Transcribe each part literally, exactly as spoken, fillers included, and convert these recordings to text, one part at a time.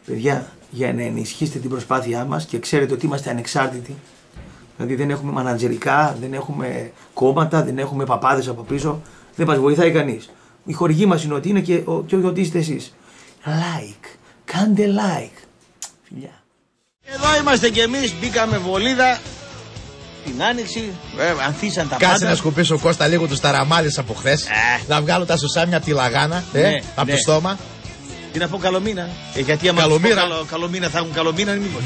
Παιδιά, για να ενισχύσετε την προσπάθειά μας και ξέρετε ότι είμαστε ανεξάρτητοι. Δηλαδή δεν έχουμε μανατζερικά, δεν έχουμε κόμματα, δεν έχουμε παπάδες από πίσω. Δεν μας βοηθάει κανείς. Η χορηγή μας είναι ότι είναι και, ο, και ότι είστε εσείς. Like, κάντε like. Φιλιά. Εδώ είμαστε κι εμείς, μπήκαμε βολίδα την άνοιξη, ε, ανθίσαν τα Κάτσε πάντα. να σκουπίσω Κώστα λίγο τους ταραμάλες από χθες. Ε. Να βγάλω τα σουσάμια από τη λαγάνα, ε, Ναι, από ναι. το στόμα. Τι να πω καλομήνα. Ε, γιατί άμα Καλομήρα. πω καλο, καλομήνα θα έχουν καλομήνα μήπως.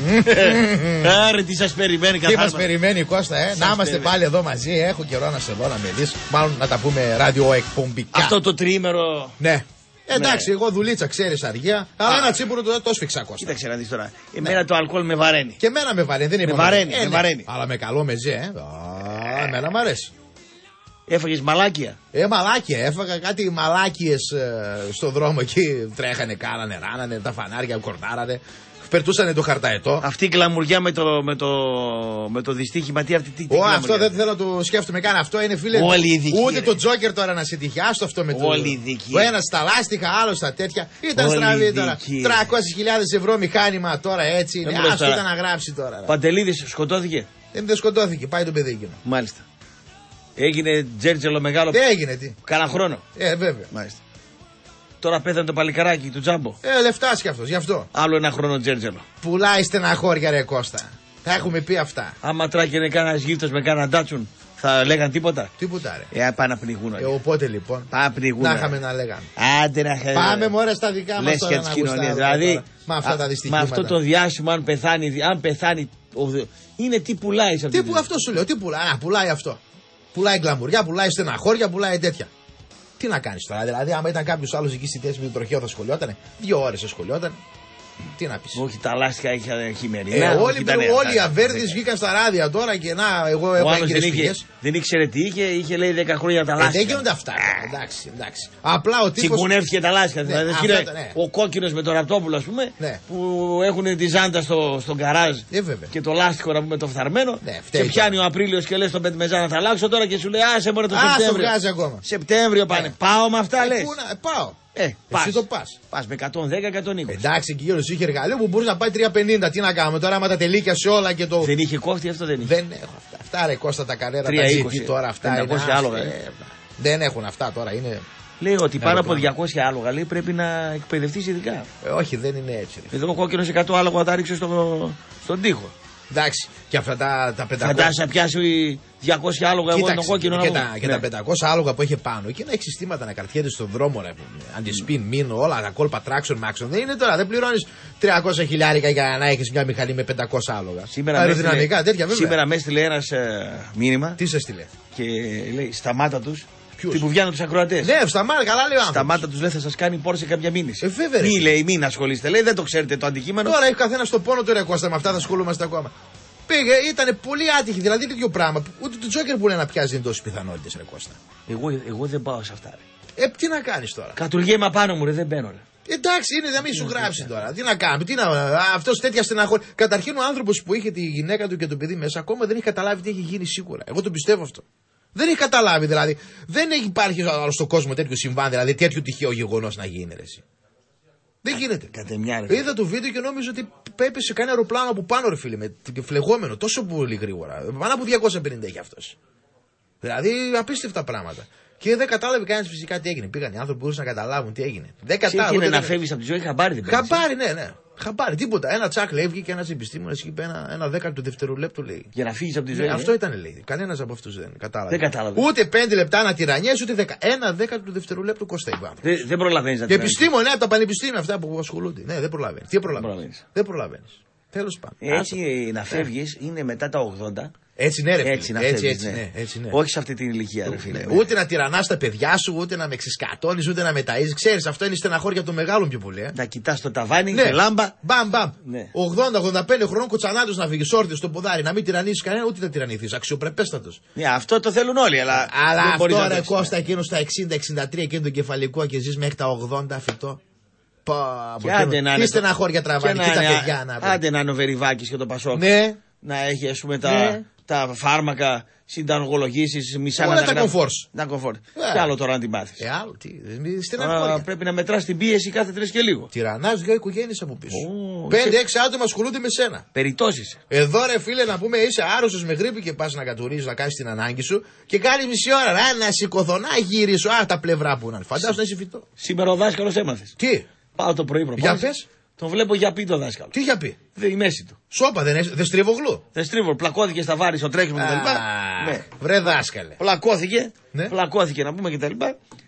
Άρε τι σας περιμένει Τι μας καθάρμα. περιμένει Κώστα, ε, να είμαστε περιμένει. πάλι εδώ μαζί. Έχω καιρό να σε δω, να με δεις. Μάλλον να τα πούμε ραδιοεκπομπικά. Αυτό το τριήμερο. Ναι. Εντάξει, εγώ δουλίτσα, ξέρεις αργία. Αλλά ένα τσίπουρο το, το σφίξα Κώστα. Κοίταξε να δεις τώρα. Εμένα το αλκοόλ με βαραίνει. Και εμένα με βαραίνει, δεν είπα. βαραίνει, Ε, με ναι. βαραίνει. Αλλά με καλό μεζέ, ε. Α, εμένα μ' αρέσει. Έφαγες μαλάκια. Ε, μαλάκια, έφαγα κάτι μαλάκιες ε, στο δρόμο εκεί. Τρέχανε, κάνανε, ράνανε, τα φανάρια κορτάρανε. Περτούσανε το χαρταετό. Αυτή η κλαμουριά με το, με το, με το δυστύχημα, τι αυτή τι, τι Ω, κλαμουριά. αυτό δεν θέλω να το σκέφτομαι καν. Αυτό είναι φίλε. Όλοι οι δικοί, Ούτε ρε. το Τζόκερ τώρα να σε τυχεί. Άστο αυτό με το. Όλοι οι δικοί. Ο ένα στα λάστιχα, άλλο στα τέτοια. Ήταν Όλοι στραβή οι τώρα. δικοί. τριακόσιες χιλιάδες ευρώ μηχάνημα τώρα έτσι. Δεν Είναι. μου λες Άστο τώρα. ήταν να γράψει τώρα. ρε. Παντελίδης σκοτώθηκε. Δεν, δεν σκοτώθηκε, πάει το παιδί εκείνο. Μάλιστα. Έγινε τζέρτζελο μεγάλο. Δεν έγινε τι. Κάνα χρόνο. Ε, βέβαια. Μάλιστα. Τώρα πέθανε το παλικαράκι του Τζάμπο. Ε, λεφτάς κι αυτό, γι' αυτό. Άλλο ένα χρόνο τζέρτζελο. Πουλάει στεναχώρια ρε Κώστα. Τα έχουμε πει αυτά. Άμα τράκαινε κανένα γύφτος με κανένα ντάτσουν, θα λέγαν τίποτα. Τίποτα ρε. Ε, πάνε να πνιγούν Ε, όλοι. οπότε λοιπόν. Πάνε να πνιγούν. Να όλοι. είχαμε να λέγαμε. Άντε να χε- Πάμε μωρέ στα δικά μας Λες τώρα για να τις κοινωνίες. γουστάρουμε Δηλαδή, τώρα. Με αυτά α- τα με δυστυχήματα. αυτό το διάσημο, αν πεθάνει, αν πεθάνει ο Δε- είναι τι πουλάει σε αυτή Τι τη που αυτό σου λέω, τι πουλάει, α, πουλάει αυτό. Πουλάει γκλαμουριά, πουλάει στεναχώρια, πουλάει τέτοια. Τι να κάνει τώρα, δηλαδή, άμα ήταν κάποιο άλλο εκεί στη θέση με το τροχαίο θα σχολιότανε. Δύο ώρε θα σχολιότανε. Τι να πει. Όχι, τα λάστιχα είχε χειμερινά. Ε, όχι, όλοι ήταν- όλοι οι ήταν- αβέρδε βγήκαν στα ράδια τώρα και να, εγώ Ο έχω άλλος έγκυρες δεν, είχε, πηγές. δεν ήξερε τι είχε, είχε λέει δέκα χρόνια τα Ε, λάστιχα. δεν γίνονται αυτά. Εντάξει, εντάξει. Απλά ο τύπος. Τσιγκουνεύτηκε τα λάστιχα. Ναι, δηλαδή, αυτά σκύρε, τα- ναι. ο κόκκινος με τον Ραπτόπουλο, α πούμε, Ναι. που έχουν τη ζάντα στο, στον καράζ Ε, βέβαια. και το λάστιχο να πούμε το φθαρμένο. Ναι, φταίει και πιάνει τώρα. ο Απρίλιος και λε στον Πεντμεζά να τα αλλάξω τώρα και σου λέει άσε μόνο το Α, το Σεπτέμβριο. βγάζει ακόμα. Σεπτέμβριο πάνε. Ναι. Πάω με αυτά Ε, λε. πού να- ε, πάω. Ε, Εσύ το πας. Πας με εκατόν δέκα εκατόν είκοσι. Εντάξει, εκεί γύρω σου είχε εργαλείο που μπορούσε να πάει τριακόσια πενήντα. Τι να κάνουμε τώρα, άμα τα τελίκια σε όλα και το. Δεν είχε κόφτη, αυτό δεν είχε. Δεν έχω αυτά. Αυτά ρε Κώστα τα καρέρα τα τριακόσια είκοσι ζητή τώρα αυτά. είναι πεντακόσια άλογα, άσχημα. ε. Δεν έχουν αυτά τώρα. Είναι. Λέει ότι πάνω από Αεροπλάνο. διακόσια άλογα λέει πρέπει να εκπαιδευτεί ειδικά. Ε, όχι, δεν είναι έτσι. Ρε. Εδώ ο κόκκινο εκατό άλογα τα ρίξε στο, στον τοίχο. Εντάξει, και αυτά τα, τα πεντακόσια. Φαντάζεσαι να πιάσει διακόσια άλογα εγώ τον Κοίταξε, κόκκινο να και, πούμε. τα, και Ναι. τα πεντακόσια άλογα που έχει πάνω, εκεί να έχει συστήματα να κρατιέται στον δρόμο, ρε. Αντισπίν, μήνο, όλα τα κόλπα traction, μάξον. Δεν είναι τώρα, δεν πληρώνει τριακόσια χιλιάρικα για να έχει μια μηχανή με πεντακόσια άλογα. Σήμερα με αεροδυναμικά, έστειλε- τέτοια βέβαια. Σήμερα με έστειλε ένα ε, μήνυμα Τι σε στείλε. και λέει σταμάτα του. Ποιος? Τι που βγαίνουν του ακροατέ. Ναι, σταμάτα, καλά λέει ο άνθρωπος. Σταμάτα του, λέει θα σα κάνει πόρσε κάποια μήνυση. Ε, βέβαια, ρε. Μη λέει, μην ασχολείστε. Λέει δεν το ξέρετε το αντικείμενο. Τώρα έχει καθένα το πόνο του ρε Κώστα, με αυτά θα ασχολούμαστε ακόμα. Πήγε, ήταν πολύ άτυχη, δηλαδή τέτοιο πράγμα. Ούτε το Τζόκερ που λέει να πιάζει είναι τόσε πιθανότητε, ρε Κώστα. Εγώ, εγώ δεν πάω σε αυτά. Ρε. Ε, τι να κάνει τώρα. Κατουργέμαι απάνω μου, ρε, δεν μπαίνω. Ρε. Εντάξει, είναι να μην σου γράψει τώρα. Τι να κάνει, τι να. Αυτό τέτοια στεναχώρια. Καταρχήν ο άνθρωπο που είχε τη γυναίκα του και το παιδί μέσα ακόμα δεν έχει καταλάβει τι έχει γίνει σίγουρα. Εγώ το πιστεύω αυτό. Δεν έχει καταλάβει δηλαδή. Δεν έχει υπάρχει άλλο στον κόσμο τέτοιο συμβάν, δηλαδή τέτοιο τυχαίο γεγονό να γίνει, ρε, εσύ. Δεν γίνεται. Κάτε μια, ρε. Είδα το βίντεο και νόμιζα ότι έπεσε κανένα αεροπλάνο από πάνω, ρε φίλε, με και φλεγόμενο τόσο πολύ γρήγορα. Πάνω από διακόσια πενήντα έχει αυτό. Δηλαδή απίστευτα πράγματα. Και δεν κατάλαβε κανένα φυσικά τι έγινε. Πήγαν οι άνθρωποι που μπορούσαν να καταλάβουν τι έγινε. Δεν Τι έγινε κατάλαβε. να φεύγει από τη ζωή, χαμπάρι δεν παίρνεις. Χαμπάρι, ναι, ναι. Χαμπάρι, τίποτα. Ένα τσάκ λέει, βγήκε ένα επιστήμονα και είπε ένα, ένα δέκατο δευτερολέπτο λέει. Για να φύγει από τη ζωή. Ναι, ε. αυτό ήταν λέει. Κανένα από αυτού δεν κατάλαβε. Δεν κατάλαβε. Ούτε πέντε λεπτά να τυραννιέσαι, ούτε δέκα. Ένα δέκατο του δευτερολέπτου κοστάει. Δεν, δεν προλαβαίνει να Και την επιστήμονε, ναι, από τα πανεπιστήμια αυτά που ασχολούνται. Ναι, δεν προλαβαίνει. Τι προλαβαίνει. προλαβαίνεις. Δεν προλαβαίνει. Τέλο πάντων. Έτσι να φεύγει είναι μετά τα ογδόντα. Έτσι ναι, ρε φίλε. Έτσι να έτσι, φεύγεις, έτσι, ναι. ναι, έτσι, ναι. Όχι σε αυτή την ηλικία, ρε φίλε. Ναι, ούτε να τυραννάς τα παιδιά σου, ούτε να με ξεσκατώνει, ούτε να με ταΐζεις. Ξέρεις, αυτό είναι η στεναχώρια των μεγάλων πιο πολύ. Ε. Να κοιτά το ταβάνι Ναι. και λάμπα. Μπαμ, μπαμ. Ναι. ογδόντα ογδόντα πέντε χρονών κοτσανάτος να φύγει όρθιο στο ποδάρι, να μην τυραννήσεις κανένα, ούτε να τυραννηθείς. Αξιοπρεπέστατος. Ναι, αυτό το θέλουν όλοι, αλλά. Αλλά δεν μπορείς αυτό να ρε το- Κώστα, εκείνο στα εξήντα εξήντα τρία εκείνο το κεφαλικό και ζεις μέχρι τα ογδόντα φυτό. Και άντε να Τι είναι στεναχώρια το- τραβάνε, και και τα να είναι- παιδιά να Άντε να είναι ο Βεριβάκης και το Πασόκ. Ναι. Να έχει, ας πούμε, τα, Ναι. τα φάρμακα, συνταγολογήσεις, μισά όλα να τα τα γράφεις. comforts. Τα comfort. Yeah. Τι άλλο τώρα να την πάθεις. Ε, άλλο τι. Στην Τώρα αγόρια. πρέπει να μετράς την πίεση κάθε τρεις και λίγο. Τυραννάς δύο οικογένειες από πίσω. Ω, Πέντε-έξι άτομα ασχολούνται με σένα. Περιπτώσεις. Εδώ ρε φίλε να πούμε είσαι άρρωστος με γρίπη και πας να κατουρίζεις να κάνεις την ανάγκη σου και κάνεις μισή ώρα. Α, να σηκωθώ, να γυρίσω. Α, τα πλευρά που είναι. Φαντάσου να είσαι φυτό. Σήμερα ο δάσκαλος έμαθες. Τι, Πάω το πρωί προπόνηση. για πες, Τον βλέπω για πει το δάσκαλο. τι είχε πει. Δεν η μέση του. Σώπα, δεν, έχεις- δεν στριβογλού. Δεν στρίβω, πλακώθηκε στα βάρη στο τρέξιμο κτλ. Α, Ναι. βρε δάσκαλε. Πλακώθηκε, Ναι. πλακώθηκε να πούμε κτλ.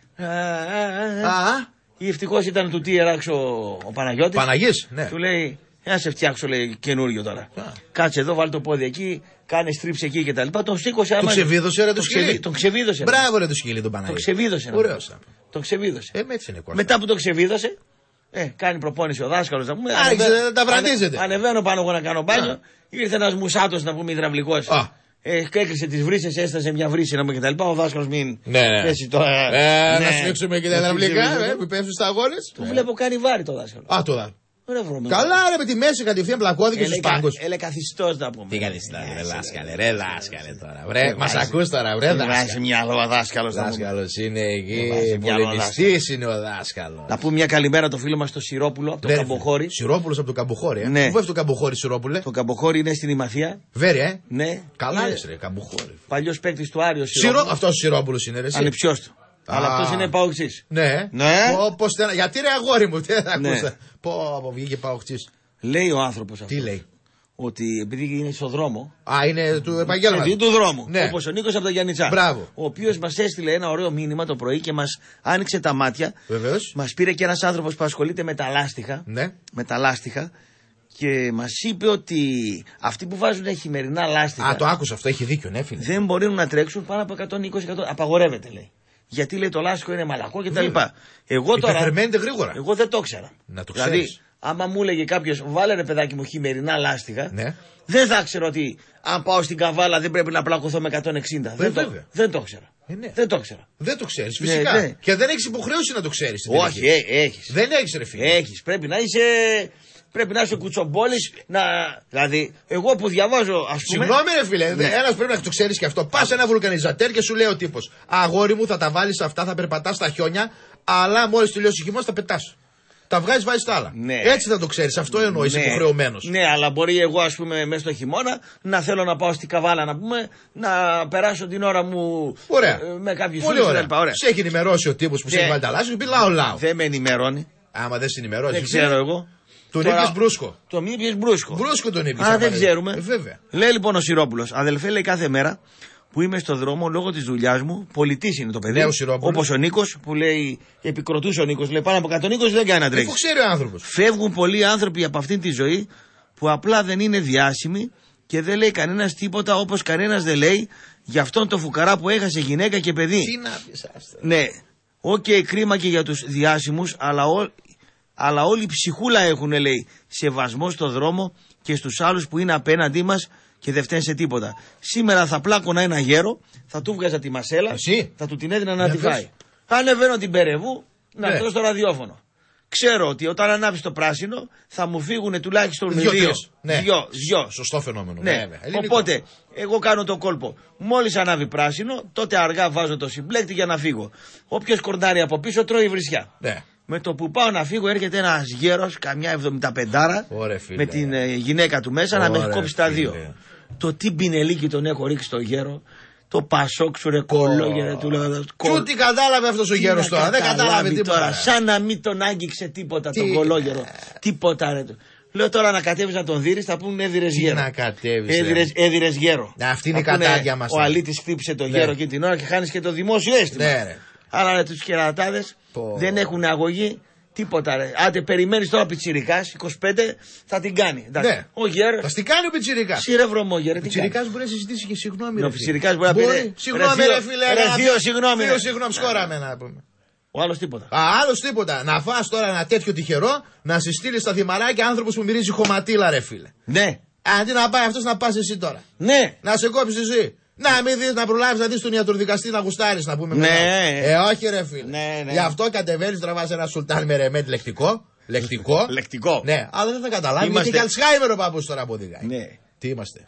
Α, Ή ευτυχώς ήταν του τι εράξω ο Παναγιώτης. Παναγής, ναι. Του λέει, να σε φτιάξω λέει καινούριο τώρα. Α. Κάτσε εδώ, βάλει το πόδι εκεί, κάνε στρίψη εκεί κτλ. Τον σήκωσε άμα. ξεβίδωσε, ρε, το τον σκυλί. ξεβί- Τον ξεβίδωσε. ρε. Μπράβο ρε το σκύλι τον Παναγί. Τον ξεβίδωσε. ρε. Ωραίος. Τον ξεβίδωσε. Ε, με έτσι είναι κόρτα. Μετά που τον ξεβίδωσε, ε, κάνει προπόνηση ο δάσκαλος να πούμε. Άρχισε ανεβα- να τα βραντίζεται. ανε- Ανεβαίνω πάνω εγώ να κάνω μπάνιο. Α. Ήρθε ένας μουσάτος να πούμε υδραυλικός. Α. Ε, έκλεισε τις βρύσες, έστασε μια βρύση να πούμε κτλ. Ο δάσκαλος μην. Ναι, ναι. πέσει τώρα. Ε, Ναι. να σφίξουμε και τα Να υδραυλικά, σφίξουμε. ε, που πέφτουν στα αγώνες. Του βλέπω κάνει βάρη το δάσκαλο. Α, τώρα. Ρε βρωμένο. Καλά ρε με τη μέση κατευθείαν πλακώθηκε στους πάγκους. Έλε καθιστός να πούμε. Τι καθιστάς ρε δάσκαλε, ρε δάσκαλε τώρα. Βρε, Δεν μας βάζει. ακούς τώρα, βρε Δεν βάζει δάσκαλε. μυαλό ο δάσκαλος να πούμε. Δάσκαλος είναι Δεν βάζει εκεί, μυαλό, πολεμιστής είναι ο δάσκαλος. Να πούμε μια καλημέρα το φίλο μας το Σιρόπουλο από το Ναι, Καμποχώρι. Σιρόπουλος από το Καμποχώρι, ε. Ναι. Πού βέφτει το Καμποχώρι, Σιρόπουλε. Το Καμποχώρι είναι στην Ημαθία. Βέρεια, ε. Ναι. Καλά Είναι λες ρε, Καμποχώρι. παλιός παίκτης του Άριο Σιρό, Σιρόπουλο. αυτός ο Σιρόπουλος είναι ρε. εσύ. Ανεψιός του. Α. Αλλά αυτός είναι παοξής. Ναι. Ναι. Πω, πως στενα- Γιατί ρε αγόρι μου, τι θα Ναι. ακούσα. Πω, πω, βγήκε παοξής. Λέει ο άνθρωπος αυτό. Τι λέει. Ότι επειδή είναι στο δρόμο. Α, είναι του Παιδί επαγγέλματος. του δρόμου. Ναι. Όπως ο Νίκος από τα Γιάννητσά. Μπράβο. Ο οποίος μας έστειλε ένα ωραίο μήνυμα το πρωί και μας άνοιξε τα μάτια. Βεβαίως. Μας πήρε και ένας άνθρωπος που ασχολείται με τα λάστιχα. Ναι. Με τα λάστιχα. Και μας είπε ότι αυτοί που βάζουν χειμερινά λάστιχα Α, το άκουσα αυτό, έχει δίκιο, ναι, φίλε. δεν μπορούν να τρέξουν πάνω από εκατόν είκοσι εκατό. Απαγορεύεται λέει. Γιατί λέει το λάστιχο είναι μαλακό κτλ. Εγώ τώρα. Υπερθερμαίνεται γρήγορα. Εγώ δεν το ξέρα. Να το Δηλαδή, ξέρεις. άμα μου έλεγε κάποιο, βάλε ρε παιδάκι μου χειμερινά λάστιχα, Ναι. δεν θα ξέρω ότι αν πάω στην Καβάλα δεν πρέπει να πλακωθώ με εκατόν εξήντα. δεν, το, βέβαια. δεν το ξέρα. Ε, ναι. Δεν το ξέρα. Δεν το ξέρει, Ναι, φυσικά. ναι. Και δεν έχει υποχρέωση να το ξέρει. Όχι, ε, έχεις. Δεν έχει, ρε φίλε. Έχεις. Πρέπει να είσαι. Πρέπει να είσαι κουτσομπόλης. Να... Δηλαδή, εγώ που διαβάζω, ας πούμε. Συγγνώμη, ρε φίλε. Ναι. Ένα πρέπει να το ξέρει και αυτό. Πα σε ένα βουλκανιζατέρ και σου λέει ο τύπο: Αγόρι μου, θα τα βάλει αυτά, θα περπατά στα χιόνια, αλλά μόλι τελειώσει ο χειμώνα τα πετά. Τα βγάζει, βάζει τα άλλα. Ναι. Έτσι θα το ξέρει. Αυτό εννοώ. Είσαι Ναι. υποχρεωμένο. Ναι, αλλά μπορεί εγώ, ας πούμε, μέσα στο χειμώνα να θέλω να πάω στην Καβάλα, να πούμε, να περάσω την ώρα μου Ωραία. ε, με κάποιους Πολύ φίλους ωραία. κτλ. Ωραία. Σε έχει ενημερώσει ο τύπο που σε Ναι. έχει βάλει τα λάστιχα και πει λαό λαό. Δεν με ενημερώνει. Άμα δεν σε ενημερώσει. Δεν ξέρω εγώ. Τον Τώρα- είπε μπρούσκο. Το μη πιες μπρούσκο. Μπρούσκο τον είπε. Α, δεν ξέρουμε. Ε, βέβαια. Λέει λοιπόν ο Σιρόπουλος, αδελφέ, λέει κάθε μέρα που είμαι στο δρόμο λόγω τη δουλειά μου, πολιτής είναι το παιδί. Ναι, ο Σιρόπουλος. Όπως ο Νίκος που λέει, επικροτούσε ο Νίκος, λέει πάνω από εκατόν είκοσι δεν κάνει να τρέξει. Αφού ξέρει ο άνθρωπο. Φεύγουν πολλοί άνθρωποι από αυτήν τη ζωή που απλά δεν είναι διάσημοι και δεν λέει κανένας τίποτα όπως κανένας δεν λέει για αυτόν το φουκαρά που έχασε γυναίκα και παιδί. Τι να πει αυτό. Ναι, οκ, κρίμα και για τους διάσημους, αλλά, ό, αλλά όλοι ψυχούλα έχουν, λέει, σεβασμό στο δρόμο και στους άλλους που είναι απέναντί μας και δεν φταίνουν σε τίποτα. Σήμερα θα πλάκωνα ένα γέρο, θα του βγάζα τη μασέλα, Εσύ? θα του την έδινα να Για τη πες. φάει. Ανεβαίνω την Περεβού, να Ναι. έρθω στο ραδιόφωνο. Ξέρω ότι όταν ανάψει το πράσινο θα μου φύγουν τουλάχιστον Δυο, δύο. τρεις. Ναι. Δυο, δυο. Σωστό φαινόμενο. Ναι. βέβαια. Ελληνικό. Οπότε, εγώ κάνω τον κόλπο. Μόλις ανάβει πράσινο, τότε αργά βάζω το συμπλέκτη για να φύγω. Όποιος κορντάρει από πίσω τρώει βρισιά. Ναι. Με το που πάω να φύγω, έρχεται ένας γέρος, καμιά εβδομηνταπεντάρα, Ωραία, φίλε. με την ε, γυναίκα του μέσα να με Ωραία, κόψει τα φίλε. δύο. Το τι πινελίκι τον έχω ρίξει στο γέρο, το πασόκ σου ρε κολόγερε, του λέω. Κι ούτε κατάλαβε αυτό ο γέρο τώρα. Δεν κατάλαβε τίποτα. Τώρα, σαν να μην τον άγγιξε τίποτα Τι- τον κολόγερο. Τίποτα ρε. Λέω τώρα να κατέβει να τον δει, θα πούνε έδιρες Τι γέρο. να κατέβεις, Έδιρες, έδιρες γέρο. Ναι, αυτή είναι η Θα πούνε, κατάδια μας Ο τώρα. αλήτης χτύπησε το Ναι. γέρο εκείνη την ώρα και χάνει και το δημόσιο αίσθημα. Ναι, ρε. Αλλά ρε, τους κερατάδες Πω. δεν έχουν αγωγή. Τίποτα ρε. Άντε περιμένεις τώρα πιτσιρικάς, είκοσι πέντε θα την κάνει. Εντάξει. Ναι. Ο γέρο. Θα στην κάνει ο Πιτσιρικά. Σύρε βρωμόγερε. Ο Πιτσιρικά μπορεί να συζητήσει και συγγνώμη. Ο ρε, Πιτσιρικάς φίλε. μπορεί να πει, ρε, Συγγνώμη, ρε, ρε θείο, φίλε. ρε, να- θείο, συγγνώμη, θείο, ρε. συγγνώμη, σκόραμε να πούμε. Ο άλλος τίποτα. Α, άλλο τίποτα. Να φας τώρα ένα τέτοιο τυχερό, να σε στείλει στα θυμαράκια άνθρωπο που μυρίζει χωματίλα, ρε φίλε. Ναι. Αντί να πάει αυτό να πα εσύ τώρα. Ναι. Να σε κόψει εσύ. Να μην δεις, να προλάβει να δει τον ιατροδικαστή να γουστάρει, να πούμε. Ναι. μετά. Ε, όχι, ρε φίλε. Ναι, ναι. Γι' αυτό κατεβαίνει, τραβά ένα σουλτάν με ρεμέτ λεκτικό. Λεκτικό. Λεκτικό. Ναι, αλλά δεν θα καταλάβει. Είμαστε- Γιατί και Αλτσχάιμερ ο παππού τώρα που οδηγάει. Ναι. Τι είμαστε.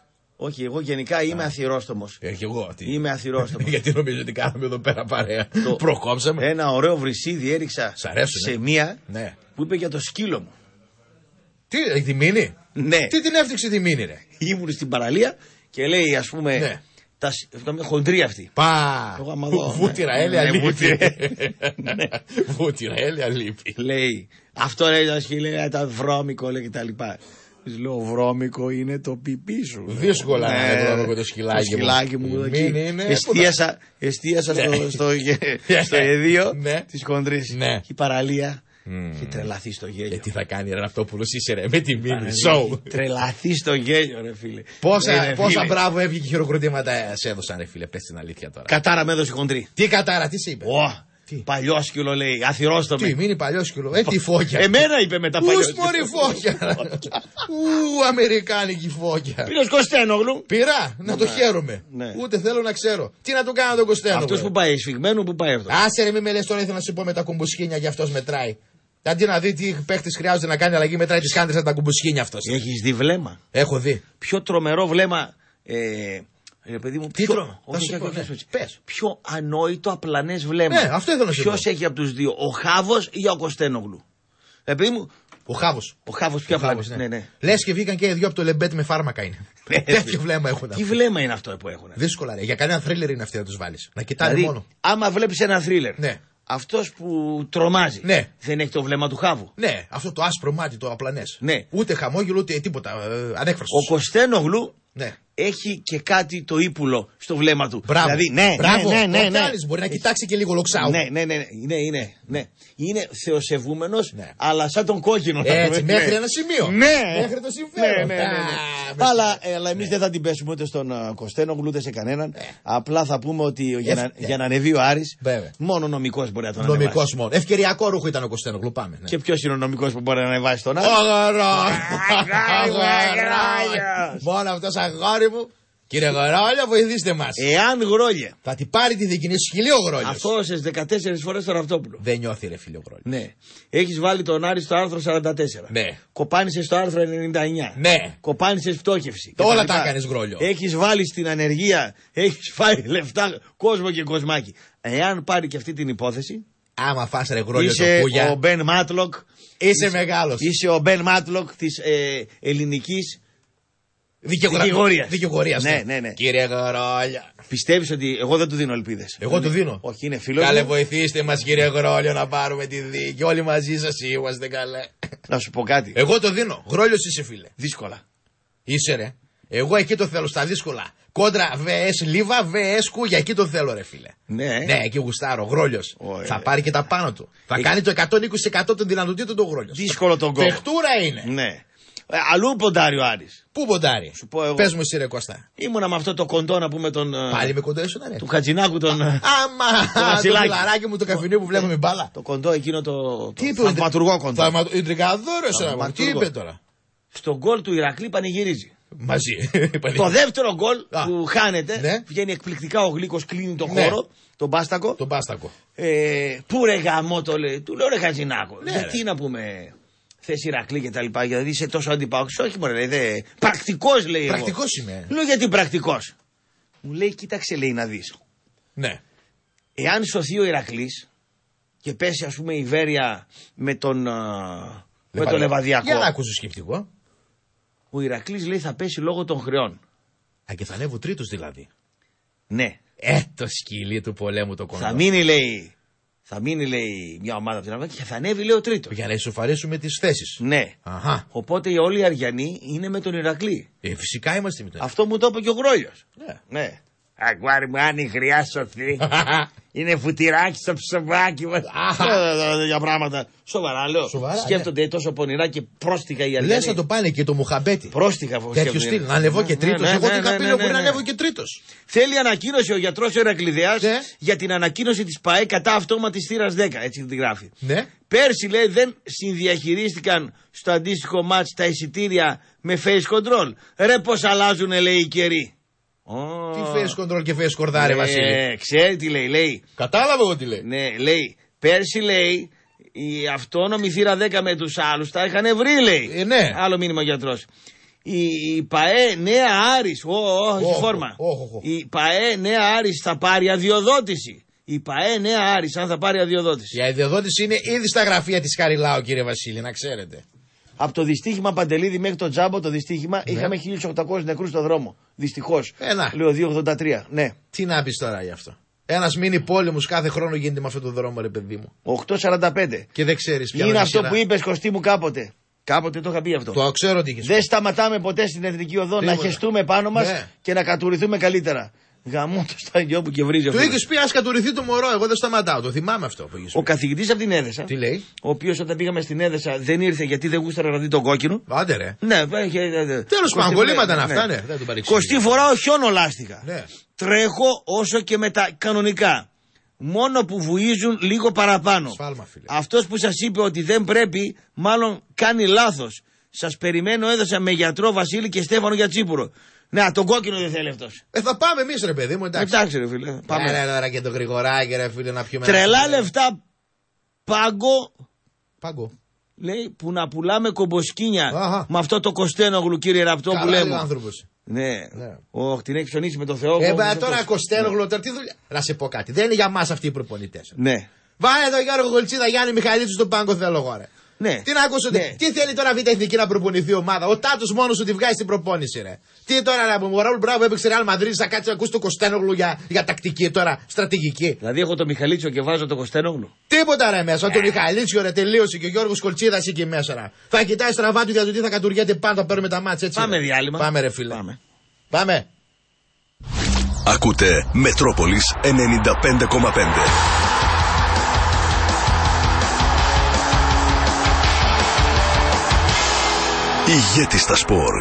Όχι, εγώ γενικά είμαι αθυρόστομος. Ε, και εγώ. Τι... Είμαι αθυρόστομος. Γιατί νομίζω ότι κάναμε εδώ πέρα παρέα. Το... Προκόψαμε. Ένα ωραίο βρυσίδι έριξα σε μία ναι. που είπε για το σκύλο μου. Τι, έχει τη μήνυ? Ναι. Τι την έφτιαξε τη μήνυ, ρε? Ήμουν στην παραλία και λέει, ας πούμε. Ναι. Τα χοντρή αυτή. Πα! Βούτυρα, έλαια λύπη. Βούτυρα, έλαια λύπη. Λέει, αυτό λέει το σκύλο, λέει τα βρώμικο, λέει και τα λοιπά. Της λέω, βρώμικο είναι το πιπί σου. Δύσκολα να είναι βρώμικο το σκυλάκι μου. Το σκυλάκι μου εστίασα, εστίασα στο εδίο της χοντρής. Η παραλία. Mm. Και τρελαθεί στο γέλιο. Και τι θα κάνει, ρε Αυτόπουλος, είσαι ρε με τη μήνυ. Σοου. Τρελαθεί στο γέλιο, ρε φίλε. Πόσα, ρε, πόσα φίλε. Μπράβο έβγαινε και χειροκροτήματα σε έδωσαν, ρε φίλε. Πες την αλήθεια τώρα. Κατάρα με έδωσε χοντρή. Τι κατάρα, τι σε είπε? Oh. Παλιόσκυλο λέει, αθυρόστομη. Τι, μείνει παλιόσκυλο, ε, τι φώκια. Εμένα είπε μετά παλιόσκυλο. Πού σπορεί φώκια. Ου, αμερικάνικη φώκια. Πήρε Κωστένογλου. Πήρα, να το χαίρομαι. Ούτε θέλω να ξέρω. Τι να του κάνω τον Κωστένογλου. Αυτός που πάει, σφιγμένο που πάει αυτό. Άσε ρε, μη με λες τώρα, ήθελα να σου πω με τα κουμπουσχήνια για αυτός μετράει. Αντί να δει τι παίχτης χρειάζεται να κάνει αλλαγή, μετράει τις χάντρες από τα κουμπουσχήνια αυτός. Έχεις δει βλέμμα? Έχω δει. Πιο τρομερό βλέμμα. Ρε παιδί μου, τι πιο, όχι, όχι, όχι, πες. Πιο ανόητο απλανές βλέμμα. Ναι, αυτό ήθελα να σου πω. Ποιος έχει από τους δύο, ο Χάβος ή ο Κωστένογλου? Ρε παιδί μου, ο Χάβος. Ο Χάβος πιο απλανές. Ναι. Ναι, ναι. Λες και βγήκαν και οι δυο από το Λεμπέτ με φάρμακα είναι. Τέτοιο βλέμμα έχουν. Τι βλέμμα είναι αυτό που έχουν? Δύσκολα, ρε. Για κανένα θρίλερ είναι αυτή να τους βάλεις. Να κοιτάνε δηλαδή, μόνο. Άμα βλέπεις ένα θρίλερ. Ναι. Αυτός που τρομάζει. Ναι. Δεν έχει το βλέμμα του Χάβου. Ναι, αυτό το άσπρο μάτι, το απλανές. Ναι. Ούτε χαμόγελο, ούτε τίποτα. Ε, ανέκφραστος. Ο Κωστένογλου. Ναι. Έχει και κάτι το ύπουλο στο βλέμμα του. Μπράβο. Δηλαδή, ναι, Μπράβο. ναι, ναι, ναι, ναι. Μπορεί να κοιτάξει και λίγο λοξάου. Ναι, ναι, ναι, ναι, είναι, ναι. Είναι θεοσεβούμενος, ναι. Αλλά σαν τον κόκκινο. Έτσι, μέχρι ναι. ένα σημείο. Ναι. Μέχρι το συμφέρον. Ναι, ναι, ναι, ναι. Α, αλλά αλλά εμείς ναι. δεν θα την πέσουμε ούτε στον uh, Κωστένογλου ούτε σε κανέναν. Ναι. Απλά θα πούμε ότι για, να, για να ανεβεί ο Άρης, βέβαια. Μόνο νομικός μπορεί να τον ανεβάσει. Νομικός μόνο. Ευκαιριακό ρούχο ήταν ο Κωστένογλου. Πάμε. Και ποιος είναι ο νομικός που μπορεί να ανεβάσει τον Άρη? Μόνο αυτός αγόρι μου. Κύριε Γρόλια, βοηθήστε μας. Εάν Γρόλια θα την πάρει τη δική, είναι σκυλίο Γρόλιος. Αθώωσες δεκατέσσερις φορές τον Ραυτόπουλο. Δεν νιώθει ρε φίλε ο Γρόλιος. Ναι. Έχεις βάλει τον Άρη στο άρθρο σαράντα τέσσερα. Ναι. Κοπάνισες στο άρθρο ενενήντα εννιά. Ναι. Κοπάνισες πτώχευση. Το όλα τα έκανες Γρόλιο. Έχεις βάλει στην ανεργία, έχεις φάει λεφτά κόσμο και κοσμάκι. Εάν πάρει και αυτή την υπόθεση. Άμα φας ρε Γρόλιο είσαι το κούγια. Ο Μπεν Μάτλοκ. Είσαι, είσαι μεγάλος. Είσαι ο Μπεν Μάτλοκ της ε, ελληνικής δικηγορίας. Δικηγορίας. Ναι, ναι, ναι. Κύριε Γρόλια. Πιστεύεις ότι εγώ δεν του δίνω ελπίδες? Εγώ του δίνω. Όχι, είναι φίλος. Καλέ, βοηθήστε μας κύριε Γρόλιο να πάρουμε τη δίκη. Όλοι μαζί σας είμαστε καλέ. Να σου πω κάτι. Εγώ το δίνω. Γρόλιος είσαι φίλε. Δύσκολα. Είσαι ρε. Εγώ εκεί το θέλω στα δύσκολα. Κόντρα βες Λίβα, βες Κούγια. Εκεί το θέλω ρε φίλε. Ναι. Ναι, εκεί γουστάρω. Γρόλιος. Oh, θα πάρει και τα πάνω του. Θα έχει... κάνει το εκατόν είκοσι τοις εκατό των δυνατοτήτων του Γρόλιος. Δύσκολο τον κόμμα. Παιχτούρα είναι. Ναι. Ε, αλλού ποντάρει ο Άρης. Πού ποντάρει? Σου πω εγώ. Πες μου εσύ ρε Κώστα. Ήμουνα με αυτό το κοντό να πούμε τον. Πάλι με κοντό ήσουν ρε. Του Χατζηνάκου τον. Άμα. Το φιλαράκι μου το καφενείο που βλέπουμε μπάλα. Το κοντό εκείνο το. Τι είπε? Θαυματουργό κοντό. Ιντρικαδόρος ρε. Τι είπε τώρα? Στον γκολ του Ηρακλή πανηγυρίζει. Μαζί. Το δεύτερο γκολ που χάνεται. Ναι. Βγαίνει εκπληκτικά ο Γλύκος, κλείνει τον ναι. χώρο. Τον Μπάστακο. Τον Μπάστακο. Ε, πού ρε γαμό το λέει. Του λέω ρε Χατζηνάκο. Ναι, γιατί ρε. Να πούμε. Θες Ηρακλή και τα λοιπά, γιατί είσαι τόσο αντιπάοξης. Όχι μωρέ, λέει, δε... πρακτικός λέει. Πρακτικός είμαι. Λέω γιατί πρακτικός. Μου λέει, κοίταξε λέει να δεις. Ναι. Εάν σωθεί ο Ηρακλής και πέσει ας πούμε η Βέρεια με τον, Λεβαδια... με τον Λεβαδιακό. Για να ακούσεις σκεπτικό. Ο Ηρακλής λέει θα πέσει λόγω των χρεών. Α, και θα ανέβω τρίτος δηλαδή. Ναι. Ε, το σκυλί του πολέμου το κοντό. Θα μείνει λέει. Θα μείνει, λέει, μια ομάδα από την Αυγή και θα ανέβει, λέει, ο τρίτος. Για να ισοφαρίσουμε τις θέσεις. Ναι. Αχα. Οπότε όλοι οι Αριανοί είναι με τον Ηρακλή. Ε, φυσικά είμαστε με τον. Αυτό μου το είπε και ο Γρόλιος. Ναι. Ναι. Αγκουάρι μου, αν η χρειά σωθεί. Είναι φουτυράκι στο ψωμάκι μας. Για πράγματα. Σοβαρά λέω. Σοβαρά, σκέφτονται ναι. τόσο πονηρά και πρόστιχα οι Αριανοί. Λες να το πάνε και το Μουχαμπέτι. Πρόστιχα φοβάμαι. Τέτοιο στυλ. Να ανεβώ και τρίτος. Εγώ τι είχα πει, μπορεί να ανέβω και τρίτος. Θέλει ανακοίνωση ο γιατρός Ηρακλειδέας για την ανακοίνωση της ΠΑΕ κατά αυτόματης θύρας δέκα. Έτσι τη γράφει. Πέρσι λέει δεν συνδιαχειρίστηκαν στο αντίστοιχο μάτς τα εισιτήρια με face control. Ρε πως αλλάζουν λέει οι καιροί. Oh. Τι face control και face κορδάρε, ναι, Βασίλη. Ξέρει τι λέει, λέει. Κατάλαβα εγώ τι λέει. Ναι, λέει. Πέρσι λέει η αυτόνομη θύρα δέκα με τους άλλους τα είχαν βρει, λέει. Ε, ναι. Άλλο μήνυμα ο γιατρός. Η, η ΠΑΕ Νέα Άρης, όχι φόρμα. Oh, oh, oh. Η ΠΑΕ Νέα Άρης θα πάρει αδειοδότηση. Η ΠΑΕ Νέα Άρης, αν θα πάρει αδειοδότηση. Η αδειοδότηση είναι ήδη στα γραφεία της Χαριλάου, κύριε Βασίλη, να ξέρετε. Από το δυστύχημα Παντελίδη μέχρι το Τζάμπο, το δυστύχημα, ναι. είχαμε χίλιους οκτακόσιους νεκρούς στο δρόμο. Δυστυχώς. Ένα. Λέω δύο ογδόντα τρία. Ναι. Τι να πεις τώρα γι' αυτό. Ένας μίνι πόλεμος κάθε χρόνο γίνεται με αυτόν τον δρόμο, ρε παιδί μου. οκτώ σαράντα πέντε. Και δεν ξέρεις ποια είναι αυτό σειρά. που είπες, Κωστή μου, κάποτε. Κάποτε το είχα πει αυτό. Το ξέρω τι είχες. Δεν σταματάμε ποτέ στην εθνική οδό Τίποτα. να χεστούμε πάνω μας ναι. και να κατουρηθούμε καλύτερα. Γαμώ το στάγιο που και βρίζει το αυτό. Το είχες πει, ας κατουρηθεί το μωρό. Εγώ δεν σταματάω. Το θυμάμαι αυτό που είχες πει. Ο καθηγητής από την Έδεσα. Τι λέει. Ο οποίος όταν πήγαμε στην Έδεσα δεν ήρθε γιατί δεν γούσταρα να δει τον κόκκινο. Άντε ρε. Ναι, τέλος πάντων, κολλήματα είναι αυτά, ναι. Δεν τον παρεξηγεί. Κωστή φοράω χιόνολάστιχα. Ναι. Τρέχω όσο και με τα κανονικά. Μόνο που βουίζουν λίγο παραπάνω. Σφάλμα, φίλε. Αυτός που σας είπε ότι δεν πρέπει, μάλλον κάνει λάθος. Σας περιμένω, έδωσα με γιατρό Βασίλη και Στέφανο για Τσίπουρο. Να, τον κόκκινο δεν θέλει αυτός. Ε, θα πάμε εμείς ρε παιδί μου, εντάξει. Εντάξει ρε φίλε. Πάμε. Ναι, ναι, ναι, και το Γρηγοράκι ρε φίλε να πιούμε. Τρελά λεφτά πάγκο. Πάγκο. Λέει που να πουλάμε κομποσκίνια. Αχα. Με αυτό το Κωστένογλου, κύριε Ραπτό, που λέμε. Άνθρωπος. Ναι. ναι. Όχι, την έχει ψωνίσει με το Θεό. Ε, μπα, τώρα το... Κωστένογλου, τώρα τι δουλειά. Να σε πω κάτι. Δεν είναι για μας αυτοί οι προπονητές. Ναι. Βάλε εδώ Γιώργο Κολτσίδα, Γιάννη Μιχαλίτσου στον πάγκο, θέλω εγώ ρε. Ναι. Τι να ακούσω, ναι. Τι θέλει τώρα β' εθνική να προπονηθεί η ομάδα. Ο Τάτος μόνος του τη βγάζει στην προπόνηση, ρε. Τι τώρα να πούμε, ο Ραούλ Μπράβο έπαιξε Ρεάλ Μαδρίτης, θα κάτσει να ακούσει το Κωστένογλου για, για τακτική τώρα, στρατηγική. Δηλαδή έχω το Μιχαλίτσιο και βάζω το Κωστένογλου. Τίποτα ρε μέσα. Το Μιχαλίτσιο ρε τελείωσε και ο Γιώργος Κολτσίδας εκεί μέσα. Ρε. Θα κοιτάει στραβά του για το τι θα κατουργέται πάντα παίρνουμε τα μάτια έτσι. Πάμε ρε. διάλειμμα. Πάμε ρε φίλε. Πάμε. Πάμε. Ακούτε Μετρόπολης ενενήντα πέντε κόμμα πέντε. Ηγέτη στα σπορ.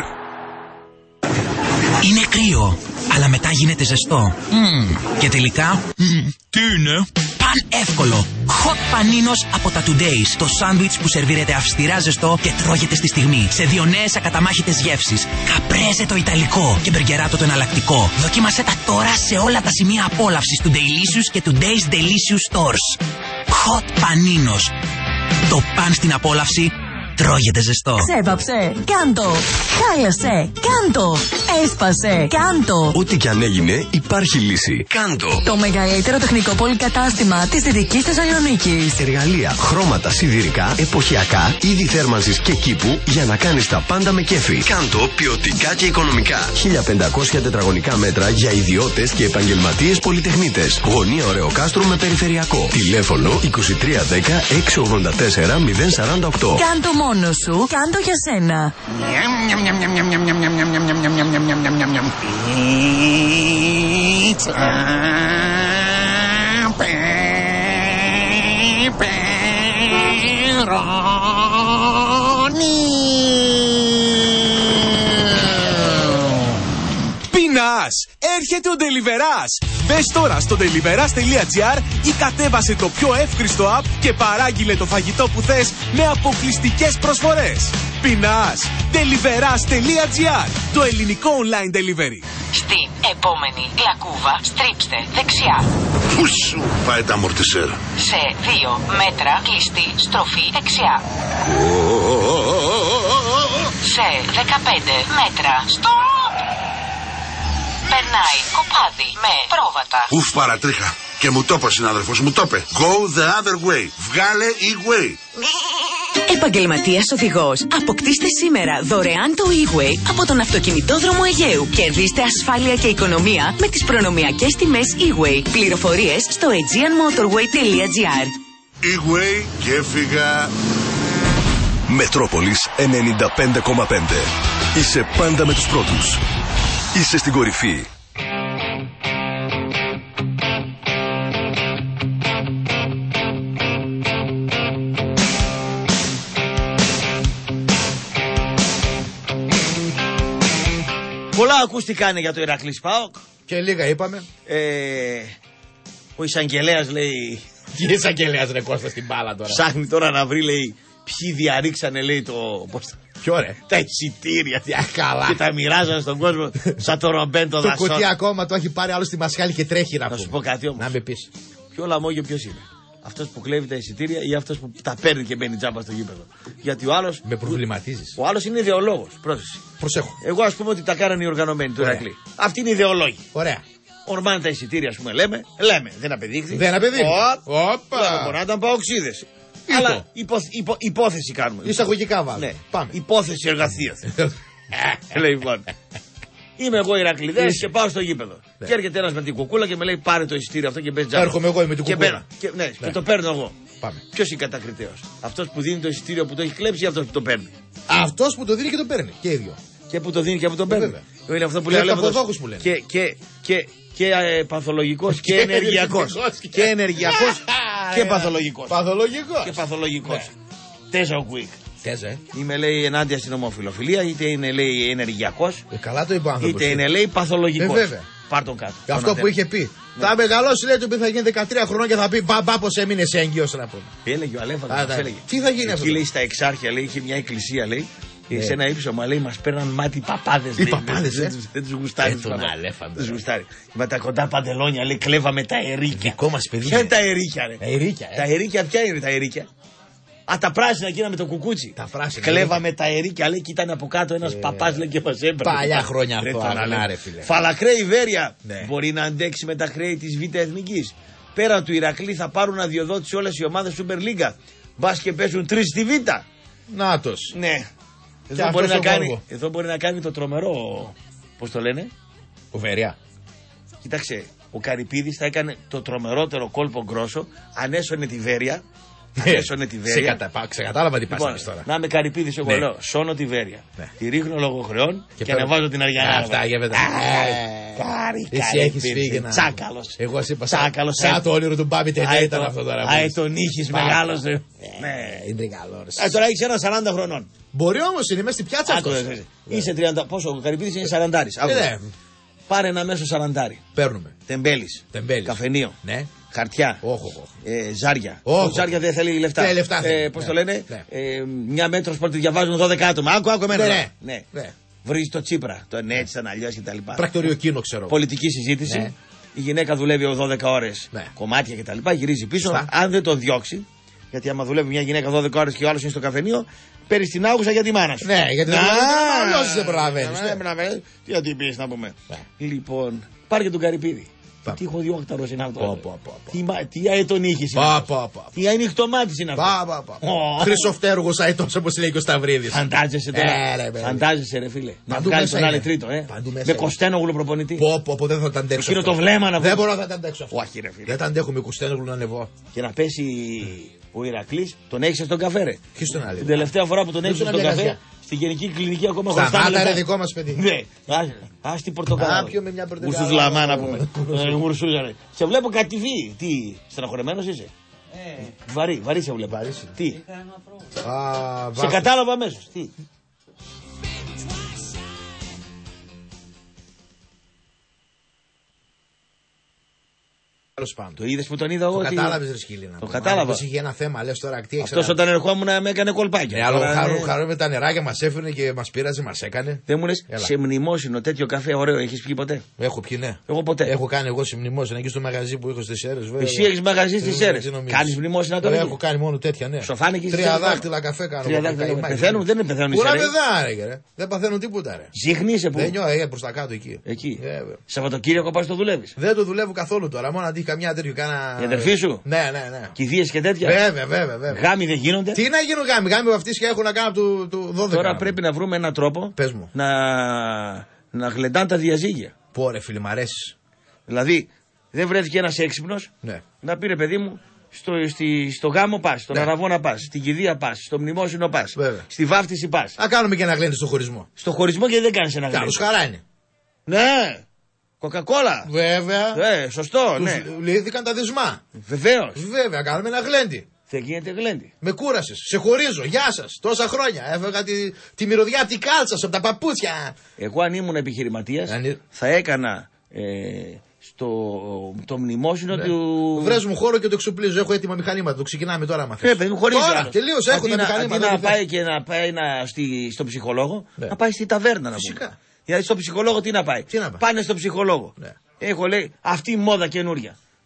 Είναι κρύο, αλλά μετά γίνεται ζεστό. Mm. Και τελικά, mm. τι είναι? Παν εύκολο. Hot Paninos από τα Today's. Το σάντουιτς που σερβίρεται αυστηρά ζεστό και τρώγεται στη στιγμή. Σε δύο νέες ακαταμάχητες γεύσεις. Καπρέζε το ιταλικό και μπεργκεράτο το εναλλακτικό. Δοκίμασέ τα τώρα σε όλα τα σημεία απόλαυσης του Delicious και Today's Delicious Stores. Hot Paninos. Το παν στην απόλαυση τρώγεται ζεστό. Ξέβαψε, κάντο. Χάλασε, κάντο. Έσπασε, κάντο. Ό,τι κι αν έγινε, υπάρχει λύση. Κάντο. Το μεγαλύτερο τεχνικό πολυκατάστημα της Δυτικής Θεσσαλονίκης. Εργαλεία, χρώματα, σιδηρικά, εποχιακά, είδη θέρμανσης και κήπου για να κάνεις τα πάντα με κέφι. Κάντο, ποιοτικά και οικονομικά. χίλια πεντακόσια τετραγωνικά μέτρα για ιδιώτες και επαγγελματίες πολυτεχνίτες. Γωνία Ωρεοκάστρου με περιφερειακό. Τηλέφωνο είκοσι τρία δέκα έξι ογδόντα τέσσερα μηδέν σαράντα οκτώ. Κάντο μόνος σου, κάντο για σένα. Πεινάς! Έρχεται ο Deliverás! Μπες τώρα στο deliverás.gr ή κατέβασε το πιο εύκριστο app και παράγγειλε το φαγητό που θες με αποκλειστικές προσφορές. Πεινάς! deliverás.gr, το ελληνικό online delivery. Στην επόμενη λακκούβα στρίψτε δεξιά. Πού σου πάει τα αμορτισέρ? Σε δύο μέτρα κλειστή στροφή δεξιά. Σε δεκαπέντε μέτρα στοπ. Περνάει κοπάδι με πρόβατα. Ουφ, παρατρίχα. Και μου το είπε ο συνάδελφος, μου το είπε. Go the other way. Βγάλε e-way. Επαγγελματίας οδηγός. Αποκτήστε σήμερα δωρεάν το e-way από τον αυτοκινητόδρομο Αιγαίου. Κερδίστε ασφάλεια και οικονομία με τις προνομιακές τιμές e-way. Πληροφορίες στο aegean motorway τελεία gr. E-way και έφυγα. Μετρόπολης ενενήντα πέντε κόμμα πέντε. Είσαι πάντα με τους πρώτους. Είσαι στην κορυφή. Πολλά ακούστηκαν είναι για το Ηρακλή ΠΑΟΚ. Και λίγα είπαμε. Ε, ο εισαγγελέας λέει. Τι εισαγγελέας ρε Κώστα στην μπάλα τώρα. Ψάχνει τώρα να βρει, λέει, ποιοι διαρρήξανε, λέει, το. Πώς, ποιο ρε? τα εισιτήρια. Καλά. Και τα μοιράζανε στον κόσμο σαν το ρομπέντο το δασόν. κουτί ακόμα το έχει πάρει άλλο στη μασχάλη και τρέχει να Να σου πω κάτι όμως. Να με πεις. Πιο λαμόγιο ποιος είναι? Αυτός που κλέβει τα εισιτήρια ή αυτός που τα παίρνει και μπαίνει τζάμπα στο γήπεδο. Γιατί ο άλλος. Με προβληματίζει. Ο άλλος είναι ιδεολόγος. Πρόσεξε. Προσέχω. Εγώ ας πούμε ότι τα κάνανε οι οργανωμένοι του Ηρακλή. Αυτοί είναι ιδεολόγοι. Ωραία. Ορμάνε τα εισιτήρια, ας πούμε, λέμε. Λέμε. Δεν απεδείχθη. Δεν απεδείχθη. Όπα. Μπορεί να ήταν παοξίδες. Αλλά υπο, υπο, υπόθεση κάνουμε. Εισαγωγικά βάλουμε. Ναι. Πάμε. Υπόθεση εργασίας. Λοιπόν. Είμαι εγώ Ηρακλειδές και πάω στο γήπεδο. Ναι. Και έρχεται ένας με την κουκούλα και με λέει πάρε το εισιτήριο αυτό και μπες τζάμπα. Έρχομαι εγώ με την κουκούλα. Και, και, ναι, ναι. και το παίρνω εγώ. Πάμε. Ποιος είναι κατακριτέος? Αυτός που δίνει το εισιτήριο που το έχει κλέψει ή αυτός που το παίρνει? Αυτός που το δίνει και το παίρνει. Και ίδιο. Και που το δίνει και που το παίρνει. Ε, είναι αυτό που λέει. Που λένε. Και, και, και, και ε, παθολογικός και ενεργειακός. Και ενεργειακός και παθολογικός. Παθολογικός. Και παθολογικός. Τέσσερα quick. Τέζα, ε. Είμαι λέει ενάντια στην ομοφιλοφιλία, είτε είναι λέει ενεργειακός, ε, καλά το είπε ο άνθρωπος, είτε είναι λέει παθολογικός. Ε, Πάρ' τον κάτω. Αυτό που αδέρφη. Είχε πει. Ναι. Θα μεγαλώσει λέει ότι θα γίνει δεκατρία χρονών και θα πει μπαμπά πως έμεινες έγκυος να πούμε. Έλεγε ο Αλέφαντος. Τι θα γίνει αυτό? Εκεί λέει στα Εξάρχεια λέει είχε μια εκκλησία λέει. Και σε ένα ύψωμα λέει μας παίρναν μάτι παπάδες. Οι παπάδες, ε. Δεν τους γουστάρει. Δεν τους γουστάρει. Με τα κοντά παντελόνια λέει κλέβαμε τα ερίκια. Δικό μας παιδί. Ποια είναι τα ερίκια ρε? Τα ερίκια, ε. Τα ερίκια ποια είναι τα ερίκια? Α, τα πράσινα εκείνα με το κουκούτσι. Τα πράσινα. Κλέβαμε τα ερίκια, λέει, και ήταν από κάτω ένας ε, παπάς λέει, και μας έπαιρνε. Παλιά χρόνια αυτό, αγνά, ρε φίλε. Φαλακρέ Βέρεια ναι. Μπορεί να αντέξει με τα χρέη της Β' Εθνικής. Πέραν του Ηρακλή θα πάρουν αδειοδότηση όλες οι ομάδες Super League. Μπας και παίζουν τρεις στη Β'. Νάτος. Ναι. Εδώ μπορεί, να κάνει, εδώ μπορεί να κάνει το τρομερό. Πώς το λένε? Ο Βέρεια. Κοίταξε, ο Καρυπίδης θα έκανε το τρομερότερο κόλπο γκρόσο αν έσωνε τη Βέρεια. Έσωνε τη Βέρεια. Ξεκατα... Ξεκατάλαβα τι λοιπόν, πας τώρα. Να είμαι Καρυπίδης, εγώ ναι. λέω. Σώνω τη Βέρεια. Ναι. Τη ρίχνω λόγω χρεών και, και ανεβάζω την Αριανά. Αυτά για μετά. Κάρι, εσύ έχεις φύγει να. Τσάκαλος. Εγώ σε είπα. Τσάκαλος. Σαν το όνειρο του Μπάμπη Τενέ ήταν αυτό τώρα. Α, τον είχες μεγάλος. Ναι, είναι καλό. Τώρα έχεις ένα σαράντα χρονών. Μπορεί όμως, είναι μέσα στην πιάτσα αυτό. Είσαι τριάντα. Πόσο, ο Καρυπίδης είναι σαραντάρης. Πάρε ένα μέσο σαραντάρι. Παίρνουμε. Τεμπέλης. Καφενείο. Ναι. Χαρτιά. Όχι, όχι. Ε, ζάρια. Oh, oh. Ζάρια δεν θέλει λεφτά. Ναι, λεφτά ε, Πώς ναι. το λένε, ναι. ε, μια μέτρος που τη διαβάζουν δώδεκα άτομα. Άκου, άκου εμένα. Ναι, ναι. ναι. Βρίζει το Τσίπρα. Το ναι, έτσι, ήταν αλλιώς κτλ. Πρακτορείο κίνο, ξέρω. Πολιτική συζήτηση. Ναι. Η γυναίκα δουλεύει δώδεκα ώρες ναι. κομμάτια κτλ. Γυρίζει πίσω. Στα. Αν δεν το διώξει, γιατί άμα δουλεύει μια γυναίκα δώδεκα ώρες και ο άλλος είναι στο καφενείο, παίρνει την άγουσα για τη μάνα σου. Ναι, γιατί δεν προλαβαίνει. Τι πει να πούμε. Λοιπόν, πάρε και τον Καρυπίδη. Τι ηχοδιόκταρος είναι αυτό. Τι αετον ήχης είναι αυτό. Τι ανοιχτομάτης είναι αυτό. Χρυσοφτέργος αετός όπως λέει και ο Σταυρίδης. Φαντάζεσαι τώρα. Φαντάζεσαι ρε φίλε. Να βγάλει τον άλλο τρίτο. Με Κωστένογλου προπονητή. Πω πω δεν θα τα αντέξω. Εκείνο το βλέμμα να βγει. Δεν μπορώ να τα αντέξω. Όχι ρε φίλε. Δεν τα αντέχω με Κωστένογλου να ανεβώ. Και να πέσει ο Ηρακλής, τον έχεις στον καφέ ρε. Ποιος τον άλλο. Την τελευταία φορά που τον έχεις στον καφέ. Στην γενική κλινική ακόμα χρωστάμε. Σταμάτα ρε δικό μας παιδί. Ναι. Ας την πορτοκάλα. Άπιο με μια πορτοκάλα. Γουρσούς λαμά να πούμε. Γουρσούς ρε. Σε βλέπω κατηφί. Τι, στεναχωρεμένος είσαι? Βαρύ, βαρύ σε βλέπω. Τι. Σε κατάλαβα αμέσως. Τι. Το είδες που τον είδα εγώ? Το κατάλαβες ρε σκύλινα. Το κατάλαβα. Είχε ένα θέμα, λες τώρα ακτή. Αυτός όταν ερχόμουν με έκανε κολπάκια. Ναι, άλλο χαρό με τα νεράκια μας έφερνε και μας πείραζε, μας έκανε. Δεν μου λες σε μνημόσυνο τέτοιο καφέ ωραίο έχεις πιει ποτέ? Έχω πιει, ναι. Εγώ ποτέ. Έχω κάνει εγώ σε μνημόσυνο εκεί στο μαγαζί που έχω στις Σέρρες. Εσύ έχεις μαγαζί στις Σέρρες. Κάνεις μνημόσυνα τώρα? Έχω κάνει μόνο τέτοια, ναι. Σοφάνικη. Τρία δάχτυλα καφέ κάνω. Πεθαίνουν, δεν πεθαίνουν οι Σέρρες. Δεν παθαίνουν τίποτα ρε. Ζύχνεις που? Δεν νιώθω προς τα κάτω εκεί. Εκεί. Σαββατοκύριακο πας το δουλεύεις? Δεν το δουλεύω καθόλου τώρα. Μόνο αντί καμιά τέτοιο κάνα. Η αδερφή σου? Ναι, ναι, ναι. Κηδείες και τέτοια? Βέβαια, βέβαια, βέβαια. Γάμοι δεν γίνονται? Τι να γίνουν γάμοι, γάμοι από αυτοί και έχουν να κάνουν του, του δώδεκα. Τώρα πρέπει να βρούμε έναν τρόπο. Πες μου. Να, να γλεντάνε τα διαζύγια. Πόρε φίλε, μ' αρέσει. Δηλαδή, δεν βρέθηκε ένας έξυπνος ναι. να πει ρε παιδί μου, στο, στη, στο γάμο πας, στον ναι. αραβόνα πας, στην κηδεία πας, στο μνημόσυνο πας, βέβαια. Στη βάφτιση πας. Α, κάνουμε και ένα γλέντι στο χωρισμό. Στο χωρισμό και δεν κάνεις ένα γλέντι. Καλώς χαρά είναι. Ναι. Κοκακόλα. Βέβαια. Ναι, σωστό, τους ναι. Λύθηκαν τα δεσμά. Βεβαίως. Βέβαια, κάνουμε ένα γλέντι. Δεν γίνεται γλέντι. Με κούρασες. Σε χωρίζω. Γεια σας. Τόσα χρόνια. Έφεγα τη, τη μυρωδιά από την κάλτσα σου, από τα παπούτσια. Εγώ αν ήμουν επιχειρηματίας Αν... θα έκανα ε, στο το μνημόσυνο ναι. του. Βρες μου χώρο και το εξοπλίζω. Έχω έτοιμα μηχανήματα. Το ξεκινάμε τώρα με αυτό. Μου χωρίζει. Τώρα τελείως έχω τα μηχανήματα. Να πάει και να πάει να, στη, στον ψυχολόγο, ναι. να πάει στη ταβέρνα να πούμε. Γιατί στον ψυχολόγο τι να πάει. Τι να πάει. Πάνε στον ψυχολόγο. Ναι. Έχω λέει αυτή η μόδα καινούρια.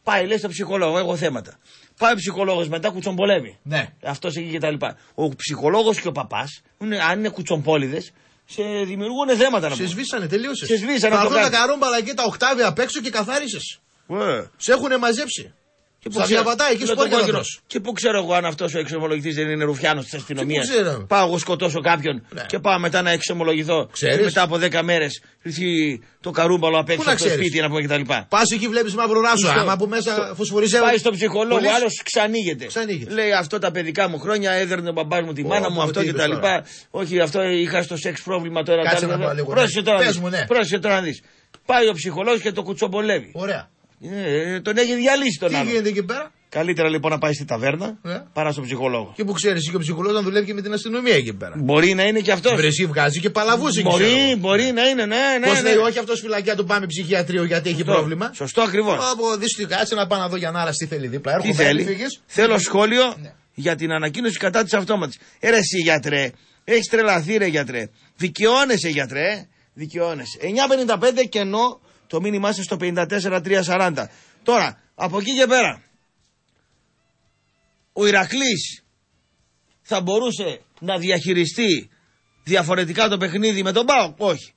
Πάει, λέει στο ψυχολόγο, έχω θέματα. Πάει ο ψυχολόγος μετά, κουτσομπολεύει. Ναι. Αυτός εκεί κτλ. Ο ψυχολόγος και ο παπάς, αν είναι κουτσομπόλιδες, σε δημιουργούν θέματα να Σε σβήσανε, τελείωσε. Σε σβήσανε. Θα έρθουν τα καρόμπαλα και τα οκτάβια απ' έξω και καθάρισες. Ε. Σε έχουν μαζέψει. Στα διαβατά, εκεί σπόρια. Και πού ξέρω εγώ αν αυτός ο εξομολογητής δεν είναι ρουφιάνος της αστυνομίας. ξέρω. Πάω εγώ σκοτώσω κάποιον Ναι. και πάω μετά να εξομολογηθώ. Ξέρεις. Και μετά από δέκα μέρες ήρθε το καρούμπαλο απ' έξω να από το ξέρεις. σπίτι να πούμε κτλ. Πας εκεί, βλέπεις μαύρο ράσο. Στο- Άμα από μέσα στο- φωσφορίζε. Πάει στον ψυχολόγο, Πολύς. άλλος ξανοίγεται. Ξανοίγεται. Λέει αυτό τα παιδικά μου χρόνια έδερνε ο μπαμπάς μου τη μάνα Ω, μου, πω, αυτό τι κτλ. είπες τώρα. Όχι, αυτό είχα στο σεξ πρόβλημα τώρα. Κάτσε τα να άλλα. πάω λίγο, Πρόσεχε ναι. τώρα να Πες δεις. μου, ναι. Πρόσεχε τώρα να δεις. Πάει ο ψυχολόγος και το κουτσομπολεύει. Ωραία. Ε, τον έχει διαλύσει τον Τι άλλο. γίνεται εκεί πέρα. Καλύτερα λοιπόν να πάει στη ταβέρνα Ναι. παρά στον ψυχολόγο. Και που ξέρεις, και ο ψυχολόγος να δουλεύει και με την αστυνομία εκεί πέρα. Μπορεί να είναι και αυτό. Βρεσί βγάζει και παλαβούς εκεί. ξέρω Μπορεί, εγώ. μπορεί να είναι, ναι, ναι. Πώς ναι. λέει, όχι αυτός φυλακιά του πάμε ψυχιατρίο γιατί έχει Σωστό. πρόβλημα. Σωστό ακριβώς. Από δυστυχά, κάτσε να πάω να δω για να άρας τι θέλει δίπλα. Τι Έρχομαι, θέλει. φύγεις. Θέλω σχόλιο Ναι. για την ανακοίνωση κατά της αυτόματης. Ε, ρε εσύ γιατρέ, έχεις τρελαθεί ρε γιατρέ. Δικαιώνεσαι γιατρέ, δικαιώνεσαι. εννιά πενήντα πέντε κενό το μήνυμά σας στο πενήντα τέσσερα τρία σαράντα. Τώρα, από εκεί και πέρα, ο Ηρακλής θα μπορούσε να διαχειριστεί διαφορετικά το παιχνίδι με τον ΠΑΟΚ. Όχι.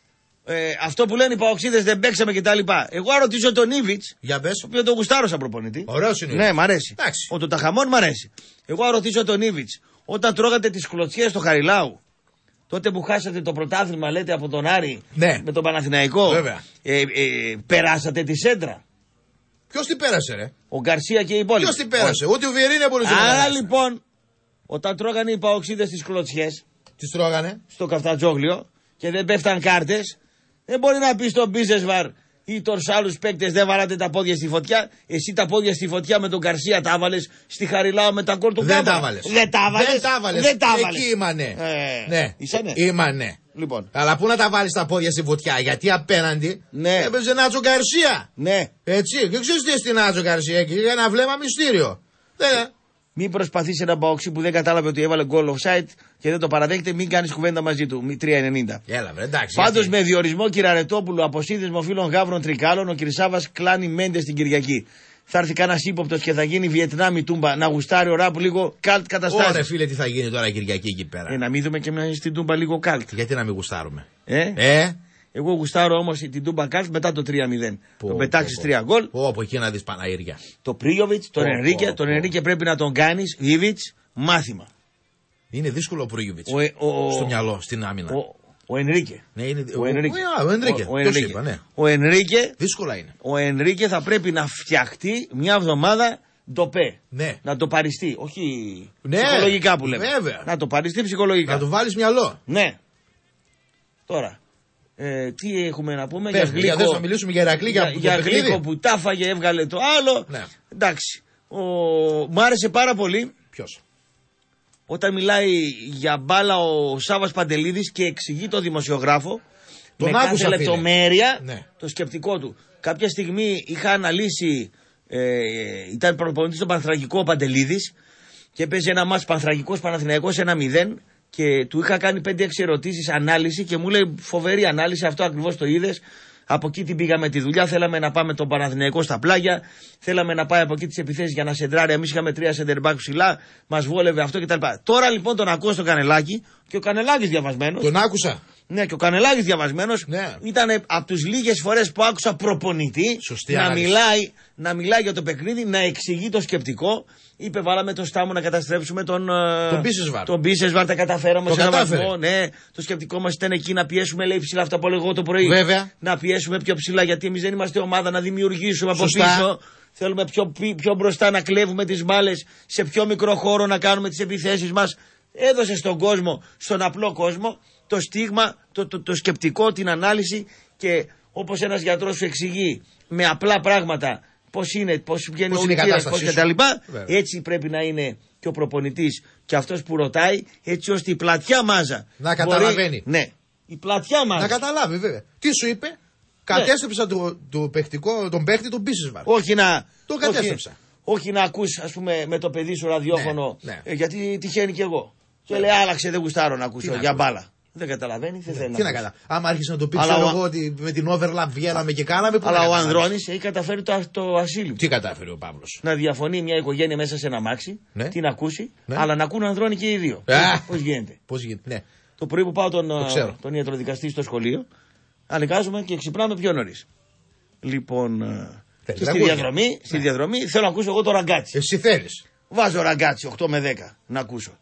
Ε, αυτό που λένε οι Παοξίδες δεν παίξαμε κτλ. Εγώ αν ρωτήσω τον Ήβιτς, Για πες. το οποίο τον γουστάρω σαν προπονητή. Ωραίος είναι. Ναι, μ' αρέσει. Εντάξει. Ο Τουταχαμών μ' αρέσει. Εγώ αν ρωτήσω τον Ήβιτς, όταν τρώγατε τις κλωτσιές στο Χαριλάου, τότε που χάσατε το πρωτάθλημα, λέτε από τον Άρη Ναι. με τον Παναθηναϊκό, Βέβαια. ε, ε, περάσατε τη σέντρα. Ποιος τι πέρασε, ρε. Ο Γκαρσία και οι υπόλοιποι. Ποιος τι πέρασε. Ούτε ο Βιερίνια μπορούσε να Άρα περάσει. λοιπόν, όταν τρώγανε οι Παοξίδες τις κλωτσιές Τις τρώγανε. στο Καφτατζόγλιο και δεν πέφταν κάρτες, δεν μπορεί να πει στον Μπίζεσβαρ ή τους άλλους παίκτες δεν βάλατε τα πόδια στη φωτιά. Εσύ τα πόδια στη φωτιά με τον Γκαρσία τα έβαλες στη Χαριλάου με τα γκολ του Δεν Γκάμπα. τα έβαλες. Δεν τα έβαλες. Δεν τα έβαλες. Δεν τα έβαλες. Εκεί ήμανε. Ε, Ναι. Ήσανε. Ήμανε. Λοιπόν. Αλλά πού να τα βάλεις τα πόδια στη φωτιά. Γιατί απέναντι Ναι. έπαιζε Νάτσο Γκαρσία. Ναι. Έτσι. Και ξέρεις τι στην Νάτσο Γκαρσία εκεί. Για ένα βλέμμα μυστήριο. Δεν. Μην προσπαθήσει ένα Παοξί που δεν κατάλαβε ότι έβαλε γκολ offside και δεν το παραδέχεται, μην κάνει κουβέντα μαζί του. Μη τρία ενενήντα. Έλα, βρε, εντάξει. Πάντως γιατί. με διορισμό Κυραρετόπουλου από σύνδεσμο φίλων Γαύρων Τρικάλων, ο Κυρσάβας κλάνει Μέντες την Κυριακή. Θα έρθει κανένα ύποπτο και θα γίνει Βιετνάμι Τούμπα να γουστάρει ο ράπ λίγο καλτ καταστάσει. Ωραία, φίλε, τι θα γίνει τώρα Κυριακή εκεί πέρα. Ε, να μην δούμε και μια στην Τούμπα λίγο καλτ. Γιατί να μην γουστάρουμε. Ε? Ε. Εγώ γουστάρω όμως την Τούμπα καλτ μετά το τρία μηδέν. Το πετάξει τρία γκολ. Πω, από εκεί να δεις Παναήρια. Το Πρίγιοβιτ, τον Πω, Ενρίκε. πω, Τον πω. Ενρίκε πρέπει να τον κάνει. Βίβιτ, μάθημα. Είναι δύσκολο ο Πρίγιοβιτς. Ο, ε- ο, Στο μυαλό, στην άμυνα. Ο, ο Ενρίκε. Ναι, είναι... Ο Ενρίκε. Ο, ο Ενρίκε. Ο, ο Ποιος Ενρίκε. είπα, ναι. Ο Ενρίκε, Δύσκολα είναι. ο Ενρίκε θα πρέπει να φτιαχτεί μια εβδομάδα ντοπέ. Ναι. Να το παριστεί. Όχι Ναι, ψυχολογικά που λέμε. βέβαια. Να το παριστεί ψυχολογικά. Να του βάλεις μυαλό. Ναι. Τώρα. Ε, τι έχουμε να πούμε Πες, για για γλύκο. θες να μιλήσουμε για Ηρακλή, για, για, για το παιχνίδι? γλύκο που τάφαγε, έβγαλε το άλλο. Ναι. Εντάξει. Ο, μ' άρεσε πάρα πολύ Ποιος? όταν μιλάει για μπάλα ο Σάββας Παντελίδης και εξηγεί το δημοσιογράφο Τον με άκουσα, κάθε φίλε. λεπτομέρεια Ναι. το σκεπτικό του. Κάποια στιγμή είχα αναλύσει, ε, ήταν προπονητής στον Πανθρακικό ο Παντελίδης και παίζει ένα μάτς Πανθρακικός Παναθηναϊκός ένα μηδέν και του είχα κάνει πέντε έξι ερωτήσεις ανάλυση και μου λέει φοβερή ανάλυση, αυτό ακριβώς το είδες. Από εκεί την πήγαμε τη δουλειά. Θέλαμε να πάμε τον Παναθηναϊκό στα πλάγια. Θέλαμε να πάει από εκεί τις επιθέσεις για να σεντράρει. Εμείς είχαμε τρία σεντερμπάκ ψηλά. Μας βόλευε αυτό κτλ. Τώρα λοιπόν τον ακούω στο Κανελάκι και ο Κανελάκης διαβασμένος. Τον άκουσα. Ναι, και ο Κανελάκης διαβασμένος Ναι. ήταν από τους λίγες φορές που άκουσα προπονητή Σωστή να ανάλυση. μιλάει, να μιλάει για το παιχνίδι, να εξηγεί το σκεπτικό. Είπε, βάλαμε το Στάμου να καταστρέψουμε τον. Τον Μπίσεσβαρ. Τον Μπίσεσβαρ, τα καταφέραμε Το σε έναν κατάφερε. βαθμό. Ναι, το σκεπτικό μας ήταν εκεί να πιέσουμε, λέει ψηλά αυτά που έλεγα εγώ το πρωί. Βέβαια. Να πιέσουμε πιο ψηλά, γιατί εμείς δεν είμαστε ομάδα να δημιουργήσουμε από Σωστά. πίσω. Θέλουμε πιο, πι- πιο μπροστά να κλέβουμε τις μπάλες, σε πιο μικρό χώρο να κάνουμε τις επιθέσεις μας. Έδωσε στον κόσμο, στον απλό κόσμο, το στίγμα, το, το, το σκεπτικό, την ανάλυση και όπως ένας γιατρός σου εξηγεί με απλά πράγματα πώς είναι, πώς βγαίνει Πώς ο είναι η Ολυμπίας, κατάστασή πώς σου. κτλ. Βέβαια. Έτσι πρέπει να είναι και ο προπονητής και αυτός που ρωτάει, έτσι ώστε η πλατιά μάζα Να μπορεί- καταλαβαίνει. Ναι, η πλατιά μάζα. Να καταλάβει, βέβαια. Τι σου είπε? Κατέστρεψα το, το παιχτικό, τον παίχτη του Μπίσεσβαρ. Όχι να. Το όχι- κατέστρεψα. Όχι να ακούς, ας πούμε, με το παιδί σου ραδιόφωνο. Ναι, ναι. ε, γιατί τυχαίνει κι εγώ. Και λέει, άλλαξε, δεν γουστάρω να ακούσω Τι να για ακούω. μπάλα. Δεν καταλαβαίνει, δεν θέλει Τι να κάνω. Άμα άρχισε να το πει, ξέρω εγώ ότι με την overlap βγαίναμε και κάναμε. Αλλά ο Ανδρώνης έχει καταφέρει το, το ασύλληπτο. Τι κατάφερε ο Παύλος? Να διαφωνεί μια οικογένεια μέσα σε ένα μάξι, ναι. την ακούσει, ναι. αλλά να ακούν Ανδρώνη και οι δύο. Πώς γίνεται. Πώς γίνεται, ναι. Το πρωί που πάω τον, τον ιατροδικαστή στο σχολείο, ανοικάζουμε και ξυπνάμε πιο νωρίς. Λοιπόν, και στη διαδρομή, ναι. στη διαδρομή θέλω να ακούσω εγώ το ραγκάτσι. Εσύ θέλεις. Βάζω ραγκάτσι οκτώ με δέκα να ακούσω.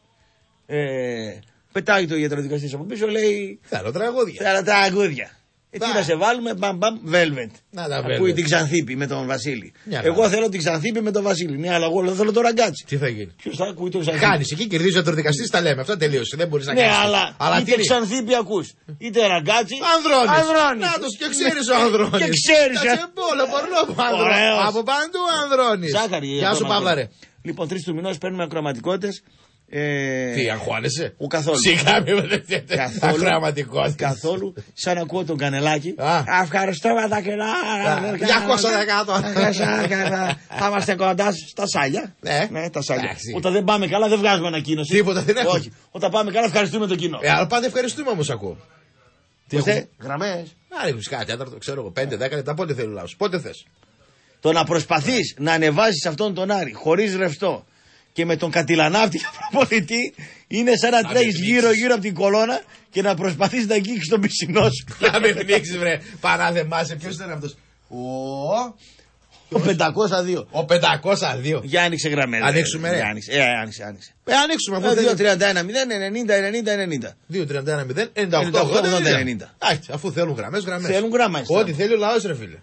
Ε, πετάει το ιατροδικαστής από πίσω, λέει. Θέλω τραγούδια. Θέλω τραγούδια. Ε, τι να σε βάλουμε, μπαμ μπαμ, Velvet. Να τα Ακούει την Ξανθήπη με τον Βασίλη. Μια εγώ καλά. θέλω την Ξανθήπη με τον Βασίλη. Ναι, αλλά εγώ θέλω το ραγκάτσι. Τι θα γίνει? Ποιος θα ακούει το Ξανθήπη? Χάνεις εκεί, κερδίζει ο ιατροδικαστής, τα λέμε. Αυτά τελείωσε. Δεν μπορείς να ναι, κάνεις. Αλλά, αλλά είτε Ξανθήπη ακούς, είτε ραγκάτσι. Ανδρώνης. Ανδρώνης. Να τους και ξέρεις ο Ανδρώνης. Και ξέρεις. Τα τσεπόλο, πορνό από Ανδρώνης. Από παντού Ανδρώνης. Ζάκαρη. Γεια σου Παύλαρε. Λοιπόν, τρεις του μηνός παίρνουμε ακροματικότητες. Ε... Τι, αγχώνεσαι? Ο καθόλου. Σιγά ακροαματικότητα. Καθόλου. Σαν να ακούω τον Κανελάκη. Ευχαριστώ με τα κιλά. διακόσια τοις εκατό. Θα είμαστε κοντά στα σάλια. Ναι, τα σάλια. Όταν δεν πάμε καλά δεν βγάζουμε ανακοίνωση. Τίποτα δεν έχουμε. Όχι. Όταν πάμε καλά ευχαριστούμε το κοινό. Ε, αλλά πάντα ευχαριστούμε όμως ακούω. Τι έχουμε? Γραμμές. Άρα, φυσικά, τέταρτο, ξέρω εγώ, πέντε δέκα λεπτά. Πότε θέλει λαός? Πότε θες? Το να προσπαθείς να ανεβάσεις αυτόν τον Άρη χωρίς ρευστό και με τον κατηλανάπτη προπονητή είναι σαν να τρέχεις γύρω-γύρω από την κολόνα και να προσπαθείς να αγγίξεις τον πισινό σου. Να με πνίξεις, βρε. Παράδεμάσαι. Ποιος ήταν αυτός? Ο. Ο πεντακόσια δύο. Ο πεντακόσια δύο. Για άνοιξε γραμμές. Ανοίξουμε, ρε. Άνοιξε, ε, άνοιξε, άνοιξε. Ε, ανοίξουμε αυτό. δύο τριάντα ένα μηδέν ενενήντα ενενήντα ενενήντα. δύο τριάντα ένα μηδέν ενενήντα οκτώ ογδόντα ενενήντα. Αφού θέλουν γραμμές, γραμμές. Θέλουν γραμμές. Ό,τι θέλει ο λαός, ρε φίλε.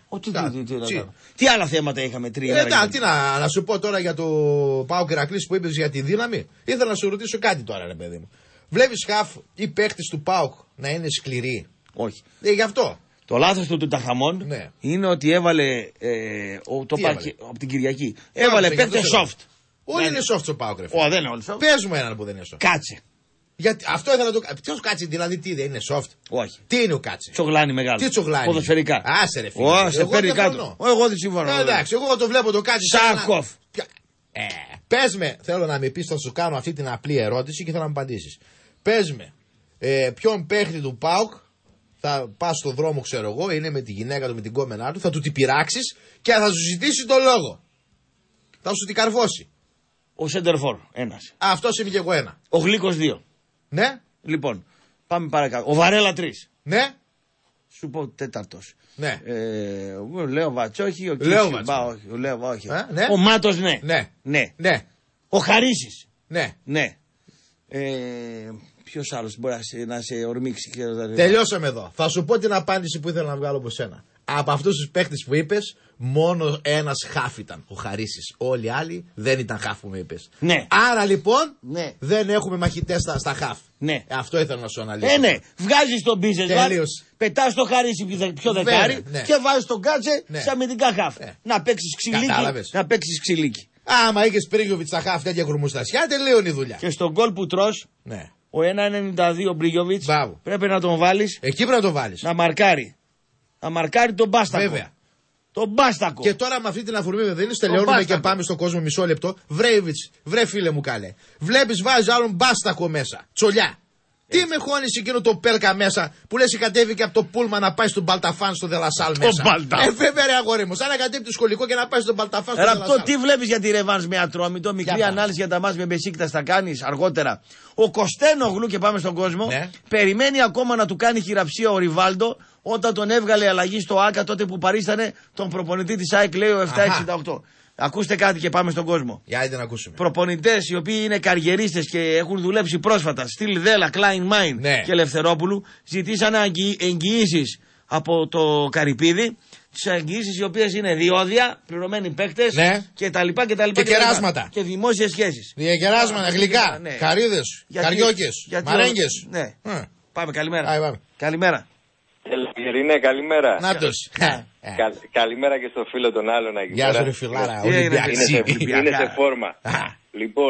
Τι άλλα θέματα είχαμε, τρία. Ε, τι να, να σου πω τώρα για το Πάο Ηρακλής που είπες για τη δύναμη. Ήθελα να σου ρωτήσω κάτι τώρα, ρε παιδί μου. Βλέπεις χαφ ή παίχτης του ΠΑΟΚ να είναι σκληροί? Όχι. Ε, γι' αυτό. Το λάθος του Τουταχαμών ναι. είναι ότι έβαλε, ε, ο, το πακ, από την Κυριακή. Έβαλε παίχτες soft. Όλοι είναι soft στο ΠΑΟΚ, ρε φίλε. Ω, δεν είναι όλοι soft. Πες μου έναν που δεν είναι soft. Κάτσε. Γιατί αυτό ήθελα να το κάνω. Ποιος Κάτσε, δηλαδή τι δεν είναι soft? Όχι. Τι είναι ο Κάτσε? Τσογλάνι μεγάλο. Τι τσογλάνι? Ποδοσφαιρικά. Άσε ρε φίλε. Ω, σε παίρνει κάτω. Εγώ δεν συμφωνώ. Ε, εντάξει, εγώ το βλέπω το Κάτσε. Σάκοφ. Ε, πες με, θέλω να με πεις, θα σου κάνω αυτή την απλή ερώτηση και θέλω να μου απαντήσεις. Πες με, ε, ποιον παίχτη του ΠΑΟΚ θα πα στον δρόμο, ξέρω εγώ, είναι με τη γυναίκα του, με την κόμενά του, θα του την πειράξεις και θα σου ζητήσει το λόγο. Θα σου την καρφώσει. Ο Σέντερφορ, ένας. Αυτός είμαι και εγώ ένα. Ο Γλύκος δύο. Ναι. Λοιπόν, πάμε παρακάτω. Ο Βαρέλα τρεις. Ναι. Σου πω τέταρτος. Ναι. Ε, ο Λέο Βατσόχη, ο Λέο Βατσόχη. Ο Λέο όχι. Ε, ναι. Ο Μάτος, ναι. Ναι. Ναι. Ναι. Ο Χαρίσης. Ναι. Ναι. Ε, ποιος άλλος μπορεί να σε, να σε ορμήξει? Τελειώσαμε εδώ. Θα σου πω την απάντηση που ήθελα να βγάλω από σένα. Από αυτούς τους παίχτες που είπες, μόνο ένας χαφ ήταν, ο Χαρίσης. Όλοι οι άλλοι δεν ήταν χαφ που με είπες. Ναι. Άρα λοιπόν ναι. δεν έχουμε μαχητές στα, στα χαφ. Ναι. Αυτό ήθελα να σου αναλύσω. Ε, ναι. Βγάζεις τον Μπίζεσβάρ, πετάς το Χαρίσι πιο δεκάρι ναι. και βάζεις τον Κάτσε ναι. σε αμυντικά χαφ. Ναι. Να παίξεις ξυλίκι. Κατάλαβες. Να παίξεις ξυλίκι. Άμα είχες Πρίγιοβιτς στα χαφ τέτοια κουρμουστασιά, τελείωνε η δουλειά. Και στον γκολ που τρως, ναι. ο ένα ενενήντα δύο Μπρίγιοβιτς πρέπει να τον βάλεις. Εκεί πρέπει να τον βάλεις. Να μαρκάρει. Να μαρκάρει τον Μπάστακο. Βέβαια. Τον Μπάστακο. Και τώρα με αυτή την αφορμή δεν είναι, τελειώνουμε και πάμε στον κόσμο μισό λεπτό. Βρέιβιτς, βρε φίλε μου καλέ. Βλέπεις βάζει άλλον Μπάστακο μέσα. Τσολιά. Τι με χώνεις εκείνο το πέλκα μέσα που λες κατέβηκε από το πούλμα να πάει στον Μπαλταφάν στο Δελασάλ μέσα. Μπαλταφάν. Ε, βέβαια, ρε αγόρι μου, σαν να κατέβει το σχολικό και να πάει στον Μπαλταφάν στο Δελασάλ. Αυτό τι βλέπεις για τη ρεβάνς με Ατρόμητο, μικρή για ανάλυση για τα μάτς με Μπεσίκτας θα κάνεις αργότερα. Ο Κωστένογλου, και πάμε στον κόσμο, ναι. περιμένει ακόμα να του κάνει χειραψία ο Ριβάλντο όταν τον έβγαλε αλλαγή στο ΆΚΑ τότε που παρίστανε τον προπονητή της ΑΕΚ, λέει ο επτακόσια εξήντα οκτώ. Ακούστε κάτι και πάμε στον κόσμο. Για να ακούσουμε. Προπονητές οι οποίοι είναι καριερίστες και έχουν δουλέψει πρόσφατα, στυλ Δέλα, Κλάιν Μάιν ναι. και Ελευθερόπουλου, ζητήσανε εγγυήσεις από το Καρυπίδη. Τις εγγυήσεις οι οποίες είναι διόδια, πληρωμένοι παίκτες ναι. και τα λοιπά και τα λοιπά. Και, και κεράσματα. Και δημόσιες σχέσεις. Κεράσματα, γλυκά, ναι. Καρύδες, καριόκες, μαρέγγες. Ναι. Mm. Πάμε, καλημέρα. Άι, πάμε. Καλημέρα. Ελευθερίνε, καλημέρα. Νάτος. Κα, καλημέρα και στο φίλο των άλλων. Γεια σου ρε φιλάρα, είναι, σε, είναι σε φόρμα. Λοιπόν,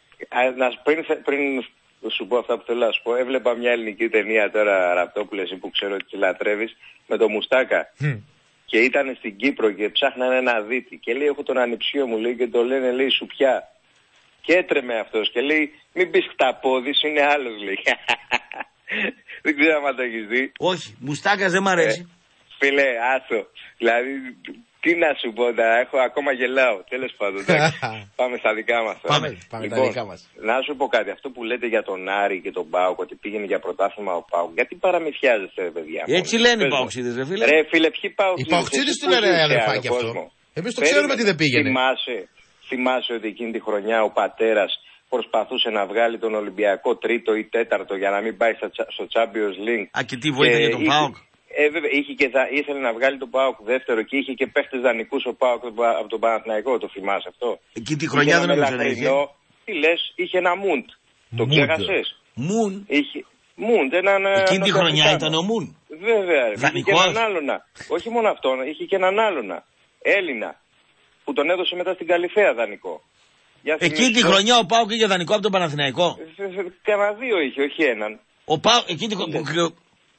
να, πριν, πριν σου πω αυτά που θέλω να σου πω, έβλεπα μια ελληνική ταινία τώρα, Ραπτόπουλε, εσύ που ξέρω ότι τη λατρεύεις, με το Μουστάκα. Mm. Και ήταν στην Κύπρο και ψάχνανε ένα δίτη. Και λέει, έχω τον ανιψιό μου, λέει, και το λένε, λέει, Σουπιά. Και έτρεμε αυτός και λέει, μην πεις χταπόδης, είναι άλλος, λέει. Δεν ξέρω αν το έχεις δει. Όχι, Μουστάκας δεν μ' αρέσει. Ε, φίλε, άσο. Δηλαδή, τι να σου πω, τα έχω ακόμα γελάω. Τέλος πάντων, πάμε στα δικά μας. Πάμε, πάμε λοιπόν, τα δικά μας. Να σου πω κάτι, αυτό που λέτε για τον Άρη και τον Πάοκ, ότι πήγαινε για πρωτάθλημα ο Πάοκ, γιατί παραμυθιάζεστε, παιδιά. Έτσι λένε οι Παοξίδες, ρε φίλε. Ρε φίλε, ποιοι Παοξίδες. Οι Παοξίδες του λένε, αδερφάκι αυτό. Εμείς το ξέρουμε τι δεν πήγαινε. Θυμάσαι, θυμάσαι ότι εκείνη τη χρονιά ο πατέρας προσπαθούσε να βγάλει τον Ολυμπιακό τρίτο ή τέταρτο για να μην πάει στο Champions League. Α, και τι βοήθεια για τον Πάοκ. Ε, βέβαια, είχε και θα, ήθελε να βγάλει τον Πάοκ δεύτερο και είχε και παίχτες δανεικούς ο Πάοκ από τον Παναθηναϊκό, το θυμάσαι αυτό. Εκεί τη χρονιά δεν έπαιζε να είχε. Τι λες, είχε ένα Μουντ. Το ξέχασες. Μουν. Είχε... Μουντ, έναν. Εκείνη τη χρονιά ήταν ο Μουν. Βέβαια, είχε και έναν άλλονα. Όχι μόνο αυτόν, είχε και έναν άλλονα. Έλληνα. Που τον έδωσε μετά στην Καλυθέα δανεικό. Εκείνη τη χρονιά ο Πάοκ είχε δανεικό από τον Παναθηναϊκό. Κανα δύο είχε, όχι έναν. Ο Πάοκ εκείνη τη χρονιά.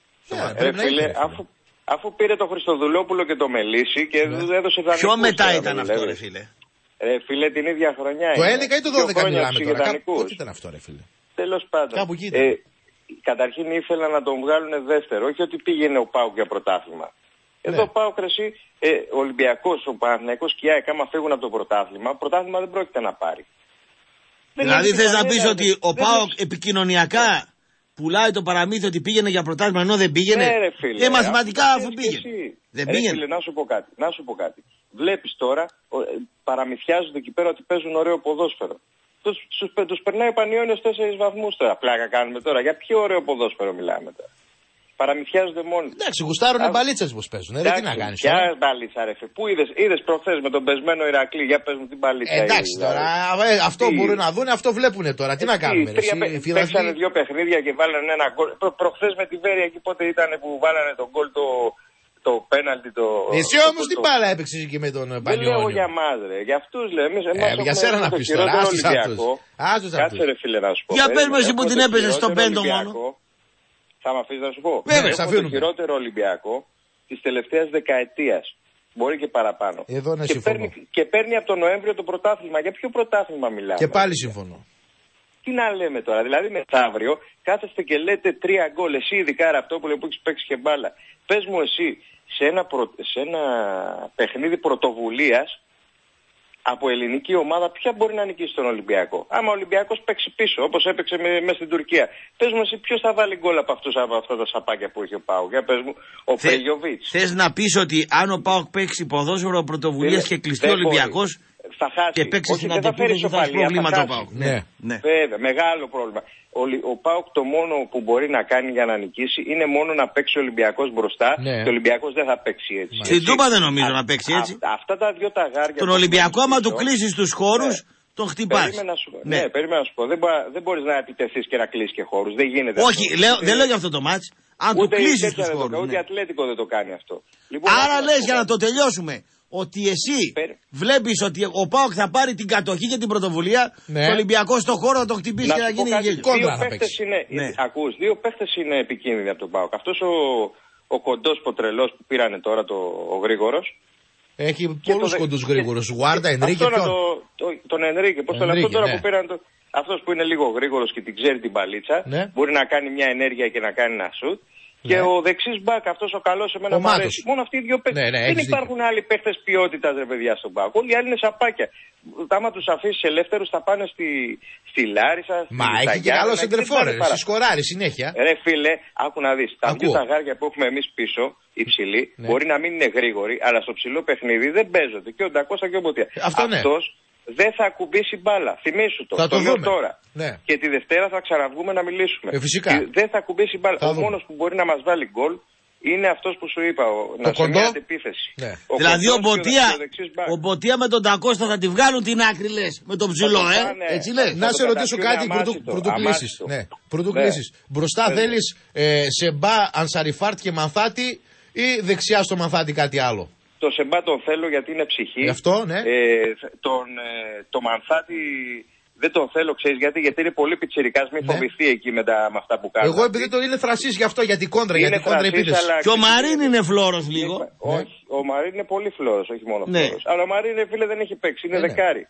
Ε, φίλε, αφού, αφού πήρε το Χριστοδουλόπουλο και το Μελίσι και ναι. έδωσε δανεικό. Ποιο μετά ήταν αυτό, ρε φίλε. Ρε φίλε, την ίδια χρονιά. Το έντεκα ή το δώδεκα μιλάμε τώρα. Πότε ήταν αυτό, ρε φίλε. Τέλος πάντων. Κάπου εκεί ε, καταρχήν ήθελαν να τον βγάλουν δεύτερο, όχι ότι πήγαινε ο Πάοκ για πρωτάθλημα. Εδώ ναι. πάω κρεσί, ε, ο Ολυμπιακός, ο Παναθηναϊκός και η ΑΕΚ, άμα φύγουν από το πρωτάθλημα, πρωτάθλημα δεν πρόκειται να πάρει. Δηλαδή θες να πεις ότι ο ΠΑΟΚ επικοινωνιακά πουλάει το παραμύθι ότι πήγαινε για πρωτάθλημα ενώ δεν πήγαινε. Ναι, ρε φίλε. Ε, μαθηματικά αφού πήγαινε. Δεν ρε, πήγαινε. Φίλε, να σου πω κάτι. Να σου πω κάτι. Βλέπεις τώρα, παραμυθιάζονται εκεί πέρα ότι παίζουν ωραίο ποδόσφαιρο. Τους, τους, τους περνάει ο Πανιώνιος τέσσερις βαθμούς τώρα. Πλάκα κάνουμε τώρα. Για ποιο ωραίο ποδόσφαιρο μιλάμε τώρα. Παραμυθιάζονται μόνοι. Εντάξει, γουστάρουν οι μπαλίτσες που παίζουν. Ε, τι να κάνεις. Ποια μπαλίτσα, ρε φίλε. Πού είδες, είδες προχθές με τον πεσμένο Ηρακλή. Για πες μου την μπαλίτσα. Ε, εντάξει τώρα. Ε, αυτό τι... μπορούν να δουν, αυτό βλέπουν τώρα. Τι ε, να κάνουμε. Τρία πε... Παίξανε δύο παιχνίδια και βάλανε ένα γκολ. Προ, προχθές με τη Βέρεια εκεί πότε ήταν που βάλανε τον γκολ το. Το πέναλτι το. Εσύ όμως τι μπάλα έπαιξες εκεί με τον Πανιόνιο. Δεν λέω για μας ρε. Για αυτούς λέω. Εμείς ε, για σένα να πεις τώρα. Άσους αυτούς. Κάτσε ρε φίλε να σου πω. Για πες μου εσύ που την έπαιζες στο πέντο μόνο. Θα με αφήσεις να σου πω. Βέβαια, έχω το χειρότερο Ολυμπιακό της τελευταίας δεκαετίας. Μπορεί και παραπάνω. Εδώ να και, παίρνει, και παίρνει από τον Νοέμβριο το πρωτάθλημα. Για ποιο πρωτάθλημα μιλάμε. Και πάλι συμφωνώ. Τι να λέμε τώρα. Δηλαδή μεθαύριο κάθεστε και λέτε τρία γκολ. Εσύ ειδικά Ραπτόπουλε που έχεις παίξει και μπάλα. Πες μου εσύ σε ένα, προ, σε ένα παιχνίδι πρωτοβουλίας από ελληνική ομάδα, ποια μπορεί να νικήσει τον Ολυμπιακό. Άμα ο Ολυμπιακός παίξει πίσω, όπως έπαιξε μέσα με στην Τουρκία. Πες μου εσύ ποιος θα βάλει γκολ από, αυτούς, από αυτά τα σαπάκια που έχει ο ΠΑΟΚ. Για πες μου, ο Θε, Πρεγιοβίτς. Θες να πεις ότι αν ο ΠΑΟΚ παίξει ποδόσφαιρο πρωτοβουλίας και κλειστεί ο Ολυμπιακός θα χάσει. Και παίξει στην αντεπίθεση θα έχει προβλήματα ο ΠΑΟΚ. Ναι. Ναι. Βέβαια, μεγάλο πρόβλημα. Ο, ο ΠΑΟΚ το μόνο που μπορεί να κάνει για να νικήσει είναι μόνο να παίξει ο Ολυμπιακός μπροστά. Ναι. Και ο Ολυμπιακός δεν θα παίξει έτσι. Στην Τούμπα δεν νομίζω α, να παίξει έτσι. Α, αυτά τα δυο τα γάρια. Τον Ολυμπιακό, άμα του κλείσει τους χώρους, ναι. τον χτυπάς. Περίμενα σου, ναι. ναι, περίμενα να σου πω. Δεν, μπο, δεν μπορείς να επιτεθείς και να κλείσεις και χώρους. Δεν γίνεται. Όχι, αυτό. Λέω, δεν λέω για αυτό το μάτς. Αν του κλείσεις τους χώρους. Ούτε η Ατλέτικο δεν το κάνει αυτό. Άρα λες για να το τελειώσουμε. Ότι εσύ Περ... βλέπεις ότι ο ΠΑΟΚ θα πάρει την κατοχή και την πρωτοβουλία ναι. το Ολυμπιακό στον χώρο να το χτυπήσει και να γίνει γέλιο. Δύο παίχτες είναι, ναι. ακούς, δύο παίχτες είναι επικίνδυνοι από τον ΠΑΟΚ. Αυτός ο, ο κοντός ποτρελός που πήρανε τώρα το, ο Γρήγορος. Έχει πολλούς το, κοντούς Γρήγορους. Γουάρντα, Ενρίκε. Το, το, τον Ενρίκε. Πώς το λέω αυτό τώρα ναι. που πήραν το... Αυτός που είναι λίγο γρήγορος και την ξέρει την παλίτσα ναι. μπορεί να κάνει μια ενέργεια και να κάνει ένα σουτ. Και ναι. ο δεξής μπακ, αυτός ο καλός εμένα μου αρέσει. Μόνο αυτοί οι δύο παίκτες. Ναι, ναι, δεν υπάρχουν δίκιο. Άλλοι παίκτες ποιότητας ρε παιδιά στον μπακ. Όλοι οι άλλοι είναι σαπάκια. Άμα τους αφήσεις ελεύθερους θα πάνε στη, στη Λάρισα. Μα στη έχει και καλό σεντρεφόρε. Στη σκοράρει συνέχεια. Ρε φίλε, άκου να δεις. Τα δύο τα γάρια που έχουμε εμείς πίσω, υψηλοί, ναι. μπορεί να μην είναι γρήγοροι, αλλά στο ψηλό παιχνίδι δεν παίζονται. Και ο Ντακώστα και ο Μποτία. Αυτός δεν θα ακουμπήσει μπάλα. Θυμήσου το. Θα το, το λέω τώρα. Ναι. Και τη Δευτέρα θα ξαναβγούμε να μιλήσουμε. Ε, φυσικά. Δεν θα ακουμπήσει μπάλα. Θα ο μόνος που μπορεί να μας βάλει γκολ είναι αυτός που σου είπα. Ο, να σε μια αντεπίθεση. Ναι. Ο δηλαδή ο Μποτία, ο Μποτία με τον Ντακώστα θα τη βγάλουν την άκρη λες. Με τον ψηλό, ε. Πάνε, έτσι λες. Να σε ρωτήσω κάτι πρωτού κλείσεις. Ναι. Πρωτού κλείσεις. Μπροστά θέλεις ε, Σεμπά, Ανσαριφάρτ και Μανθάτη ή δεξιά στο Μανθάτη κάτι άλλο. Το Σεμπά τον θέλω γιατί είναι ψυχή. Γι' αυτό, ναι. Ε, τον, ε, το Μανθάτη δεν τον θέλω, ξέρεις γιατί, γιατί είναι πολύ πιτσιρικάς, μην ναι. φοβηθεί εκεί με, τα, με αυτά που κάνει. Εγώ επειδή τον είναι θρασής γι' αυτό, για την κόντρα, για την κόντρα επίθεση. Και ο Μαρίν είναι φλόρος λίγο. Ναι. Όχι, ο Μαρίν είναι πολύ φλόρος, όχι μόνο ναι. φλόρος. Αλλά ο Μαρίν, φίλε, δεν έχει παίξει, είναι ναι, δεκάρι.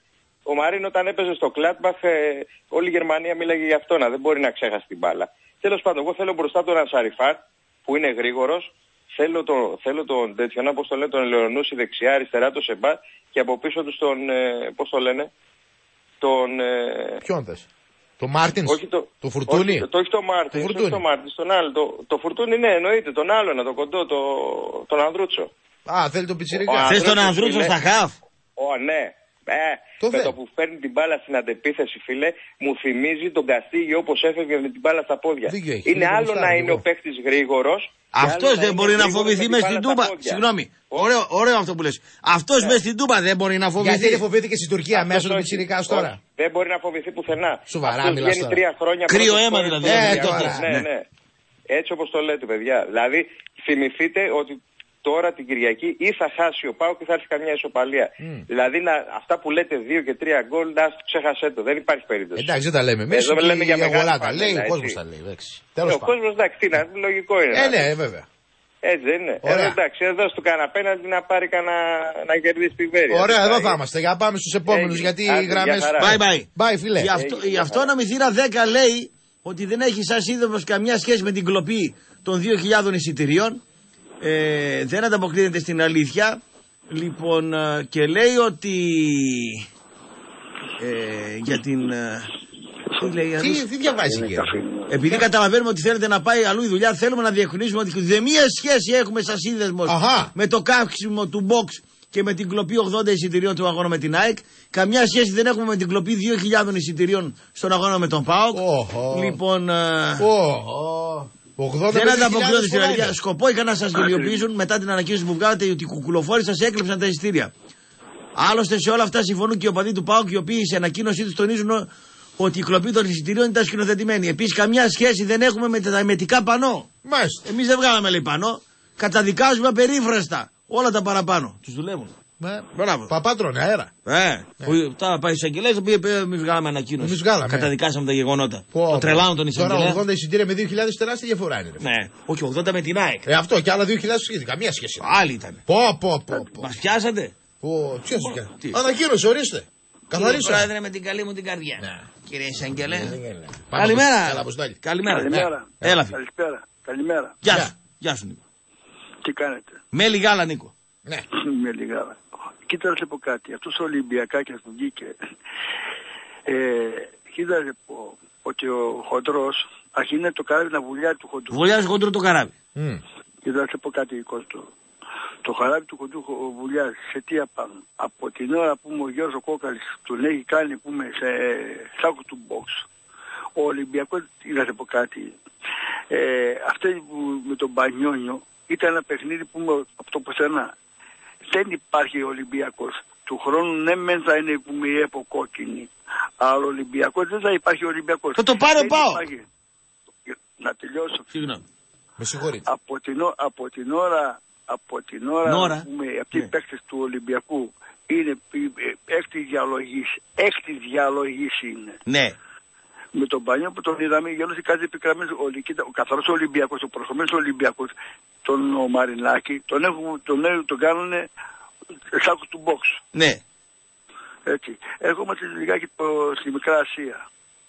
Ο Μαρίν όταν έπαιζε στο Gladbach, ε, όλη η Γερμανία μίλαγε για αυτό, να δεν μπορεί να ξέχασει την μπάλα. Τέλος πάντων, εγώ θέλω μπροστά τον Ανσαριφάρ, που είναι γρήγορος, θέλω, το, θέλω τον τέτοιον, όπως το λένε, τον Λεωνούση δεξιά, αριστερά το Σεμπά και από πίσω του τον, ε, πώς το λένε, τον... Ε, Ποιον θες? Το Μάρτινς, όχι το, το Φουρτούνι. Όχι, το, όχι το Μάρτινς, το όχι το Μάρτινς, τον άλλο. Το, το Φουρτούνι, ναι, εννοείται, τον άλλο, το κοντό, το, τον Ανδρούτσο. Α, θέλει τον Πιτσιρικά. Θες τον Ανδρούτσο στα χαφ? Ω, ναι. Ε, το με δε. Το που παίρνει την μπάλα στην αντεπίθεση, φίλε, μου θυμίζει τον Καστίγιο όπως έφευγε με την μπάλα στα πόδια. Έχει, είναι άλλο να είναι ο παίχτης γρήγορος. Αυτός δεν μπορεί να φοβηθεί μες στην Τούμπα. Συγγνώμη, ωραίο, ωραίο αυτό που λες. Αυτός μες στην Τούμπα δεν μπορεί να φοβηθεί. Γιατί δεν φοβήθηκε στην Τουρκία μέσω του Πιτσιρικά τώρα? Δεν μπορεί να φοβηθεί πουθενά. Σοβαρά μιλάς τώρα? Τρία χρόνια κρύο αίμα δηλαδή. Ναι, ναι. Έτσι όπως το λέτε, παιδιά. Δηλαδή, θυμηθείτε ότι τώρα την Κυριακή ή θα χάσει ο ΠΑΟΚ ή θα έρθει καμιά ισοπαλία. Mm. Δηλαδή να, αυτά που λέτε δύο και τρία γκολ, να ξέχασέ το. Δεν υπάρχει περίπτωση. Εντάξει, δεν τα λέμε. Εμείς εδώ λέμε για μεγάλα τα λέει, ο κόσμος τα λέει. Ε, ο κόσμος, εντάξει, τι να, λογικό είναι. Ε, ναι, βέβαια. Έτσι δεν είναι. Εδώ, εντάξει, εδώ στο καναπέναντι να πάρει κανένα, να κερδίσει τη Βέρεια. Ωραία, εδώ θα είμαστε. Για να πάμε στους επόμενους, γιατί οι γραμμές... Bye bye. Bye, φίλε. Η αυτόνομη θύρα δέκα λέει ότι δεν έχει σαν σύνδεσμος καμιά σχέση με την κλοπή των δύο χιλιάδων εισιτηρίων. Ε, δεν ανταποκρίνεται στην αλήθεια. Λοιπόν, και λέει ότι ε, για την ε, τι λέει, τι, τι διαβάζει εκεί? Επειδή καταλαβαίνουμε ότι θέλετε να πάει αλλού η δουλειά, θέλουμε να διευκρινίσουμε ότι δεν μία σχέση έχουμε σαν σύνδεσμος με το κάψιμο του box και με την κλοπή ογδόντα εισιτηρίων του αγώνα με την ΑΕΚ. Καμιά σχέση δεν έχουμε με την κλοπή δύο χιλιάδων εισιτηρίων στον αγώνα με τον ΠΑΟΚ. Oh, oh. Λοιπόν, oh, oh. δεν ανταποκρίνονται στην αλήθεια. Σκοπό είχαν να σας γελιοποιήσουν μετά την ανακοίνωση που βγάλατε ότι οι κουκουλοφόροι σας έκλεψαν τα εισιτήρια. Άλλωστε σε όλα αυτά συμφωνούν και οι οπαδοί του ΠΑΟΚ, οι οποίοι σε ανακοίνωσή τους τονίζουν ότι η κλοπή των εισιτηρίων ήταν σκηνοθετημένη. Επίσης, καμιά σχέση δεν έχουμε με τα εμετικά πανό. Μάλιστα. Εμείς δεν βγάλαμε λέει πανό. Καταδικάζουμε απερίφραστα όλα τα παραπάνω. Τους δουλεύουν. Ναι. Παπάτρωνε αέρα. Ε, ναι. Τώρα πάει εισαγγελέα, το οποίο εμείς βγάλαμε ανακοίνωση. Εμείς βγάλαμε. Καταδικάσαμε τα γεγονότα. Πω, το τρελάνο τον εισαγγελέα. Τώρα ογδόντα εισιτήρια με δύο χιλιάδες τεράστια διαφορά είναι. Ναι, όχι ογδόντα με την ΑΕΚ. Ε, αυτό και άλλα δύο χιλιάδες σχέση. Καμία σχέση. Άλλη ήταν. Πω, πω, πω, πω. Μας πιάσατε. Πω, τι σας ανακοίνωση, ορίστε. Καθαρίστε. Πρόεδρε, με την καλή μου την καρδιά. Ναι. Κύριε εισαγγελέα. Καλημέρα. Καλημέρα. Έλα, φίλε. Καλησπέρα. Καλημέρα. Γεια σου. Γεια σου, Νίκο. Τι κάνετε? Μέλι γάλα, Νίκο. Ναι. Μέλι γάλα. Κοίτα να σε πω κάτι. Αυτός ο Ολυμπιακάκης που βγήκε, ε, κοίταζε ότι ο χοντρός αρχίνεται το καράβι να βουλιάζει του χοντρού. Βουλιάζει χοντρού το καράβι. Mm. Κοίτα να σε πω κάτι, Κώστο. Το χαράβι του χοντρού βουλιάζει σε τι απάνω? Από την ώρα που ο Γιώργος Κόκαλης τον έχει κάνει πούμε, σε σάκο του box, ο Ολυμπιακός, να σε πω κάτι, ε, αυτή που με τον Μπανιόνιο ήταν ένα παιχνίδι που από το πουθενά. Δεν υπάρχει Ολυμπιακός. Του χρόνου ναι μεν θα είναι που με εποκόκκινη. Αλλά ο Ολυμπιακός δεν θα υπάρχει Ολυμπιακός. Θα το πάρω πάω. Να τελειώσω. Συγγνώμη. Με συγχωρείτε. Από την, από την ώρα, από την ώρα Νόρα. που με, αυτοί ναι. οι παίκτες του Ολυμπιακού είναι έκτη διαλογής. Έκτη διαλογής είναι. Ναι. Με τον Πανιό που τον είδαμε γέλωσε κάτι επικραμμένος. Ο καθαρός Ολυμπιακός, ο προσωπημένος Ολυμπιακός, τον ο Μαρινάκη, τον, έχουν, τον, τον κάνουν σάκο του box. Ναι. Έτσι. Έρχομαστε λιγάκι στη Μικρά Ασία.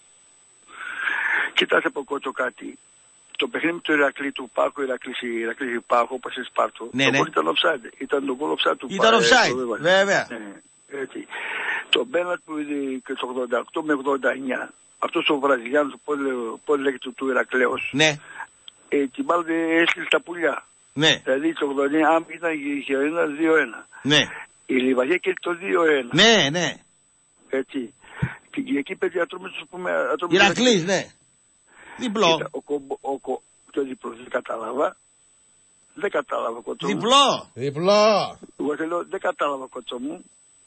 Κοιτάξτε από κότσο κάτι. Το παιχνίδι του Ηρακλή του Πάκου, Ηρακλή Πάκου, όπως η Σπάρτο. Ναι, το ναι. ήταν offside. Ήταν το goal offside του Πάκου. Ήταν offside, βέβαια. Ναι, έτσι. Το μπένατ που είναι και το ογδόντα οκτώ με ογδόντα εννιά. Αυτός ο Βραζιλιάνος, πώς λέγεται του Ηρακλέως. Ναι. Ε, την μπάλα έστειλε στα πουλιά. Ναι. Δηλαδή το ογδόντα εννιά, αν ήταν η Χερίνα δύο ένα. Ναι. Η Λιβαγιά και το δύο ένα. Ναι, ναι. Έτσι. Την Κυριακή παιδιά ατρόμες, ας πούμε... Ηρακλής, ναι. Διπλό. Κοίτα, ο, ο, ο, το διπλό δεν κατάλαβα. Δεν κατάλαβα κοτσό μου. Διπλό. Διπλό. Εγώ θέλω, δεν κατάλαβα κοτσό μου.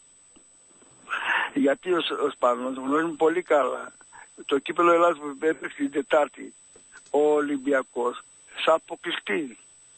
Γιατί ο, ο Σπανός γνωρίζουμε πολύ καλά. Το κύπελλο Ελλάδας που έπαιξε την Τετάρτη, ο Ολυμπιακός θα αποκλειστεί.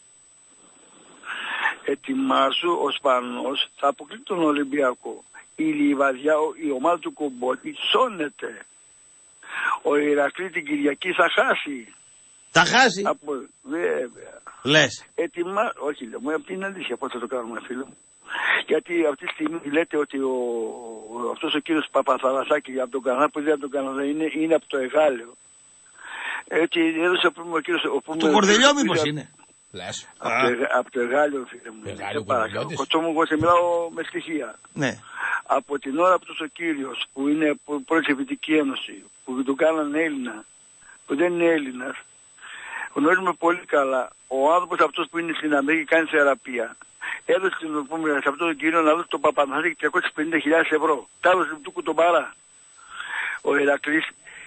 Ετοιμάσου ο Σπανός θα αποκλείσει τον Ολυμπιακό. Η Λιβαδιά, η ομάδα του Κομπότη σώνεται. Ο Ηρακλής την Κυριακή θα χάσει. Θα χάσει. Από... Βέβαια. Λες. Ετοιμα... Όχι, λέω, μου είναι αλήθεια πώς θα το κάνουμε, φίλε μου. Γιατί αυτή τη στιγμή λέτε ότι ο, ο, αυτός ο κύριος Παπαθανασάκη από τον Καναδά, που δεν από τον Καναδά, είναι, είναι από το Εγάλεο. Έτσι έδωσε ο κύριος... Το Κορδελιό μήπως είναι. Λες. Από, το, από το Εγάλεο, φίλε μου. Εγάλεο Κοτσό μου, εγώ σε μιλάω με στοιχεία. Ναι. Από την ώρα που ο κύριος που είναι πρώτη Σοβιετική Ένωση, που τον κάνανε Έλληνα, που δεν είναι Έλληνας, γνωρίζουμε πολύ καλά, ο άνθρωπος αυτός που είναι στην Αμερική κάνει θεραπεία. Έδωσε την επόμενη σε αυτόν τον κύριο να δώσει τον Παπαθανασάκη τριακόσιες πενήντα χιλιάδες ευρώ. Τα έδωσε του κουτομπαρά. Ο Ηρακλής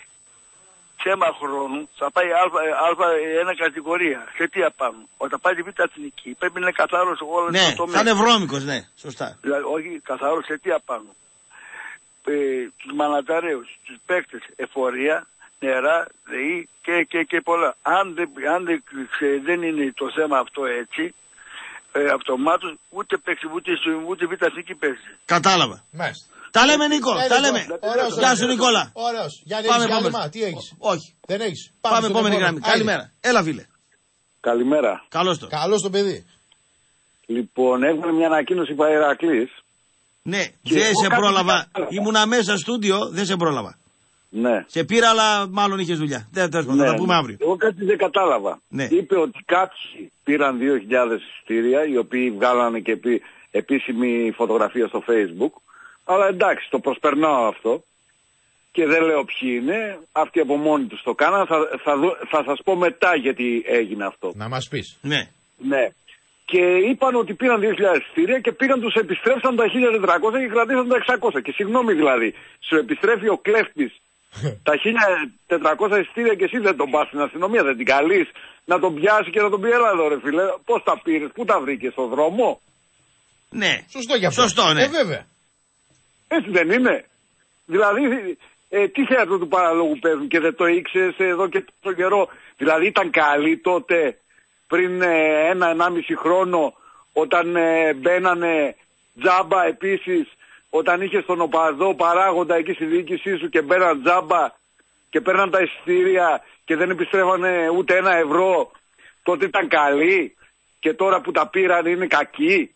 θέμα χρόνου θα πάει Α1 κατηγορία. Σε τι απάνω. Όταν πάει τη Β' Εθνική πρέπει να είναι καθαρός όλο ναι, το τομέα. Ναι, θα είναι βρώμικος, ναι, σωστά. Δηλαδή, όχι καθαρός σε τι απάνω. Ε, τους μαναταρέους, τους παίκτες, εφορία, νερά, ΔΕΗ και, και, και πολλά. Αν, δεν, αν δεν, δεν είναι το θέμα αυτό έτσι, ε, αυτομάτως ούτε παίξει, ούτε, ούτε Β' Εθνική παίζει. Κατάλαβα. Μάλιστα. Τα λέμε Νίκο, Έλε, τα λέμε. Γεια σου Νικόλα. Ωραίος. Γιάννη, Πάμε έχεις γάλημα, τι έχεις? Όχι. Δεν έχεις. Πάμε, Πάμε επόμενη γραμμή. Καλημέρα. Έλα φίλε. Καλημέρα. Καλώς το. Καλώς το παιδί. Λοιπόν, έβγαλε μια ανακοίνωση η Ηρακλής. Ναι, δεν σε πρόλαβα. Ήμουνα μέσα στούντιο, δεν σε πρόλαβα. Ναι. Σε πήρα, αλλά μάλλον είχες δουλειά. Δεν θα τα πούμε αύριο. Εγώ κάτι δεν κατάλαβα. Ναι. Είπε ότι κάποιοι πήραν δύο χιλιάδες εισιτήρια, οι οποίοι βγάλανε και επί, επίσημη φωτογραφία στο Facebook. Αλλά εντάξει, το προσπερνάω αυτό και δεν λέω ποιοι είναι. Αυτοί από μόνοι τους το κάναν. Θα, θα, θα σας πω μετά γιατί έγινε αυτό. Να μας πεις. Ναι. Ναι. Και είπαν ότι πήραν δύο χιλιάδες εισιτήρια και πήγαν, τους επιστρέψαν τα χίλια τετρακόσια και κρατήσαν τα εξακόσια. Και συγγνώμη δηλαδή, σου επιστρέφει ο κλέφτης τα χίλια τετρακόσια εισιτήρια και εσύ δεν τον πας στην αστυνομία, δεν την καλείς να τον πιάσει και να τον πει έλα εδώ ρε φίλε. Πώς τα πήρες, πού τα βρήκες, στον δρόμο? Ναι. Σωστό για αυτό. Σωστό, ναι. Ε, βέβαια. Έτσι δεν είναι? Δηλαδή, ε, τι θέατρο του παραλόγου παίζουν και δεν το ήξερες εδώ και τόσο καιρό? Δηλαδή ήταν καλή τότε, πριν ε, ένα, ενάμιση χρόνο, όταν ε, μπαίνανε τζάμπα επίσης, όταν είχες τον οπαδό παράγοντα εκεί στη διοίκησή σου και μπαίναν τζάμπα και παίρναν τα εισιτήρια και δεν επιστρέφανε ούτε ένα ευρώ, τότε ήταν καλή? Και τώρα που τα πήραν είναι κακοί?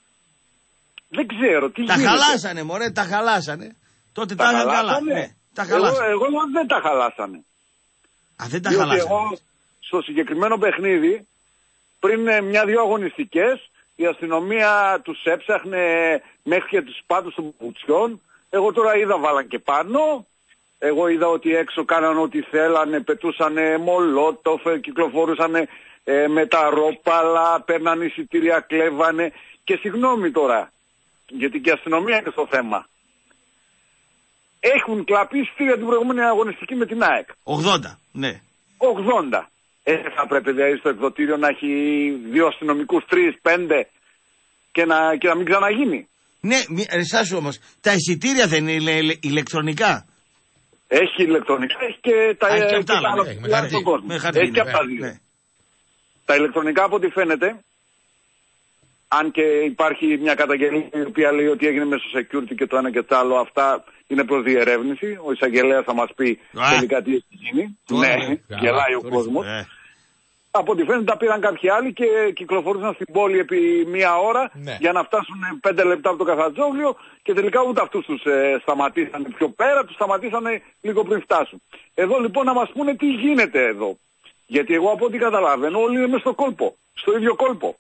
Δεν ξέρω τι τα γίνεται. χαλάσανε μωρέ, τα χαλάσανε. Τότε τα, τα είχαν καλά. Ναι, τα χαλάσανε. Εγώ, εγώ δεν τα χαλάσανε. Α, δεν τα Διότι χαλάσανε. Εγώ στο συγκεκριμένο παιχνίδι, πριν μια-δυο αγωνιστικές, η αστυνομία τους έψαχνε μέχρι και τους πάτους των πουτσιών. Εγώ τώρα είδα βάλαν και πάνω. Εγώ είδα ότι έξω κάναν ό,τι θέλανε, πετούσανε μολότοφ, κυκλοφορούσανε ε, με τα ρόπαλα, παίρναν εισιτήρια, κλέβανε. Και συγγνώμη τώρα, γιατί και η αστυνομία είναι στο θέμα. Έχουν κλαπεί εισιτήρια την προηγούμενη αγωνιστική με την ΑΕΚ. ογδόντα, ναι. ογδόντα. Ε, θα πρέπει δηλαδή στο εκδοτήριο να έχει δύο αστυνομικούς, τρεις, πέντε και να, και να μην ξαναγίνει. Ναι, εσάς όμως, τα εισιτήρια δεν είναι ηλε, ηλεκτρονικά? Έχει ηλεκτρονικά, έχει και τα ηλεκτρονικά. Έχει και τα άλλα, με χαρτί, με χαρτί, έχει και ναι, από τα δύο. Ναι. Τα ηλεκτρονικά από ό,τι φαίνεται, αν και υπάρχει μια καταγγελία η οποία λέει ότι έγινε μέσω security και το ένα και το άλλο, αυτά είναι προς διερεύνηση. Ο εισαγγελέας θα μας πει τελικά τι έχει γίνει. Ναι, γελάει ο κόσμος. Από ό,τι φαίνεται τα πήραν κάποιοι άλλοι και κυκλοφορούσαν στην πόλη επί μία ώρα ναι. για να φτάσουν πέντε λεπτά από το Καφατζόγλιο και τελικά ούτε αυτούς τους ε, σταματήσανε πιο πέρα, τους σταματήσανε λίγο πριν φτάσουν. Εδώ λοιπόν να μας πούνε τι γίνεται εδώ. Γιατί εγώ από ό,τι καταλαβαίνω όλοι είναι μες στο κόλπο, στο ίδιο κόλπο.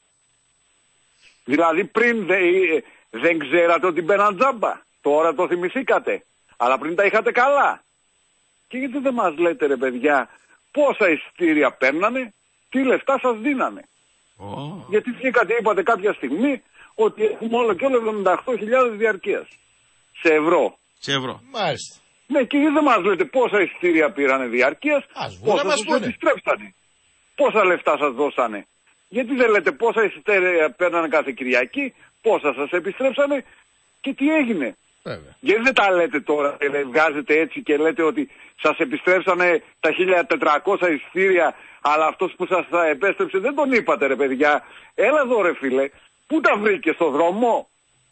Δηλαδή πριν δε, δεν ξέρατε ότι μπαίναν τζάμπα, τώρα το θυμηθήκατε, αλλά πριν τα είχατε καλά. Και γιατί δεν μας λέτε ρε παιδιά πόσα εισιτήρια παίρνανε, τι λεφτά σας δίνανε. Oh. Γιατί βγήκατε είπατε κάποια στιγμή ότι έχουμε όλο και όλο εβδομήντα οκτώ χιλιάδες διαρκείας. Σε ευρώ. Σε ευρώ. Μάλιστα. Ναι, και γιατί δεν μας λέτε πόσα εισιτήρια πήρανε διαρκείας, πόσα σας επιστρέψανε. Πόσα λεφτά σας δώσανε. Γιατί δεν λέτε πόσα εισιτήρια παίρνανε κάθε Κυριακή, πόσα σας επιστρέψανε και τι έγινε. Βέβαια. Γιατί δεν τα λέτε τώρα, βγάζετε έτσι και λέτε ότι σας επιστρέψανε τα χίλια τετρακόσια εισιτήρια, αλλά αυτός που σας τα επέστρεψε δεν τον είπατε ρε παιδιά. Έλα εδώ ρε φίλε, πού τα βρήκε στο δρόμο.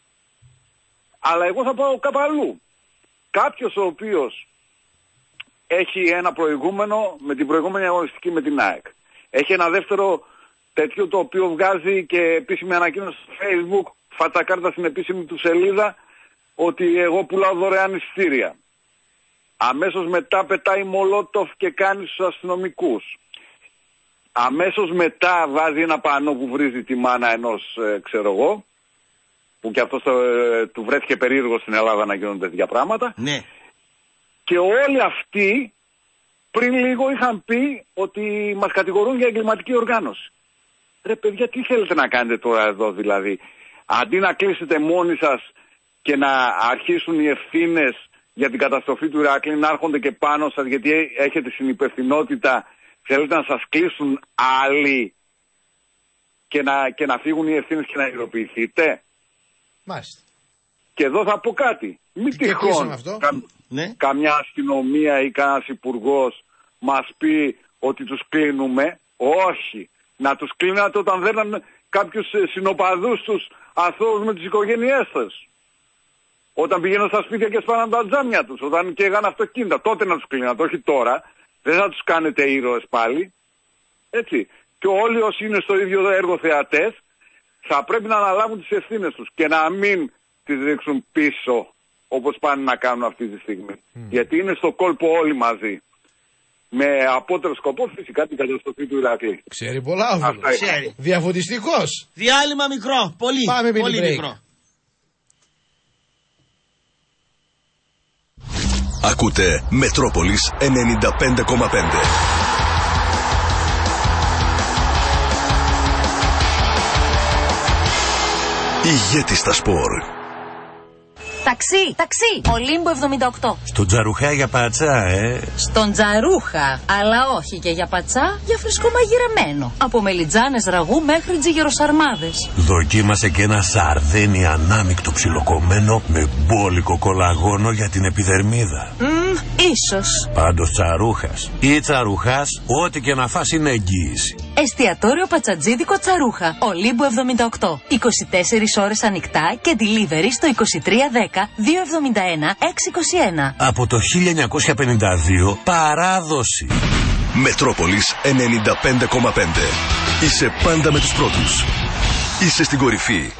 Αλλά εγώ θα πάω κάπου αλλού. Κάποιος ο οποίος έχει ένα προηγούμενο με την προηγούμενη αγωνιστική με την ΑΕΚ. Έχει ένα δεύτερο τέτοιο το οποίο βγάζει και επίσημη ανακοίνωση στο Facebook, φάτσα κάρτα στην επίσημη του σελίδα ότι εγώ πουλάω δωρεάν εισιτήρια. Αμέσως μετά πετάει μολότοφ και κάνει στους αστυνομικούς. Αμέσως μετά βάζει ένα πανό που βρίζει τη μάνα ενός, ε, ξέρω εγώ, που και αυτός ε, του βρέθηκε περίεργο στην Ελλάδα να γίνονται τέτοια πράγματα. Ναι. Και όλοι αυτοί πριν λίγο είχαν πει ότι μας κατηγορούν για εγκληματική οργάνωση. Ρε παιδιά, τι θέλετε να κάνετε τώρα εδώ δηλαδή? Αντί να κλείσετε μόνοι σας και να αρχίσουν οι ευθύνες για την καταστροφή του Ηράκλειο να έρχονται και πάνω σας γιατί έχετε συνυπευθυνότητα, θέλετε να σας κλείσουν άλλοι και να, και να φύγουν οι ευθύνες και να υλοποιηθείτε. Μάλιστα. Και εδώ θα πω κάτι. Μην τυχόν κα, ναι. καμιά αστυνομία ή κανένας υπουργός μας πει ότι τους κλείνουμε. Όχι. Να τους κλείνατε όταν δέρναν κάποιους συνοπαδούς τους αθώους με τις οικογένειές τους. Όταν πηγαίνουν στα σπίτια και σπάναν τα τζάμια τους. Όταν καίγαν αυτοκίνητα. Τότε να τους κλείνατε. Όχι τώρα. Δεν θα τους κάνετε ήρωες πάλι. Έτσι. Και όλοι όσοι είναι στο ίδιο έργο θεατές θα πρέπει να αναλάβουν τις ευθύνες τους και να μην τις ρίξουν πίσω όπως πάνε να κάνουν αυτή τη στιγμή. Mm. Γιατί είναι στο κόλπο όλοι μαζί. Με απότερο σκοπό φυσικά την καταστροφή του Ηρακλή. Ξέρει πολλά ο Βούλος. Διαφωτιστικός. Διάλειμμα μικρό. Πολύ, Πάμε πολύ μικρό. Ακούτε Μετρόπολης ενενήντα πέντε κόμμα πέντε. Ηγέτη στα σπορ. Ταξί, ταξί, Ολύμπο εβδομήντα οκτώ. Στον Τζαρουχά για πατσά, ε. Στον Τζαρούχα, αλλά όχι και για πατσά, για φρεσκό μαγειρεμένο. Από μελιτζάνες ραγού μέχρι τζιγεροσαρμάδες. Δοκίμασε και ένα σαρδένι ανάμεικτο ψιλοκομμένο με μπόλικο κολαγόνο για την επιδερμίδα. Μμμ, ίσως. Πάντως Τσαρούχας ή Τσαρουχάς, ό,τι και να φας είναι εγγύηση. Εστιατόριο Πατσατζίδικο Τσαρούχα, Ολύμπο εβδομήντα οκτώ. είκοσι τέσσερις ώρες ανοιχτά και delivery στο είκοσι τρία δέκα δύο εβδομήντα ένα έξι είκοσι ένα. Από το χίλια εννιακόσια πενήντα δύο παράδοση. Μετρόπολης ενενήντα πέντε κόμμα πέντε. Είσαι πάντα με τους πρώτους. Είσαι στην κορυφή.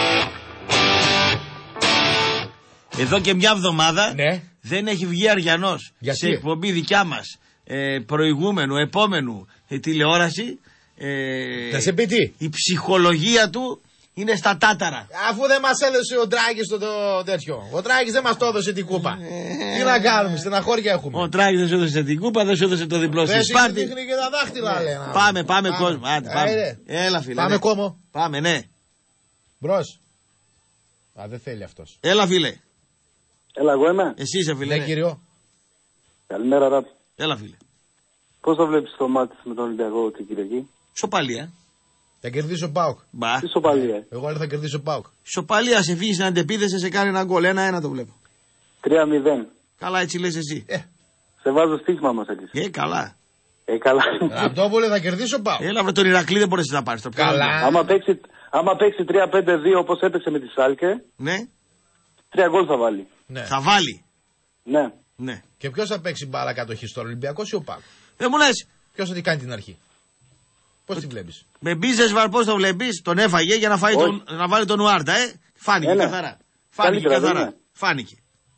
Εδώ και μια εβδομάδα ναι. δεν έχει βγει Αριανός σε εκπομπή δικιά μας, ε, προηγούμενου, επόμενου ε, τηλεόραση. Ε, Θα σε πει τι. Η ψυχολογία του είναι στα τάταρα. Αφού δεν μας έδωσε ο Τράκης το, το τέτοιο. Ο Τράκης δεν μας το έδωσε την κούπα. Ε, τι να κάνουμε, στεναχώρια έχουμε. Ο Τράκης δεν σου έδωσε την κούπα, δεν σου έδωσε το διπλό στη Σπάρτη. Δεν δείχνει και τα δάχτυλα, ναι. Λένε. Πάμε, πάμε, πάμε κόσμο. Άντε, πάμε. Άιρε. Έλα φίλε. Πάμε ναι. κόμμο. Πάμε, ναι. Μπρος. Α, δεν θέλει αυτός. Έλα φίλε. Έλα, εγώ είμαι. Εσύ είσαι φίλε. Ναι, ναι. Κύριο. Καλημέρα, Ραπ. Έλα φίλε. Πώς θα βλέπεις το μάτι με τον Ολυμπιακό την Κυριακή? Σοπαλία. Θα κερδίσει ο Πάουκ. Μπα. Τι σοπαλία? Εγώ θα κερδίσει ο Πάουκ. Σοπαλία, σε φύγει στην αντεπίθεση, σε κάνει ένα γκολ. Ένα-ένα το βλέπω. τρία μηδέν. Καλά, έτσι λες εσύ. Ε. Σε βάζω στοίχημα μας εκεί. Ε, καλά. Ε, καλά. Ραπτόπουλε, θα κερδίσει ο Πάουκ. Έλα, με τον Ηρακλή δεν μπορείς να πάρεις. Καλά. Άμα παίξει, άμα παίξει τρία πέντε δύο όπως έπαιξε με τη Σάλκε. Ναι. Τρία γκολ θα βάλει. Ναι. Θα βάλει. Ναι. Ναι. Και ποιος θα παίξει μπάλα κατοχή στο Ολυμπιακό ή ο Πάουκ? Δεν μου λες. Ποιος θα την κάνει την αρχή? Πώς τη βλέπεις? Με Μπίζεσβαρ πώς το βλέπεις? Τον έφαγε για να, φάει τον, να βάλει τον Ουάρτα, ε. Φάνηκε ναι, ναι. καθαρά. Φάνηκε Καλύτερα, καθαρά. ναι. Φάνηκε.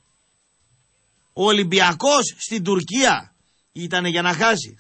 Ο Ολυμπιακός στην Τουρκία ήταν για να χάσει.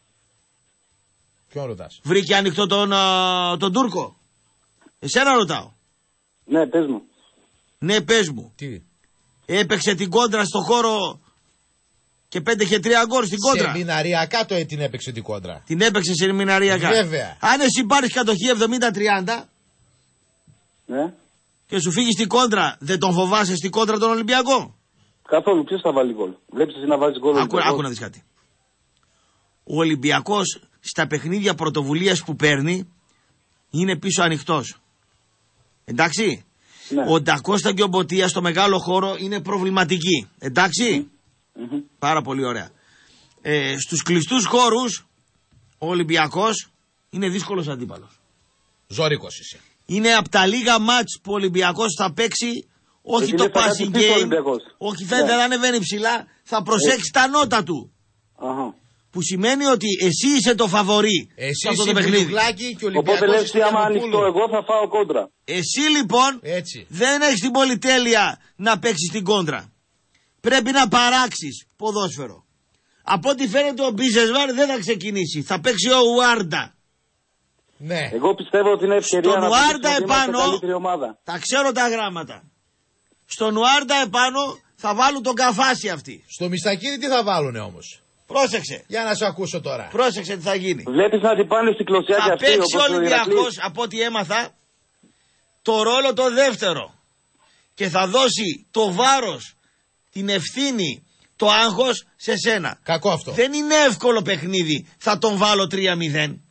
Ποιον ρωτάς? Βρήκε ανοιχτό τον, α, τον Τούρκο. Εσένα ρωτάω. Ναι, πες μου. Ναι, πες μου. Τι? Έπαιξε την κόντρα στο χώρο και πέτυχε τρία γκολ στην κόντρα. Σεμιναριακά το την έπαιξε την κόντρα. Την έπαιξε σεμιναριακά. Βέβαια. Αν εσύ πάρεις κατοχή εβδομήντα τριάντα, ναι, και σου φύγει στην κόντρα, δεν τον φοβάσαι στην κόντρα τον Ολυμπιακό? Καθόλου. Ποιος θα βάλει γκολ? Βλέπεις εσύ να βάζεις γκολ? Άκου, άκου να δεις κάτι. Ο Ολυμπιακός στα παιχνίδια πρωτοβουλίας που παίρνει είναι πίσω ανοιχτός. Εντάξει. Ναι. Ο Ντακώστα και ο Μποτία στο μεγάλο χώρο είναι προβληματικοί. Εντάξει. Mm-hmm. Πάρα πολύ ωραία. Ε, στους κλειστούς χώρους ο Ολυμπιακός είναι δύσκολος αντίπαλος. Ζώρικος είσαι. Είναι από τα λίγα μάτς που ο Ολυμπιακός θα παίξει, όχι το passing game, όχι θα, ναι. δεν ανεβαίνει ψηλά, θα προσέξει ε. τα νότα του. Αχα. Που σημαίνει ότι εσύ είσαι το φαβορί εσύ σε αυτό το παιχνίδι. Και οπότε λες άμα ανοιχτώ εγώ θα φάω κόντρα. Εσύ λοιπόν έτσι. Δεν έχεις την πολυτέλεια να παίξεις την κόντρα. Πρέπει να παράξεις ποδόσφαιρο. Από ό,τι φαίνεται ο Μπίζεσβάρ δεν θα ξεκινήσει. Θα παίξει ο Ουάρντα. Ναι. Εγώ πιστεύω ότι είναι ευκαιρία στον να Ουάρντα επάνω, καλύτερη ομάδα. Τα ξέρω τα γράμματα. Στον Ουάρντα επάνω θα βάλουν τον Καφάση αυτοί. Στο Μιστακίδη τι θα βάλουνε όμως. Πρόσεξε. Για να σε ακούσω τώρα. Πρόσεξε τι θα γίνει. Βλέπεις να την πάνε στην κλωσιά και θα αυτή. Θα παίξει ο Ολυμπιακός, από ό,τι έμαθα, το ρόλο το δεύτερο. Και θα δώσει το βάρος, την ευθύνη, το άγχος σε σένα. Κακό αυτό. Δεν είναι εύκολο παιχνίδι. Θα τον βάλω τρία μηδέν.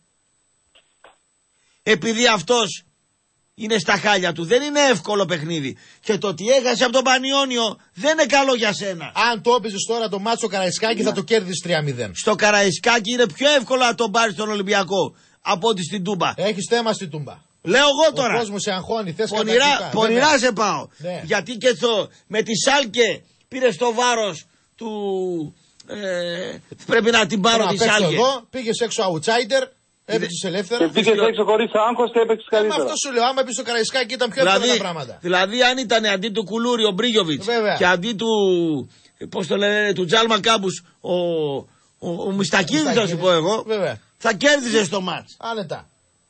Επειδή αυτός είναι στα χάλια του. Δεν είναι εύκολο παιχνίδι. Και το ότι έχασε από τον Πανιόνιο δεν είναι καλό για σένα. Αν το έπαιζες τώρα το μάτσο Καραϊσκάκη, θα το κέρδισες τρία μηδέν. Στο Καραϊσκάκη είναι πιο εύκολο να τον πάρει στον Ολυμπιακό από ότι στην Τούμπα. Έχεις θέμα στην Τούμπα. Λέω εγώ τώρα. Ο κόσμος σε αγχώνει. Θες πονηρά, πονηρά σε πάω. Ναι. Γιατί και το, με τη Σάλκε πήρε το βάρος του. Ε, πρέπει να την πάρω τη Σάλκε. Εδώ πήγες έξω outsider. Έπαιξες ελεύθερα. Και πήγες έξω χωρίς άγχος και έπαιξες καλύτερα. Ε, αυτό σου λέω. Άμα έπαιξες στο Καραϊσκάκι ήταν πιο δηλαδή, εύκολα τα πράγματα. Δηλαδή, αν ήταν αντί του Κουλούρι ο Μπρίγιοβιτς και αντί του. Πώς το λένε, του Τζάλμα Κάμπους ο, ο, ο Μιστακίδης, θα σου πω εγώ. Βέβαια. Θα κέρδιζες το μάτς. Άνετα.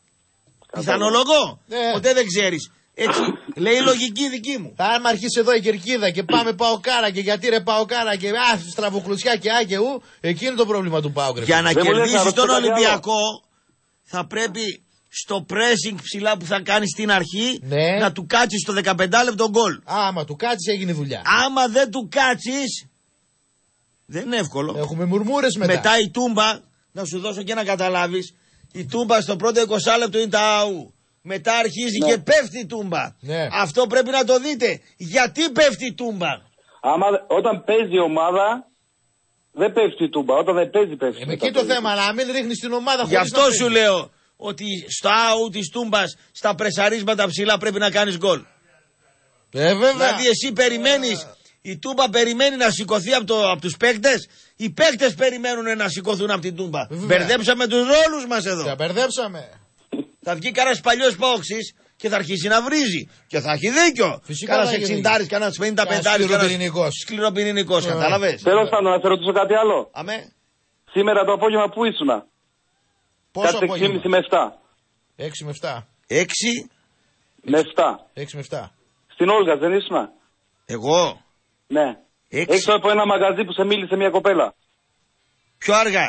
Πιθανολογώ. Ναι. Ποτέ δεν ξέρεις. Έτσι λέει η λογική δική μου. Θα άμα αρχίσει εδώ η κερκίδα και πάμε Παοκάρα και γιατί ρε Παοκάρα και α, στραβοκλουσιά και α και ου, εκεί είναι το πρόβλημα του Πάοκ. Για να κερδίσεις τον Ολυμπιακό θα πρέπει στο pressing ψηλά που θα κάνεις στην αρχή ναι. να του κάτσεις το δεκαπέντε λεπτό γκολ. Άμα του κάτσεις έγινε δουλειά. Άμα δεν του κάτσεις δεν είναι εύκολο. Έχουμε μουρμούρες μετά. Μετά η Τούμπα, να σου δώσω και να καταλάβεις, η Τούμπα στο πρώτο είκοσι λεπτό είναι τα αου. Μετά αρχίζει ναι. και πέφτει η Τούμπα. Ναι. Αυτό πρέπει να το δείτε. Γιατί πέφτει η Τούμπα. Άμα, όταν παίζει η ομάδα δεν πέφτει η Τούμπα. Όταν δεν παίζει πέφτει. Ε, εκεί το θέμα, να μην ρίχνεις την ομάδα χωρίς. Γι' αυτό να σου λέω ότι στο αου της Τούμπας, στα πρεσαρίσματα ψηλά πρέπει να κάνεις γκολ. Ε, βέβαια. Δηλαδή εσύ περιμένεις, η Τούμπα περιμένει να σηκωθεί από, το, από τους παίκτες, οι παίκτες περιμένουν να σηκωθούν από την Τούμπα. Βέβαια. Μπερδέψαμε τους ρόλους μας εδώ. Τα μπερδέψαμε. Θα βγει κανένας παλιός πόξης και θα αρχίσει να βρίζει. Και θα έχει δίκιο. Κανένας εξήντα, κανένας πενήντα πέντε, σκληροπυρηνικός. Σκληροπυρηνικός, κατάλαβες. Τέλος πάντων, να σε ρωτήσω κάτι άλλο. Αμέ. Σήμερα το απόγευμα πού ήσουνα? Πόσο Κάτι απόγευμα? έξι με επτά. έξι με επτά. έξι με επτά. έξι με επτά. Στην Όλγας δεν ήσουνα? Εγώ. Ναι. Έξω από ένα μαγαζί που σε μίλησε μια κοπέλα. Πιο αργά.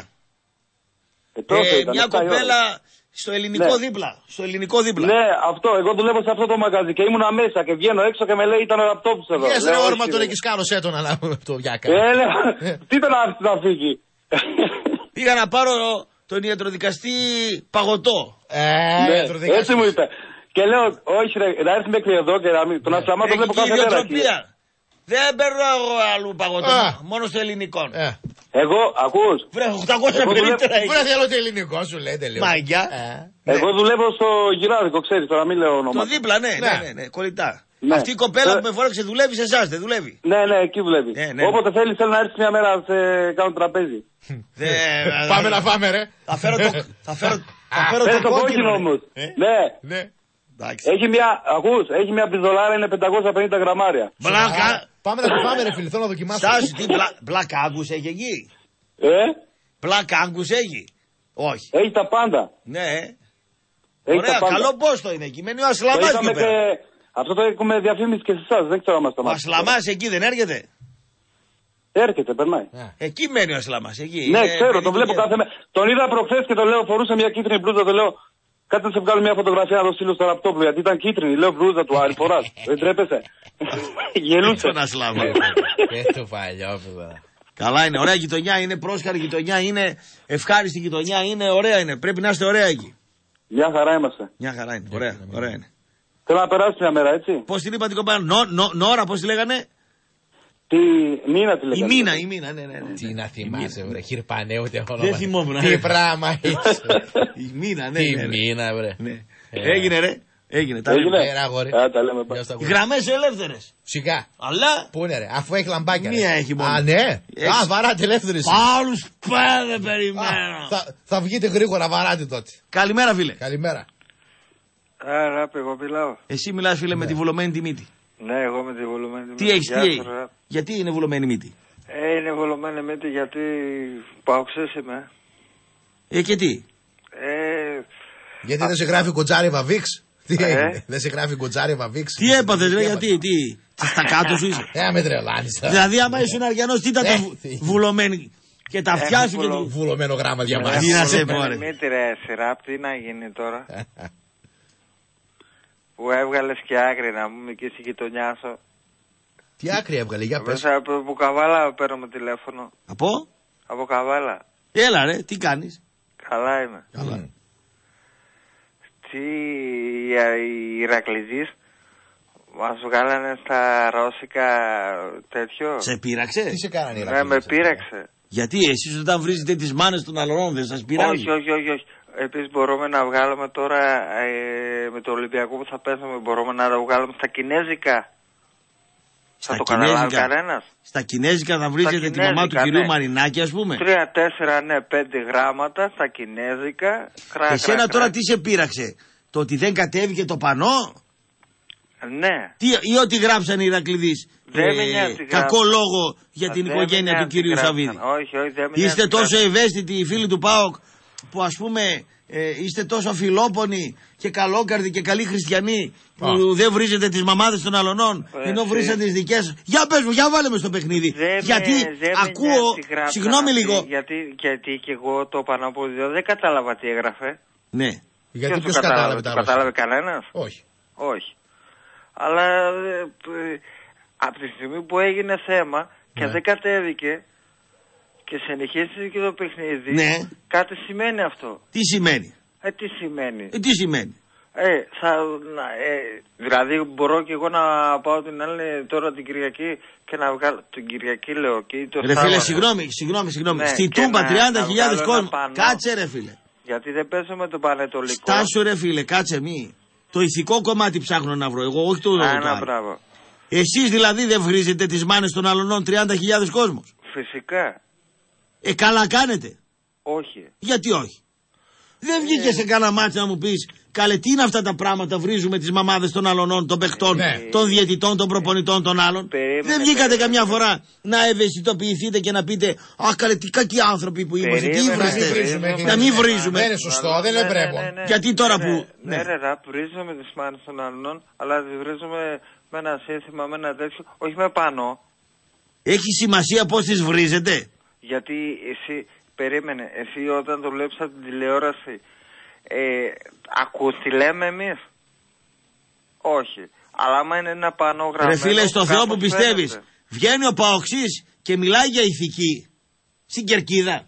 Ε, τότε ε, ήταν, μια κοπέλα στο ελληνικό ναι. δίπλα. Στο ελληνικό δίπλα. Ναι, αυτό. Εγώ δουλεύω σε αυτό το μαγαζί και ήμουνα μέσα και βγαίνω έξω και με λέει ήταν ο ραπτόπους εδώ. Yes, ρε όρμα τον έχεις κάνω σε τον ανάβουμε το Γιάκα. Ε, ναι. Τι ήταν αυτή να φύγει. Πήγα να πάρω τον ιατροδικαστή παγωτό. Ε, ναι, έτσι μου είπε. Και λέω, όχι ρε, να έρθει μέχρι εδώ και να μην... Τον Ασλαμά τον βλέπω κάθε μέρα. Δεν παίρνω εγώ αλλού παγωτό, μόνο στο ελληνικό. Εγώ, ακούς. Βρε, οκτακόσια περίπτερα έχει. Βρε, θέλω το ελληνικό σου λέτε λίγο. Μάγκια. Εγώ δουλεύω στο γυράδικο, ξέρεις, τώρα μην λέω όνομα. Το δίπλα, ναι, ναι, ναι, κολλητά. Αυτή η κοπέλα που με φόρεξε δουλεύει σε εσάς, δεν δουλεύει. Ναι, ναι, εκεί δουλεύει. Όποτε θέλει, θέλω να έρθει μια μέρα να σε κάνω τραπέζι. Πάμε να φάμε, ρε. Θα φέρω το. Θα φέρω το κόκκινο όμως. Ναι. Έχει μια, ακούς, έχει μια πιζολάρα, είναι πεντακόσια πενήντα γραμμάρια. Μπλάκα. Πάμε να το πάμε ρε φίλε, θέλω να δοκιμάσω. Στάση, τι μπλάκα άγκους έχει εκεί. Ε? Πλάκα άγκους έχει. Όχι. Έχει τα πάντα. Ναι. Έχει ωραία, καλό πόστο είναι εκεί. Μένει ο Ασλαμάς εκεί πέρα. Και... Αυτό το έχουμε διαφήμιση και σε εσάς, δεν ξέρω αν μας το μάθει. Ο Ασλαμάς εκεί δεν έρχεται. Έρχεται, περνάει. Εκεί μένει ο Ασλαμάς, εκεί. Ναι, ξέρω, τον βλέπω κάθε μέρα. Τον είδα προχθές και το λέω, φορούσε μια κίτρινη μπλούζα, το λέω. Κάτσε να σε βγάλω μια φωτογραφία να το στείλω στο ραπτόπλο, γιατί ήταν κίτρινη. Λέω μπλούζα του Άρη, φοράς. Δεν τρέπεσαι. Γελούσε. Τον Ασλαμά. Το παλιό, καλά είναι, ωραία γειτονιά είναι, πρόσκαρη γειτονιά είναι, ευχάριστη γειτονιά είναι, ωραία είναι. Πρέπει να είστε ωραία εκεί. Μια χαρά είμαστε. Μια χαρά είναι, ωραία, ωραία είναι. Θέλω να περάσει μια μέρα, έτσι. Πώς την είπα την κοπέλα, νο, νο, Νόρα, πώς τη λέγανε. Τη Μίνα τη λέγανε. Η Μίνα, η Μίνα, ναι, ναι, ναι. Τι να θυμάσαι, βρε, χειρπανέ, ούτε όνομα. Δεν θυμόμουν. Τι πράγμα είσαι. Η Μίνα, ναι. Τι Μίνα, βρε. Έγινε, ρε. Έγινε, τα Έγινε. λέμε. Α, τα λέμε. Οι γραμμές ελεύθερες. Σιγά. Αλλά. Πού είναι, ρε, αφού έχει λαμπάκια. Μία ρε. έχει μόνο. Α, ναι. Έχεις... Α, βαράτε ελεύθερες. Παύλους πέντε περιμένω. Θα, θα βγείτε γρήγορα, βαράτε τότε. Καλημέρα, φίλε. Καλημέρα. Άρα, εγώ μιλάω. Εσύ μιλάς, φίλε, ναι. με τη βουλωμένη τη μύτη. Ναι, εγώ με τη βουλωμένη τη μύτη. Τι έχεις, τι έχεις. Γιατί είναι βουλωμένη μύτη. Ε, είναι βουλωμένη μύτη γιατί παοξές είμαι. Ε, και τι. Ε, γιατί α... δεν σε γράφει κοτσάρι Βαβίξ. Τι ε? έγινε, δεν σε γράφει κοτσάρι Βαβίξ. Τι έπαθες, ρε, γιατί, τι. Στα κάτω σου είσαι. Ε, με τρελάνεις. Δηλαδή, άμα ήσουν αριανός, τι ήταν τα βουλωμένη. Και τα αυτιά σου και το βουλωμένο γράμμα διαβάζει. Τι να σε πω, ρε. Μύτη, ρε, σειρά, τι να γίνει τώρα. Που έβγαλες και άκρη να μου και στη γειτονιά σου. Τι άκρη έβγαλε, για πες. Από Καβάλα παίρνω τηλέφωνο. Από? Από Καβάλα. Έλα ρε, τι κάνεις. Καλά είμαι. Καλά. Mm. Τι οι Ηρακλειδείς μας βγάλανε στα ρώσικα τέτοιο. Σε πείραξε. Τι σε κάνανε οι Ηρακλειδείς. Ναι, με πείραξε. Γιατί εσείς όταν βρίζετε τις μάνες των αλλωνών δεν σας πειράζει. Όχι, όχι, όχι, όχι. Επίσης μπορούμε να βγάλουμε τώρα ε, με το Ολυμπιακό που θα πέσουμε, μπορούμε να το βγάλουμε στα κινέζικα. Στα θα το καταλάβει κανένας. Στα κινέζικα θα βρίζετε τη μαμά του κυρίου ναι. Μαρινάκη, ας πούμε. Τρία, τέσσερα, ναι, πέντε γράμματα στα κινέζικα. Κρά, Εσένα κρά, τώρα κρά. τι σε πείραξε, το ότι δεν κατέβηκε το πανό. Ναι. Τι, ή ότι γράψαν οι Ηρακλειδείς. Δεν ε, με νοιάζει. Κακό λόγο για την δεν οικογένεια του κυρίου Σαββίδη. Όχι, όχι, δεν Είστε τόσο ευαίσθητοι οι φίλοι του ΠΑΟΚ που ας πούμε ε, είστε τόσο φιλόπονοι και καλόκαρδοι και καλοί χριστιανοί που oh. δεν βρίζετε τις μαμάδες των αλωνών ε, ενώ βρίζετε τις δικές σας. Για πες μου, για βάλε με στο παιχνίδι. Δε γιατί με, ακούω, συγγνώμη λίγο. Γιατί, γιατί και εγώ το Παναπόδιο δεν κατάλαβα τι έγραφε. Ναι. Γιατί ποιος κατάλαβε, κατάλαβε, κατάλαβε κανένας. Όχι. Όχι. Αλλά ε, ε, από τη στιγμή που έγινε θέμα και ναι. δεν κατέβηκε και συνεχίστηκε και το παιχνίδι, ναι. κάτι σημαίνει αυτό. Τι σημαίνει. Ε, τι σημαίνει. Ε, τι σημαίνει. Ε, θα, ε, δηλαδή μπορώ και εγώ να πάω την άλλη τώρα την Κυριακή και να βγάλω. Την Κυριακή λέω και το ρε φίλε, συγγνώμη, συγγνώμη, συγγνώμη. Ναι, στη Τούμπα τριάντα χιλιάδες κόσμο. Κάτσε ρε φίλε. Γιατί δεν παίζω με τον Πανετολικό. Στάσου ρε φίλε, κάτσε μη. Το ηθικό κομμάτι ψάχνω να βρω. Εγώ όχι το Άνα, μπράβο. Εσείς δηλαδή δεν βρίζετε τις μάνες των αλωνών τριάντα χιλιάδες κόσμος. Φυσικά. Ε, καλά κάνετε. Όχι. Γιατί όχι. Δεν βγήκε ε... σε κανένα μάτσο να μου πεις, καλέ, τι είναι αυτά τα πράγματα, βρίζουμε τις μαμάδες των αλωνών, των παιχτών, ναι. των διαιτητών, των προπονητών, των άλλων. Περίμενε, δεν βγήκατε περίμενε. καμιά φορά να ευαισθητοποιηθείτε και να πείτε, αχ, καλέ, τι κακοί άνθρωποι που είμαστε, τι βρίζετε. Να μην βρίζουμε. Δεν είναι σωστό, δεν είναι πρέπει. Γιατί τώρα που. Ναι, ρε, ρε, βρίζουμε τις μάνες των αλωνών, αλλά τις βρίζουμε με ένα σύνθημα, με ένα τέτοιο, όχι με πάνω. Έχει σημασία πώς τις βρίζετε. Γιατί εσύ, περίμενε, εσύ όταν το βλέπεις από την τηλεόραση, ε, ακούς τι λέμε εμείς. Όχι. Αλλά άμα είναι ένα πάνω γραμμένο. Ρε φίλε, στο Θεό που πιστεύεις, φαίνεται. Βγαίνει ο Παοξής και μιλάει για ηθική στην Κερκίδα.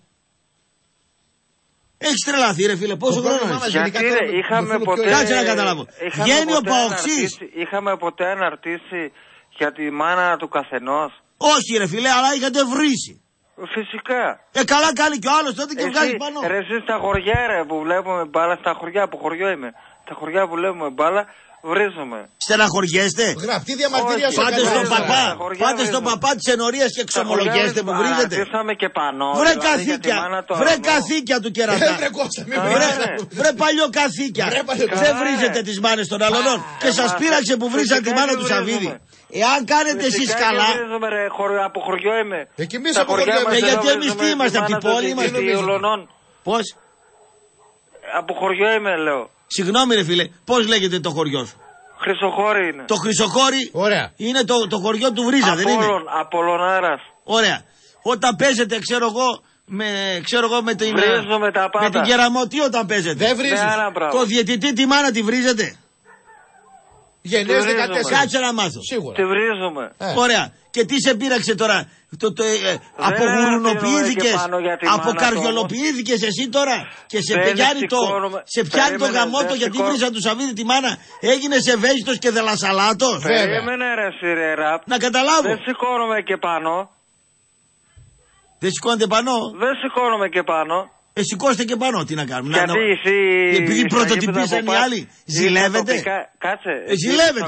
Έχεις τρελαθεί ρε φίλε, πόσο χρόνο έχεις. Γιατί ρε, είχαμε ποτέ... Κάτσε να καταλάβω. Βγαίνει ο Παοξής. Είχαμε ποτέ αναρτήσει για τη μάνα του καθενός. Όχι ρε φίλε, αλλά είχατε βρίσει. Φυσικά. Ε, καλά κάνει και ο άλλος τότε και εσύ, βγάζει πάνω. Ρε, εσύ στα χωριά ρε που βλέπουμε μπάλα, στα χωριά, από χωριό είμαι. Στα χωριά που βλέπουμε μπάλα, βρίζουμε. Στεναχωριέστε. Γραφτή διαμαρτυρία σου. Πάτε στον παπά, πάτε στον παπά της ενορίας και εξομολογέστε που βρίζετε. Βρίσαμε και πανώ. Βρε καθήκια, βρε καθήκια του κερατά. Βρε παλιό καθήκια. Δεν βρίζετε τις μάνες των αλωνών. Και σας πείραξε που βρίζατε τη μάνα του Σαββίδη. Εάν κάνετε εσείς καλά. Από χωριό είμαι. Και κι εμείς από χωριό είμαστε. Γιατί εμείς τι είμαστε, από την πόλη είμαστε. Πώς? Από χωριό είμαι λέω. Συγγνώμη ρε φίλε, πώς λέγεται το χωριό σου? Χρυσοχώρι είναι. Το Χρυσοχώρι. Ωραία. Είναι το, το χωριό του Βρίζα, δεν είναι? Απολωνάρας. Ωραία. Όταν παίζετε, ξέρω εγώ, με, ξέρω εγώ, με την, με, τα με την Κεραμώ, τι όταν παίζετε? Δεν βρίζεις. Το διαιτητή τη μάνα τη βρίζετε? Γενναίες δεκατέσσερα. Κάτσε να μάθω. Σίγουρα. Τη βρίζουμε. Ε. Ωραία. Και τι σε πείραξε τώρα? Το, το, ε, απογουρουνοποιήθηκες, αποκαρδιολοποιήθηκες εσύ τώρα και σε πιάνει το, σε πιάνει το γαμότο γιατί βρίζα του Σαββίδη τη μάνα. Έγινες ευαίσθητος και δελασσαλάτος. Περίμενε ρε σειρέ ραπ. Να καταλάβω. Δεν σηκώνομαι και πάνω. Δεν σηκώνεται πάνω. Δεν σηκώνομαι και πάνω. Ε, σηκώστε και πάνω, τι να κάνουμε. Γιατί να... εσύ. Επειδή πρωτοτυπήσαν οι άλλοι, ζηλεύετε. Κάτσε. Ε, ζηλεύετε.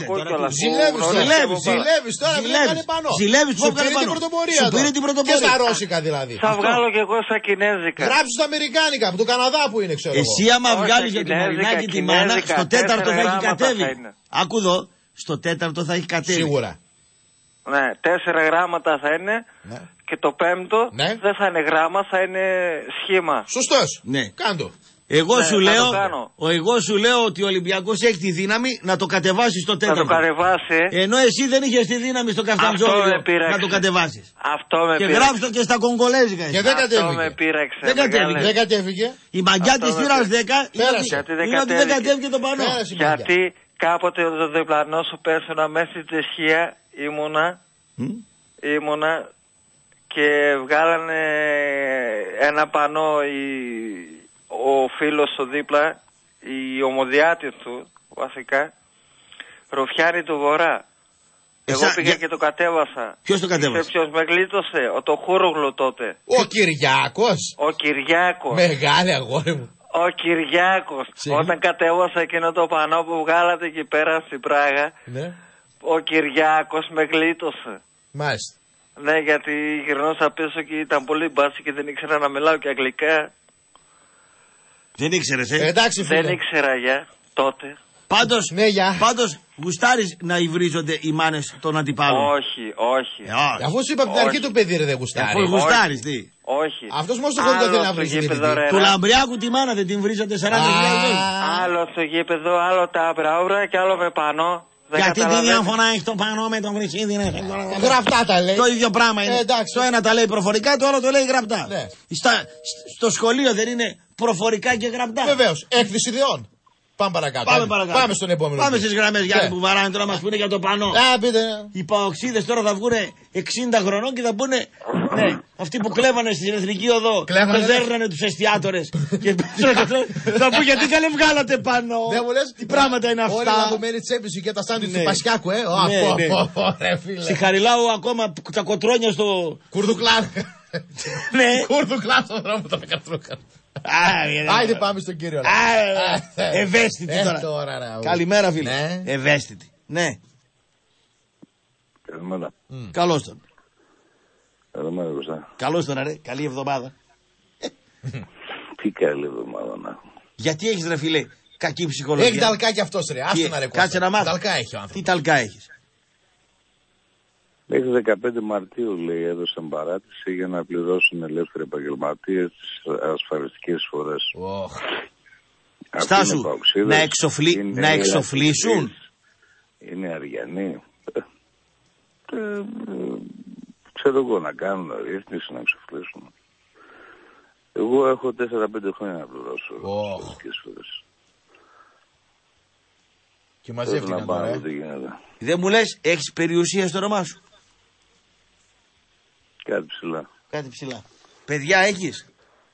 Ζηλεύει τώρα, μην κάνει πάνω. Ζηλεύει που έκανε πάνω. Σου πήρε την πρωτοπορία. Και στα ρώσικα δηλαδή. Θα βγάλω κι εγώ στα κινέζικα. Γράψει στα αμερικάνικα, από το Καναδά που είναι, ξέρω. Εσύ άμα βγάλει για τη Μαρινάκη τη μάνα, στο τέταρτο θα έχει κατέβει. Άκου εδώ, στο τέταρτο θα έχει κατέβει. Σίγουρα. Ναι, τέσσερα γράμματα θα είναι. Ναι. Και το πέμπτο ναι. δεν θα είναι γράμμα, θα είναι σχήμα. Σωστός. Ναι. Κάντο. Εγώ, ναι, σου λέω, ο, εγώ σου λέω ότι ο Ολυμπιακός έχει τη δύναμη να το κατεβάσει στο τέταρτο. Να το κατεβάσει. Ενώ εσύ δεν είχες τη δύναμη στο Καφταντζόγλιο να το κατεβάσεις. Αυτό με και πήραξε. γράψει το και στα κογκολέζικα. Και δεν κατέβηκε. Αυτό με πήραξε. Δεν κατέβηκε. Δεν κατέβηκε. Η μαγιά της θύρας δέκα είναι ότι δεν κατέβηκε το πανό. Γιατί κάποτε το διπλανό σου πέσωνα μέσα στη Τσεχία ήμουνα. Ήμουνα. Και βγάλανε ένα πανό η, ο φίλος στο δίπλα, η ομοδιάτη του βασικά, Ρουφιάνη του Βορρά. Εγώ Εσά, πήγα για... και το κατέβασα. Ποιος το κατέβασε? Ποιος με γλίτωσε, ο το Χούρογλου τότε. Ο Κυριάκος. Ο Κυριάκος. Μεγάλη αγόρι μου. Ο Κυριάκος. Σίγουρα. Όταν κατέβασα εκείνο το πανό που βγάλατε εκεί πέρα στην Πράγα, ναι. Ο Κυριάκος με γλίτωσε. Μάλιστα. Ναι, γιατί γυρνώσα πίσω και ήταν πολύ μπάση και δεν ήξερα να μιλάω και αγγλικά. Δεν ήξερες, ε? ε εντάξει, φίλε. Δεν ήξερα για τότε. Πάντως, ναι, για. πάντως γουστάρεις να υβρίζονται οι μάνες των αντιπάλων. Όχι, όχι. Ε, όχι. Αφού σου είπα από την αρχή το παιδί ρε δεν γουστάρει. Αφού γουστάρεις, τι. Όχι. Αυτός μόνος το χωρί δεν θέλει να βρίζει. Του Λαμπριάκου τη μάνα δεν την βρίζατε σαράντα χιλιάδες. Άλλο στο γήπεδο, άλλο τα μπραούρα και άλλο με πανό. Δεν γιατί καταλαβαίνω. τι διαφορά έχει το πανό με τον Βρυσίδη, ναι. Γραπτά τα λέει. Το ίδιο πράγμα είναι. Ε, το ένα τα λέει προφορικά, το άλλο το λέει γραπτά. Ναι. Στα, στο σχολείο δεν είναι προφορικά και γραπτά. Βεβαίως. Έκθεση ιδεών. Πάμε παρακάτω. Πάμε, παρακάτω. Πάμε στον επόμενο. Πάμε στις γραμμές Γιάννη που βαράνε τώρα μας πούνε για το πανό. Α, πείτε. Οι παοξίδες τώρα θα βγουν εξήντα χρονών και θα πούνε. Ναι, αυτοί που κλέβανε στην Εθνική Οδό. Κλέβανε. Και δέρνανε τους εστιατόρες. Και θα πούν γιατί καλέ βγάλατε πανό. Δεν μου λες τι πράγματα είναι αυτά. Όλοι λαδωμένοι τσέπης και τα σάντουιτς του Πασιάκου, ε. Ωραία, φίλε. Στη Χαριλάου ακόμα τα κοτρόνια στο. Κουρδουκλάν. Ναι. Κουρδουκλάν στον δρόμο τα κατρούκαν. Άιντε πάμε στον κύριο. Ευαίσθητη τώρα. Καλημέρα φίλε. Ευαίσθητη. Ναι. Καλημέρα. Καλώς τον. Καλημέρα Κωστά. Καλώς τον ρε. Καλή εβδομάδα. Τι καλή εβδομάδα να έχουμε. Γιατί έχεις ρε φίλε κακή ψυχολογία? Έχει ταλκά κι αυτός ρε. Άστο να ρε Κώστα. Κάτσε να μάθω. Ταλκά έχει ο άνθρωπος. Τι ταλκά έχεις? Μέχρι δεκαπέντε Μαρτίου λέει έδωσαν παράτηση για να πληρώσουν ελεύθεροι επαγγελματίες τις ασφαλιστικές εισφορές. Oh. Στάσου, να, εξοφλή, να εξοφλήσουν. Είναι αριανοί. Ε, ε, ξέρω εγώ να κάνουν ρύθμιση να εξοφλήσουν. Εγώ έχω τέσσερα πέντε χρόνια να πληρώσω oh. ασφαλιστικές εισφορές. Και μαζεύτηκαν τώρα. Ε. Δεν μου λες, έχεις περιουσία στο όνομά σου? Κάτι ψηλά. Κάτι ψηλά. Παιδιά έχεις?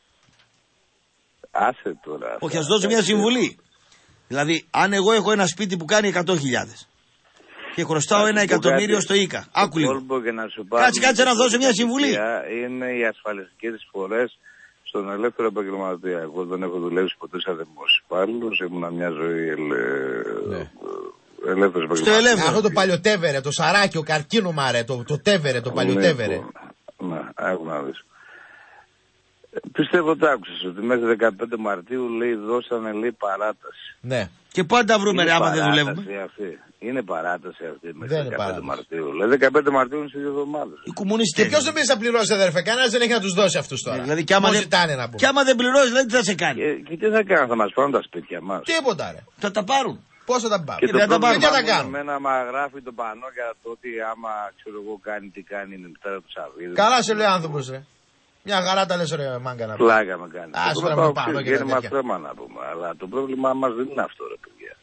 Άσε τώρα. Όχι, ας δώσω μια συμβουλή. Δηλαδή, αν εγώ έχω ένα σπίτι που κάνει εκατό χιλιάδες και χρωστάω ένα εκατομμύριο στο ΙΚΑ. Άκου λίγο. Κάτσε, κάτσε να δώσω μια συμβουλή. Είναι οι ασφαλιστικές εισφορές στον ελεύθερο επαγγελματία. Εγώ δεν έχω δουλέψει ποτέ σαν δημόσιος υπάλληλος. Ήμουνα μια ζωή ελε... ναι. ελεύθερος επαγγελματίας. Αυτό το παλιοτέβερε, το σαράκι, ο καρκίνωμα ρε, το, το τέβερε, το παλιοτέβερε. Ναι, άκου να δεις. Πιστεύω ότι άκουσες ότι μέχρι δεκαπέντε Μαρτίου λέει δώσανε λέει παράταση. Ναι. Και πότε τα βρούμε ρε άμα δεν δουλεύουμε? Αυτή. Είναι παράταση αυτή μέχρι δεν δεκαπέντε Μαρτίου. Λέει δεκαπέντε Μαρτίου είναι σε δύο εβδομάδες. Οι κομμουνιστές. Και ποιος δεν πει θα πληρώσει αδερφέ, κανένας δεν έχει να τους δώσει αυτούς τώρα. Ε, δηλαδή και άμα, δεν... και άμα δεν πληρώσει δηλαδή τι θα σε κάνει? Και, και τι θα κάνουν, θα μας πάρουν τα σπίτια μας. Τίποτα ρε. Θα τα πάρουν. Πώς θα τα πάρουν? Και, και το πρόβλημα τι θα τα κάνουν? Εμένα μα γράφει το πανό για το ότι άμα ξέρω εγώ κάνει τι κάνει είναι πέρα του Σαββίδου. Καλά σε λέει άνθρωπος ρε. Μια χαρά τα λες ρε μάγκα να πούμε. Πλάκα με κάνει. Ας το πάμε πάνω και είναι μας θέμα να πούμε. Αλλά το πρόβλημά μας δεν είναι αυτό ρε παιδιά.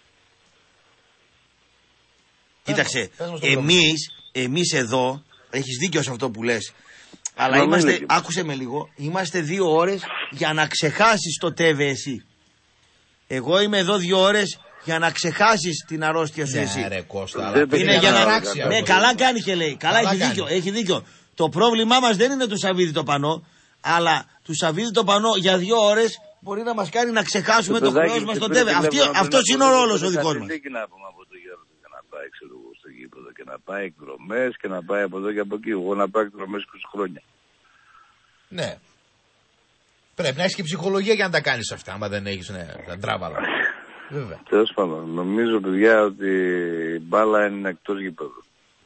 Κοίταξε, εμείς, εμείς εδώ, έχεις δίκιο σε αυτό που λες. Αλλά είμαστε, άκουσε με λίγο, είμαστε δύο ώρες για να ξεχάσεις το τέβε εσύ. Εγώ είμαι εδώ δύο ώρες για να ξεχάσεις την αρρώστια σου εσύ. Ναι ρε Κώστα, είναι για να ράξει. Ναι, καλά κάνει και λέει. Καλά, έχει δίκιο, έχει δίκιο. Το πρόβλημά μας δεν είναι το Σαββίδι το πανό, Αλλά του σαβίδι το πανό για δύο ώρες μπορεί να μας κάνει να ξεχάσουμε το, το χρέος μας στον ΤΕΒΕ. Αυτός είναι ο ρόλος ο δικός μας. Τι να πούμε από το Γιώργο και να πάει ξέρω εγώ στο γήπεδο και να πάει εκδρομές και να πάει από εδώ και από εκεί. Εγώ να πάω εκδρομές είκοσι χρόνια. Ναι. Πρέπει να έχεις και ψυχολογία για να τα κάνεις αυτά, άμα δεν έχεις ναι, τα τράβαλα. Βέβαια. Τέλος πάντων, νομίζω παιδιά ότι η μπάλα είναι εκτός γήπεδου.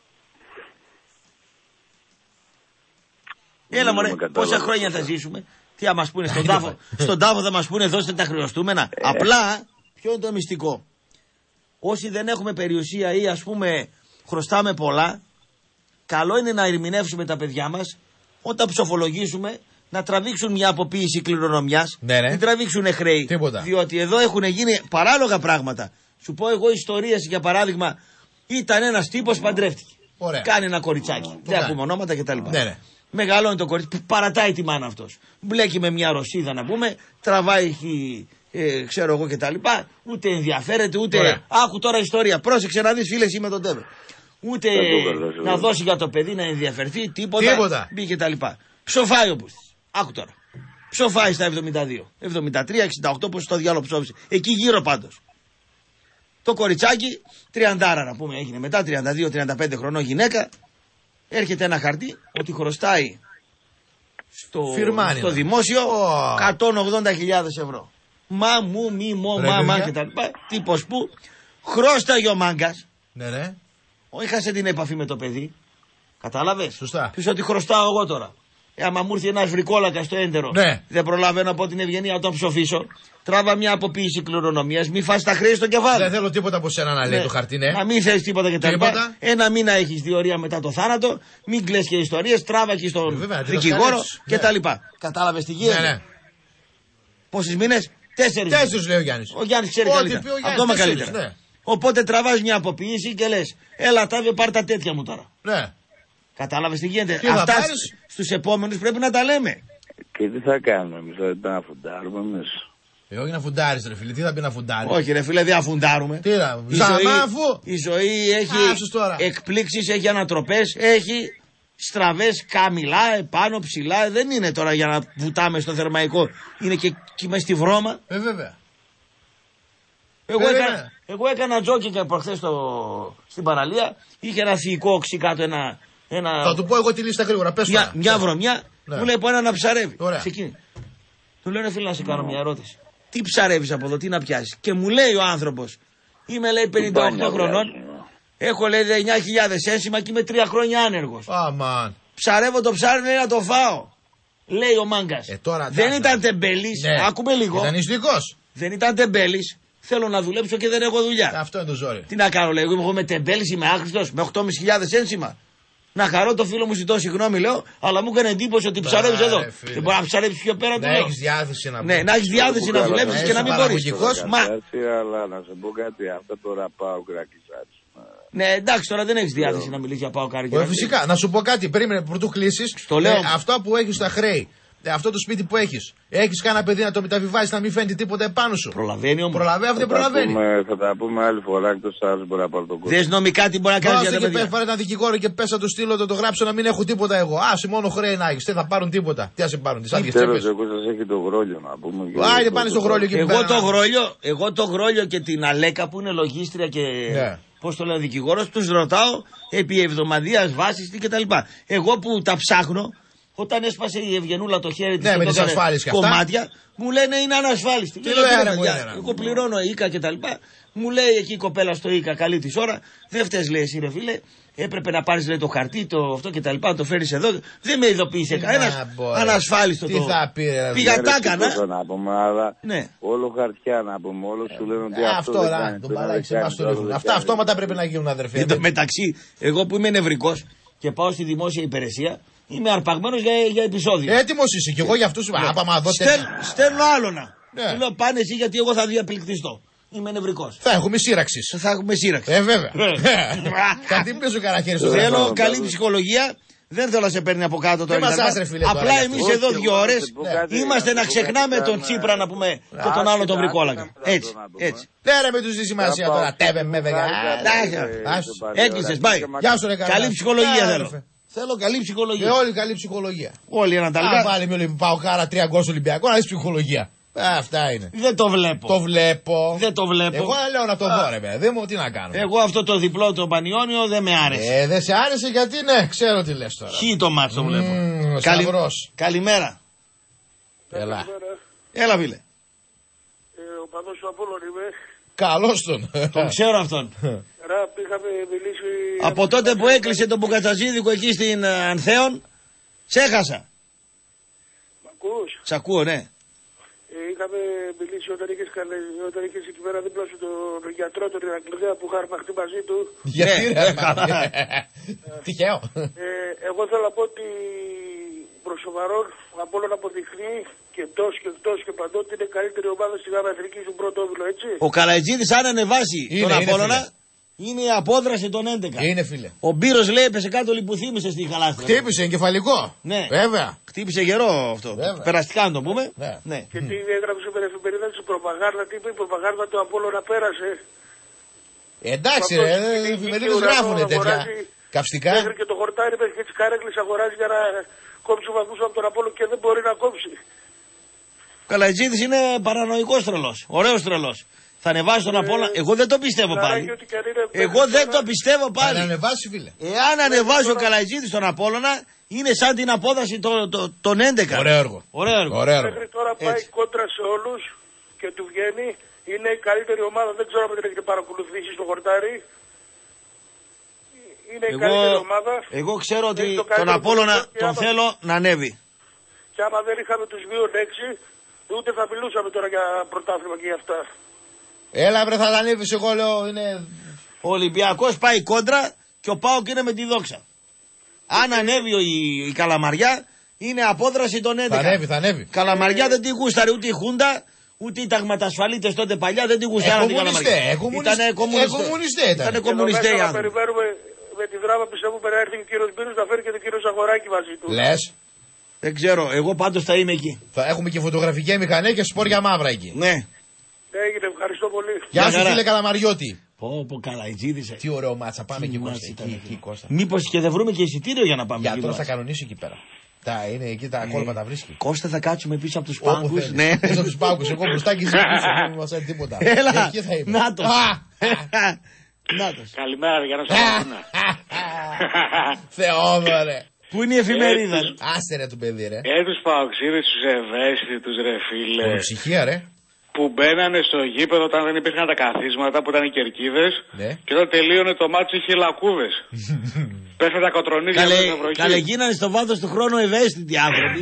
Έλα μωρέ, πόσα χρόνια θα ζήσουμε. Τι θα μας πούνε στον τάφο. Στον τάφο θα μας πούνε δώστε τα χρεωστούμενα. Απλά, ποιο είναι το μυστικό. Όσοι δεν έχουμε περιουσία ή ας πούμε χρωστάμε πολλά, καλό είναι να ερμηνεύσουμε τα παιδιά μας όταν ψοφολογήσουμε να τραβήξουν μια αποποίηση κληρονομιάς. Ναι, ναι. Μην τραβήξουν χρέη. Τίποτα. Διότι εδώ έχουν γίνει παράλογα πράγματα. Σου πω εγώ ιστορίες για παράδειγμα. Ήταν ένας τύπος παντρεύτηκε. Ωραία. Κάνει ένα κοριτσάκι. Δεν ακούμε ονόματα κτλ. Ναι, ναι. Μεγαλώνει το κορίτσι, παρατάει τη μάνα αυτός. Μπλέκει με μια Ρωσίδα να πούμε, τραβάει, ε, ξέρω εγώ κτλ. Ούτε ενδιαφέρεται, ούτε. Ωραία. Άκου τώρα ιστορία. Πρόσεξε να δεις, φίλε, εσύ με τον Τέβε. Ούτε να δώσει για το παιδί να ενδιαφερθεί, τίποτα. Τίποτα. Μπήκε κτλ. Ψοφάει όπως. Άκου τώρα. Ψοφάει στα εβδομήντα δύο. εβδομήντα τρία εξήντα οκτώ, πόσο στο διάλογο ψόφισε. Εκεί γύρω πάντως. Το κοριτσάκι, τριάντα να πούμε, έγινε μετά, τριάντα δύο τριάντα πέντε χρονών γυναίκα. Έρχεται ένα χαρτί ότι χρωστάει στο, στο δημόσιο oh. εκατόν ογδόντα χιλιάδες ευρώ. Μα μου, μη, μο, μα, μα και τα λοιπά. Τύπος που χρώσταγε ο μάγκας. Ναι, ναι. Έχασε την επαφή με το παιδί. Κατάλαβες. Σωστά. Πες ότι χρωστάω εγώ τώρα. Ε, άμα μου έρθει ένας βρικόλακας στο έντερο, ναι. δεν προλαβαίνω από την ευγενία να τον ψοφήσω. Τράβα μια αποποίηση κληρονομίας, μη φας τα χρέη στο κεφάλι. Δεν θέλω τίποτα από σένα να λέει ναι. το χαρτί, ναι. Να μην θες τίποτα κτλ. Ένα μήνα έχεις διορία μετά το θάνατο, μην κλαις και ιστορίες, τράβα και στον δικηγόρο κτλ. Ναι. Κατάλαβες τι γίνεται. Ναι, ναι. Πόσες μήνες? Τέσσερις. Τέσσερις λέει ο Γιάννης. Ο Γιάννης ξέρει καλύτερα. Ακόμα καλύτερα. Ναι. Οπότε τραβάς μια αποποίηση και λες, έλα τάβε πάρ' τα τέτοια μου τώρα. Ναι. Κατάλαβες τι γίνεται. Αυτά στους επόμενους πρέπει να τα λέμε. Και τι θα κάνουμε εμείς, δηλαδή να φουντάρουμε εμείς. Ε, όχι να φουντάρεις ρε φίλε, τι θα πει να φουντάρεις. Όχι ρε φίλε, δεν αφουντάρουμε. Τι να, η, ζωή, η ζωή έχει εκπλήξεις, έχει ανατροπές, έχει στραβές καμιλά, επάνω, ψηλά. Δεν είναι τώρα για να βουτάμε στο θερμαϊκό. Είναι και, και μες στη βρώμα. Ε, βέβαια. Εγώ, ε, έκανα, εγώ έκανα τζόκινγκ προχθές στην παραλία. Είχε ένα θηικό οξύ κάτω, ένα... Ένα... Θα του πω εγώ τη λίστα γρήγορα. Πες μια, τώρα. μια βρωμιά, ναι. Μου λέει πω ένα να ψαρεύει. Ωραία. Του λέω, φίλε, να σε κάνω μια ερώτηση. Τι ψαρεύεις από εδώ, τι να πιάσεις. Και μου λέει ο άνθρωπος, είμαι λέει πενήντα οκτώ χρονών, έχω λέει εννιά χιλιάδες ένσημα και είμαι τρία χρόνια άνεργος. Αμάν. Ψαρεύω το ψάρι, λέει να το φάω. Λέει ο μάγκας. Ε, τώρα, δεν τάσα. ήταν τεμπέλης. Ναι. Άκουμε λίγο. Ήταν ιστικός. Δεν ήταν τεμπέλης. Θέλω να δουλέψω και δεν έχω δουλειά. Αυτό είναι το ζόρι. Τι να κάνω, λέει, εγώ είμαι τεμπέλης, είμαι άχρηστος, με οκτώ χιλιάδες πεντακόσια ένσημα. Να χαρώ το φίλο μου, ζητώ συγγνώμη, λέω, αλλά μου έκανε εντύπωση ότι ψαρεύεις εδώ. Δεν μπορεί να ψαρεύεις πιο πέρα του. Να έχεις διάθεση να Ναι, να έχεις διάθεση να δουλέψεις και να μην μπορείς. Μα... Αλλά να σε πω κάτι, αυτό τώρα πάω κρακισάτς. Ναι, εντάξει, τώρα δεν έχεις διάθεση να μιλήσεις για πάω κάρι. Φυσικά, να σου πω κάτι, περίμενε πρωτού κλείσεις. Αυτό που έχεις στα χρέη. Αυτό το σπίτι που έχεις. Έχεις κανένα παιδί να το μεταβιβάζεις να μην φαίνεται τίποτα επάνω σου. Προλαβαίνει όμως. Προλαβαίνει, δεν προλαβαίνει. Πούμε, θα τα πούμε άλλη φορά, εκτός άλλος μπορεί να πάρει τον κόσμο. Δες νομικά τι μπορεί να κάνεις για τα παιδιά. Φάρε ένα δικηγόρο και πες να το στείλω, το, το γράψω να μην έχω τίποτα εγώ. Άσε μόνο χρέη να έχεις. Δεν θα πάρουν τίποτα. Τι θα σε πάρουν, τις άδειες τσέπες. Εγώ σας έχει το γρόλιο να πούμε. Άιντε πάνε στο γρόλιο και εγώ το γρόλιο, εγώ το γρόλιο και την Αλέκα που είναι λογίστρια και. Πώς το λέω δικηγόρος, τους ρωτάω επί εβδομαδίας βάσης κτλ. Εγώ που τα ψάχνω. Όταν έσπασε η Ευγενούλα το χέρι της ναι, και το κομμάτια, μου λένε είναι ανασφάλιστη. Τι λέω, μου εγώ πληρώνω Ίκα και τα λοιπά. Μου λέει εκεί η κοπέλα στο Ίκα, καλή της ώρα. Δεν φταίς, λέει εσύ ρε φίλε. Έπρεπε να πάρεις λέει, το χαρτί, το αυτό και τα λοιπά, να το φέρεις εδώ. Δεν με ειδοποίησε κανένας. Ανασφάλιστο τι το. Θα πει, ρε, πήγα τα έκανα. Να πούμε, αλλά ναι. Όλο χαρτιά να πούμε, όλο σου λένε ότι αυτό, αυτό δεν κάνει. Αυτά αυτόματα πρέπει να γίνουν αδερφοί. Εν τω μεταξύ, εγώ που είμαι νευρικός και πάω στη δημόσια υπηρεσία. Είμαι αρπαγμένος για, για επεισόδιο. Έτοιμος είσαι και εγώ για αυτούς. Άπαμα δω Στέλ, στέλνω άλλονα. Ναι. Λέω πάνε εσύ γιατί εγώ θα διαπληκτιστώ. Είμαι νευρικός. Θα έχουμε σύραξη. Θα έχουμε σύραξη. Ε, βέβαια. Κάτι πίσω κανένα χέρι στο θέλω. Θέλω καλή ψυχολογία. Δεν θέλω να σε παίρνει από κάτω το άσρε, απλά εμείς εδώ δύο ώρες είμαστε να ξεχνάμε τον Τσίπρα να πούμε και τον άλλο τον Βρικόλακα. Έτσι. Έτσι. Ναι, ρε με τους δει σημασία τώρα. Τέβε με βεγά. Έκλεισες, πάει. Καλή ψυχολογία θέλω. Θέλω καλή ψυχολογία. Και όλοι καλή ψυχολογία. Όλοι ένα ταλικά. Αν βάλει με πάω κάρα τρία γκολ στο Ολυμπιακό, να δεις ψυχολογία. Αυτά είναι. Δεν το βλέπω. Το βλέπω. Δεν το βλέπω. Εγώ λέω να το δω, ρε παιδί μου, τι να κάνω. Εγώ αυτό το διπλό το Πανιόνιο δεν με άρεσε. Ε, δεν σε άρεσε γιατί ναι, ξέρω τι λες τώρα. Χι το μάτς το βλέπω. Mm, Καλη... Καλημέρα. Έλα. Έλα, φίλε. Ε, ο παδός του Απόλλων είμαι. Καλώς τον. Τον ξέρω αυτόν. Ραπ, είχαμε μιλήσει... Από τότε που έκλεισε τον Μπουκατσαζίδικο εκεί στην uh, Ανθέων, ξέχασα. Μ' ακούς? Σ' ακούω, ναι. Ε, είχαμε μιλήσει όταν είχες, καλε... όταν είχες εκεί πέρα δίπλα σου τον γιατρό, τον Ηρακλειδέα που είχα αρπαχτεί μαζί του. Γιατί ρε, τυχαίο. Ε, εγώ θέλω να πω ότι προς το παρόν από όλων αποδειχνεί και εντός και εκτός και παντού ότι είναι καλύτερη ομάδα στη γάμα εθνική του πρώτο όβιλο, έτσι. Ο Καλατζίδης αν ανεβάσει είναι, τον είναι, Απόλλωνα, φίλε. Είναι η απόδραση των έντεκα. Είναι, φίλε. Ο Μπύρος λέει έπεσε κάτω λιπουθύμησε στη χαλάστρα. Χτύπησε εγκεφαλικό. Ναι. Βέβαια. Χτύπησε γερό αυτό. Βέβαια. Περαστικά να το πούμε. Ναι. Ναι. Και τι έγραψε με την εφημερίδα της προπαγάνδα, τι είπε η προπαγάνδα του Απόλλωνα πέρασε. Εντάξει, ρε, οι εφημερίδες γράφουνε τέτοια καυστικά. Μέχρι και το χορτάρι μέχρι και τις καρέκλες αγοράζει για να κόψει βαθμούς από τον Απόλλωνα και δεν μπορεί να κόψει. Ο Καλατζίδης είναι παρανοϊκός τρελός. Ωραίος τρελός. Θα ανεβάσει τον Απόλλωνα. Εγώ δεν το πιστεύω πάλι. Εγώ δεν το πιστεύω πάλι. Θα ανεβάσει, φίλε. Εάν ανεβάσει ο Καλατζίδης τον Απόλλωνα, είναι σαν την απόδοση των το, το, έντεκα. Ωραίο έργο. Ωραίο έργο. Ωραίο έργο. Μέχρι τώρα πάει έτσι κόντρα σε όλους και του βγαίνει. Είναι η καλύτερη ομάδα. Δεν ξέρω αν την έχετε παρακολουθήσει στο χορτάρι. Είναι η εγώ, καλύτερη ομάδα. Εγώ ξέρω ότι το τον Απόλλωνα τον άμα, θέλω να ανέβει. Και άμα δεν είχαμε τους δύο έξι, ούτε θα μιλούσαμε τώρα για πρωτάθλημα και για αυτά. Έλα βρε, θα τα ανέβεις, εγώ λέω είναι... Ο Ολυμπιακός πάει κόντρα και ο ΠΑΟΚ είναι με τη δόξα. Αν ανέβει η, η Καλαμαριά, είναι απόδραση των έντεκα. Θα ανέβει, θα ανέβει. Καλαμαριά δεν την γούσταρε ούτε η Χούντα, ούτε οι ταγματασφαλίτες τότε παλιά δεν την γούσταραν την Καλαμαριά. Ήτανε κομμουνιστέ. Ήτανε κομμουνιστέ οι άνθρωποι. Περιμένουμε με τη δράμα, πιστεύουμε να έρθει και ο κύριος Μπύρος να φέρει και τον κύριο Ζαγοράκη μαζί του. Λες. Δεν ξέρω, εγώ πάντως θα είμαι εκεί. Θα έχουμε και φωτογραφική μηχανή και σπόρια μαύρα εκεί. Ναι. Έγινε, ευχαριστώ πολύ. Γεια σου φίλε Καλαμαριώτη. Πω πω Καλατζίδης. Τι ωραίο μάτσα, πάμε και Κώστα. Μήπως και δεν βρούμε και εισιτήριο για να πάμε εκεί. Γιατρός θα κανονίσει εκεί πέρα. Τα είναι εκεί τα κόλπα τα βρίσκει. Κώστα θα κάτσουμε πίσω από τους πάγκους. Ναι. Πίσω από τους πάγκους, εγώ μπροστά και εσύ πίσω, δεν μας έρθει τίποτα. Έλα, εκεί θα είμαι. νάτος. Νάτος. Καλημέρα, για να σας πω. Θεόδωρε. Πού είναι η εφημερίδα. Άσε ρε του παιδί ρε. Ε, τους παοξίδες, τους ευαίσθητους ρε φίλε. Πολυψυχία ρε. Που μπαίνανε στο γήπεδο όταν δεν υπήρχαν τα καθίσματα που ήταν οι κερκίδες. Ναι. Και όταν τελείωνε το μάτσο είχε λακκούβες. Πέφτανε τα κοτρονίδια Καλέ, μέσα βροχή. καλέ, γίνανε στο βάθος του χρόνου ευαίσθητοι άνθρωποι.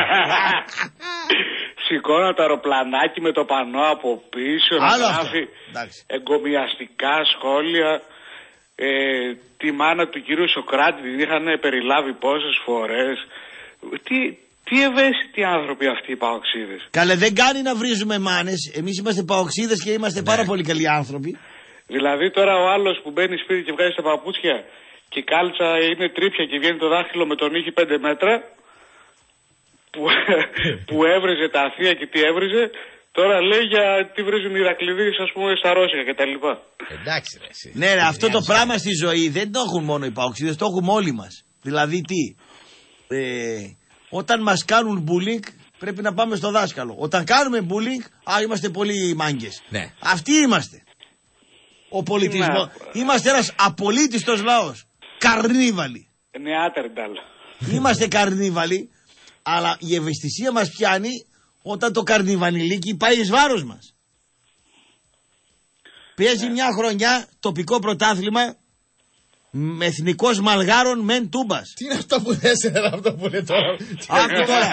Σηκώνα το αεροπλανάκι με το πανό από πίσω. Άλλο να γράφει εγκομιαστικά σχόλια. Ε, τη μάνα του κύριου Σοκράτη την είχαν περιλάβει πόσες φορές. Τι, τι ευαίσθητοι άνθρωποι αυτοί οι παοξίδες. Καλέ, δεν κάνει να βρίζουμε μάνες. Εμείς είμαστε παοξίδες και είμαστε ναι. πάρα πολύ καλοί άνθρωποι. Δηλαδή τώρα ο άλλος που μπαίνει σπίτι και βγάζει τα παπούτσια και η κάλτσα είναι τρίπια και βγαίνει το δάχτυλο με τον ήχη πέντε μέτρα που, που έβριζε τα θεία και τι έβριζε. Τώρα λέει για τι βρίζουν οι Ηρακλειδείς, ας πούμε, στα Ρώσικα και τα λοιπά. Εντάξει ρε εσύ. Ναι ρε, αυτό το πράγμα στη ζωή δεν το έχουν μόνο οι παοξίδες, το έχουμε όλοι μας. Δηλαδή τι, ε, όταν μας κάνουν bullying πρέπει να πάμε στο δάσκαλο. Όταν κάνουμε bullying, α, είμαστε πολύ μάγκες. Ναι. Αυτοί είμαστε. Ο πολιτισμός. Είμαστε ένας απολύτιστος λαός. Καρνίβαλοι. Νεάτερνταλ. Είμαστε καρνίβαλοι, αλλά η ευαισθησία μας πιάνει όταν το καρνιβαλιλίκι πάει εις βάρος μας. Παίζει μια χρονιά τοπικό πρωτάθλημα με εθνικός μαλγάρων μεν τούμπας. Τι είναι αυτό που θες ρε, αυτό που λέει τώρα. Άκου τώρα.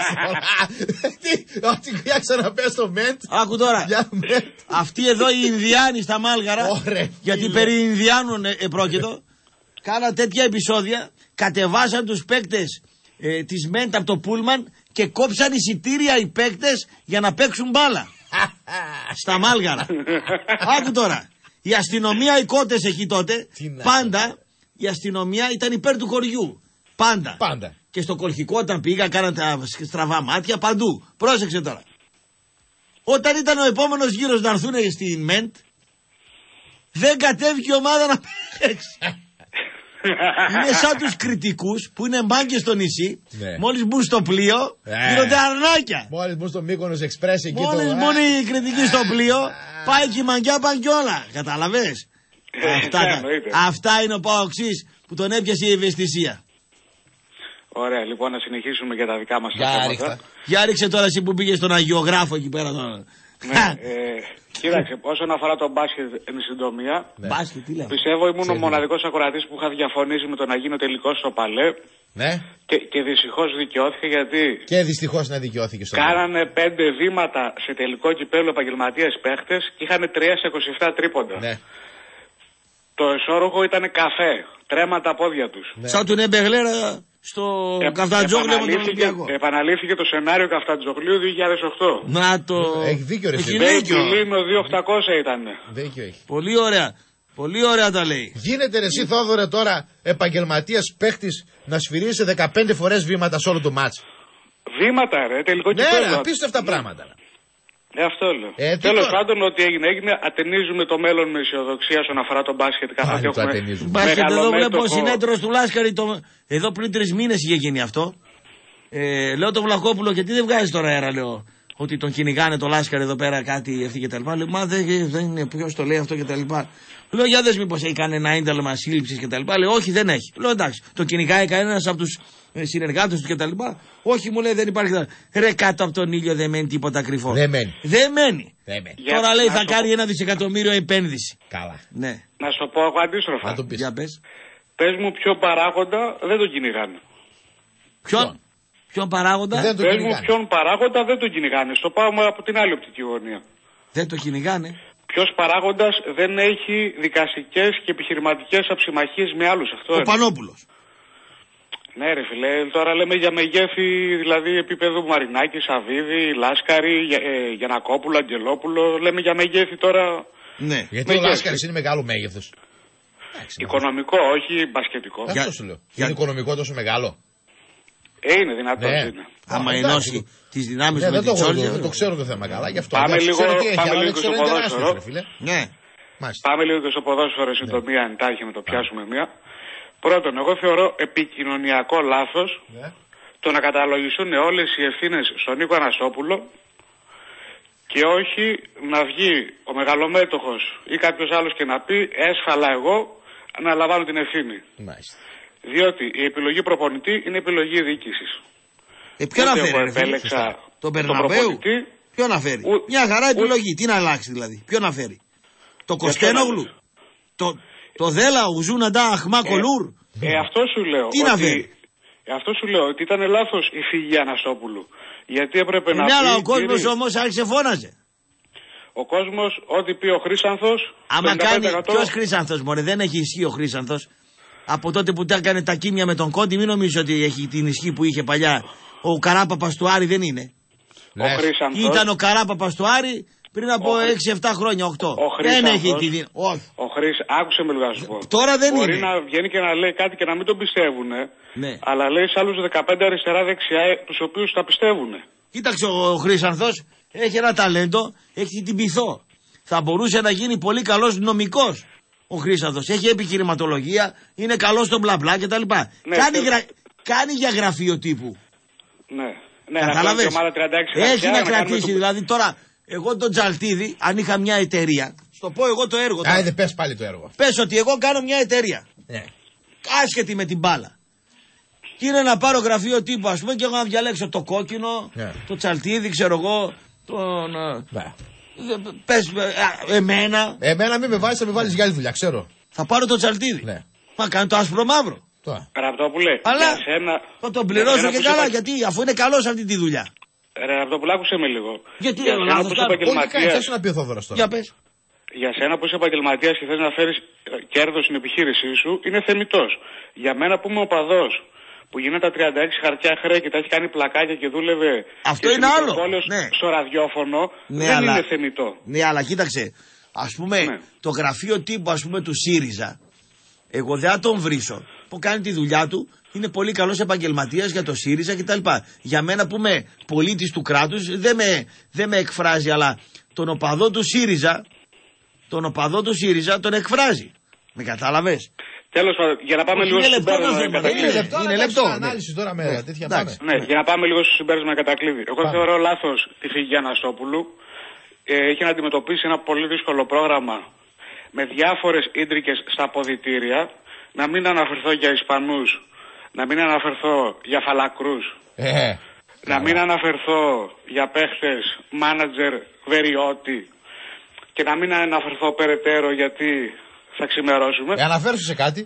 Τι χρειάζεται να πες το μεντ. Άκου τώρα. Αυτοί εδώ οι Ινδιάνοι στα μάλγαρα, γιατί περί Ινδιάνων επρόκειτο, κάνα τέτοια επεισόδια, κατεβάσαν τους παίκτες ε, της ΜΕΝΤ από το Πούλμαν και κόψαν εισιτήρια οι παίκτες για να παίξουν μπάλα. Στα μάλγαρα. Άκου τώρα. Η αστυνομία, οι κότες εκεί τότε, πάντα η αστυνομία ήταν υπέρ του χωριού. Πάντα. Πάντα. Και στο Κολχικό όταν πήγα, κάναν τα στραβά μάτια παντού. Πρόσεξε τώρα. Όταν ήταν ο επόμενος γύρος να έρθουν στην ΜΕΝΤ, δεν κατέβηκε η ομάδα να παίξει. Είναι σαν τους κριτικούς που είναι μπάνκες στο νησί. Ναι. Μόλις μπουν στο πλοίο, Ε. γίνονται αρνάκια. Μόλις μπουν στο Μύκονος Εξπρές εκεί Μόλις το... μπουν οι κριτικοί στο πλοίο, πάει και η μαγκιά, πάνε κι όλα. Καταλαβες. Αυτά, τα- αυτά είναι ο Παοξής που τον έπιασε η ευαισθησία. Ωραία, λοιπόν, να συνεχίσουμε για τα δικά μας τα Για θέματα. ρίχτα. Για ρίξε τώρα εσύ που πήγες στον Αγιογράφο εκεί πέρα. Τώρα. Ναι, ε, κοίταξε, όσον αφορά τον μπάσκετ εν συντομία, Μπάσκετ, τι λέμε. πιστεύω ήμουν ο μοναδικός ακροατής που είχα διαφωνήσει με το να γίνει ο τελικός στο Παλέ. Ναι. Και, και δυστυχώς δικαιώθηκε γιατί Και δυστυχώς να δικαιώθηκε στο κάνανε πέντε βήματα σε τελικό κυπέλλο επαγγελματίες παίχτες και είχαν τρία σε είκοσι επτά τρίποντα. Ναι. Το εσώρουχο ήταν καφέ, τρέμα τα πόδια τους. Ναι. Σαν του Νεμπεγλέρα στο Ε, Καφτατζόγλιο με τον επαναλήφθηκε, Ολυμπιακό. επαναλήφθηκε το σενάριο Καφτατζογλίου δύο χιλιάδες οκτώ. Να το. Έχει δίκιο ρε Έχει φίλε. δίκιο. Λίμνο δύο χιλιάδες οκτακόσια ήταν. Δίκιο έχει. Πολύ ωραία. Πολύ ωραία τα λέει. Γίνεται ρε εσύ Θόδωρε τώρα επαγγελματίας παίχτης να σφυρίσει δεκαπέντε φορές βήματα σε όλο το μάτς. Βήματα ρε, τελικό Ναι κυπέλλο. ρε, απίστευτα πράγματα. Ε, αυτό λέω. Ε, τι Τέλος τώρα? πάντων, ό,τι έγινε, έγινε. Ατενίζουμε το μέλλον με αισιοδοξία όσον αφορά τον μπάσκετ. Καθότι Πάλι το έχουμε ατενίζουμε. Μπάσκετ εδώ βλέπω ο μεγαλομέτωχο- συνέτερος του Λάσκαρη. Το... Εδώ πριν τρεις μήνες είχε γίνει αυτό. Ε, λέω τον Βλακόπουλο, γιατί δεν βγάζει τώρα αέρα, λέω. Ότι τον κυνηγάνε το Λάσκαρη εδώ πέρα, κάτι αυτή και τα λοιπά. Λέω, μα δεν, δεν είναι, ποιος το λέει αυτό και τα λοιπά. Λέω, για δες μήπως έχει κάνει ένα ένταλμα σύλληψης και τα λοιπά. Λέω, όχι, δεν έχει. Λέω, εντάξει, τον κυνηγάει κανένας από τους ε, συνεργάτες του και τα λοιπά. Όχι, μου λέει, δεν υπάρχει. Ρε, κάτω από τον ήλιο δεν μένει τίποτα κρυφό. Δεν μένει. Δεν μένει. Δεν μένει. Για- Τώρα λέει να θα σου κάνει πω- ένα δισεκατομμύριο επένδυση. Καλά. Ναι. Να σου πω εγώ αντίστροφα. Να το πεις. Για πες. Πες μου ποιο παράγοντα δεν τον κυνηγάνε. Ποιον? Ποιον παράγοντα? Δεν το Πες μου κυνηγάνε. ποιον παράγοντα δεν τον κυνηγάνε. Στο πάμε από την άλλη οπτική γωνία. Δεν το κυνηγάνε. Ποιος παράγοντας δεν έχει δικαστικές και επιχειρηματικές αψημαχίες με άλλους. Αυτό Ο είναι. Πανόπουλος. Ναι ρε φίλε, τώρα λέμε για μεγέθη δηλαδή επίπεδο Μαρινάκη, Σαββίδη, Λάσκαρη, Για- ε, Γιαννακόπουλο, Αγγελόπουλο. Λέμε για μεγέθη τώρα Ναι. Γιατί ο Μεγέθη. Λάσκαρης είναι μεγάλο μέγεθος. οικονομικό, όχι μπασκετικό. Αυτό σου λέω. Είναι οικονομικό τόσο μεγάλο. Ε, είναι δυνατός Ναι. είναι. Άμα Α, ενώσει εντάξει. τις δυνάμεις Ναι, με δεν την το, έχω- Τσόλια. δεν το ξέρω το θέμα καλά. Γι' αυτό. Πάμε Εντάξει, λίγο- ξέρω τι έχει, πάμε αλλά λίγο δεν ξέρω στο είναι ποδόσφαιρο. τεράστιος, ρε φίλε. Ναι. Μάλιστα. Πάμε λίγο και στο ποδόσφαιρο Ναι. συντομία εντάχει να το πιάσουμε μία. Πρώτον, εγώ θεωρώ επικοινωνιακό λάθος Ναι. το να καταλογιστούν όλες οι ευθύνες στον Νίκο Ανασόπουλο και όχι να βγει ο μεγαλομέτωχος ή κάποιος άλλος και να πει έσφαλα εγώ να λαμβάνω την ευθύνη. Μάλιστα. Διότι η επιλογή προπονητή είναι επιλογή διοίκησης. Ε, ποιον Ούτε αναφέρει, εγώ ρε φίλε? επέλεξα Τον τον Περναμπέου. προπονητή. Ποιον αναφέρει? Ου- Μια χαρά ου- επιλογή. Τι να αλλάξει δηλαδή? Ποιον αναφέρει? Το Κωστένογλου. Το, το Δέλα, ο Ζούναντα, Αχμά Κολούρ. Ε, αυτό σου λέω. Τι να ότι- φέρει? ε, αυτό σου λέω ότι ήταν λάθος η φυγή Ανασόπουλου. Γιατί έπρεπε να Ναι, πει... αλλά ο κόσμος κύριε, όμως άρχισε φώναζε. Ο κόσμος, ό,τι πει ο Χρύσανθος... Άμα πενήντα πέντε κάνει. τοις εκατό Ποιος Χρύσανθος, μωρέ, δεν έχει ισχύ ο Χρύσανθος. Από τότε που τα έκανε τα κίμια με τον Κόντι, μην νομίζει ότι έχει την ισχύ που είχε παλιά. Ο Καράπαπας του Άρη δεν είναι. Ο Χρύσανθος... Ήταν ο Καράπαπας του Άρη πριν από Ο Χρύ- έξι εφτά χρόνια, οκτώ. Ο Δεν Χρύσανθος- έχει τη δύναμη. Όχι. Ο Χρύς, άκουσε με λίγο να σου πω. Τώρα δεν Μπορεί είναι. να βγαίνει και να λέει κάτι και να μην τον πιστεύουν. Ναι. Αλλά λέει σε άλλους δεκαπέντε αριστερά-δεξιά, τους οποίους τα πιστεύουν. Κοίταξε, ο Χρύσανθος έχει ένα ταλέντο, έχει την πειθό. Θα μπορούσε να γίνει πολύ καλός νομικός ο Χρύσανθος. Έχει επιχειρηματολογία, είναι καλός στο μπλα μπλα κτλ. Ναι, κάνει, θε- γρα... κάνει για γραφείο τύπου. Ναι. Ναι, να Κατάλαβες. κάνει ομάδα τριάντα έξι Έχει χαρτιά, να κάνουμε κρατήσει. το- Δηλαδή τώρα, εγώ τον Τζαλτίδη, αν είχα μια εταιρεία, στο πω εγώ το έργο. τώρα. Άιντε, πες πάλι το έργο. Πες ότι εγώ κάνω μια εταιρεία. Ναι. Άσχετη με την μπάλα. Και είναι να πάρω γραφείο τύπου, α πούμε, και εγώ να διαλέξω το κόκκινο, Ναι. το Τσαλτίδη, ξέρω εγώ, τον. ε, Ναι. Πες ε, εμένα. Εμένα μην με βάζεις, θα με βάλεις για άλλη δουλειά, ξέρω. Θα πάρω το Τσαλτίδη. Ναι. Μα κάνω το άσπρο μαύρο. Τώρα. Ραπτόπουλε, Αλλά για σένα... θα τον πληρώσω για και σένα που καλά, είσαι- γιατί αφού είναι καλό σε αυτή τη δουλειά. Ρε Ραπτόπουλε, άκουσε με λίγο. Γιατί για λέω σένα λάθος που είσαι κάνω. Όχι, κάνει, επαγγελματίας, θες να πει ο Θόδωρας τώρα. Για πες. για σένα που είσαι επαγγελματίας και θες να φέρεις ε, κέρδος στην επιχείρησή σου, είναι θεμιτός. Για μένα που είμαι οπαδός, που γίνεται τα τριάντα έξι χαρτιά χρέη και τα έχει κάνει πλακάκια και δούλευε Αυτό και είναι σε άλλο. Μητροπόλεως Ναι. στο ραδιόφωνο, Ναι, δεν αλλά- είναι θεμιτό. Ναι, αλλά κοίταξε. Α πούμε, Ναι. το γραφείο τύπου ας πούμε, του ΣΥΡΙΖΑ, εγώ δεν θα τον βρίσω. Που κάνει τη δουλειά του, είναι πολύ καλός επαγγελματίας για το ΣΥΡΙΖΑ κτλ. Για μένα που είμαι πολίτης του κράτους, δεν με, δεν με εκφράζει, αλλά τον οπαδό του ΣΥΡΙΖΑ, τον οπαδό του ΣΥΡΙΖΑ τον εκφράζει. Με κατάλαβες. Τέλος πάντων, για να πάμε Όχι, λίγο είναι στο λεπτό συμπέρασμα να κατά δούμε, κλείδι. είναι λεπτό, είναι λεπτό. Ανάλυση τώρα με Ναι. τέτοια Εντάξει. πάμε. Ναι, για να πάμε λίγο στο συμπέρασμα κατά κλείδι. Εγώ Πάμε. θεωρώ λάθος τη φυγή Αναστόπουλου. Ε, έχει να αντιμετωπίσει ένα πολύ δύσκολο πρόγραμμα με διάφορες ίντρικες στα αποδυτήρια. Να μην αναφερθώ για Ισπανούς, να μην αναφερθώ για Φαλακρούς, Ε, να μην αναφερθώ για παίχτες, μάνατζερ, βεριώτη και να μην αναφερθώ περαιτέρω γιατί θα ξημερώσουμε. ε, αναφέρσου σε κάτι.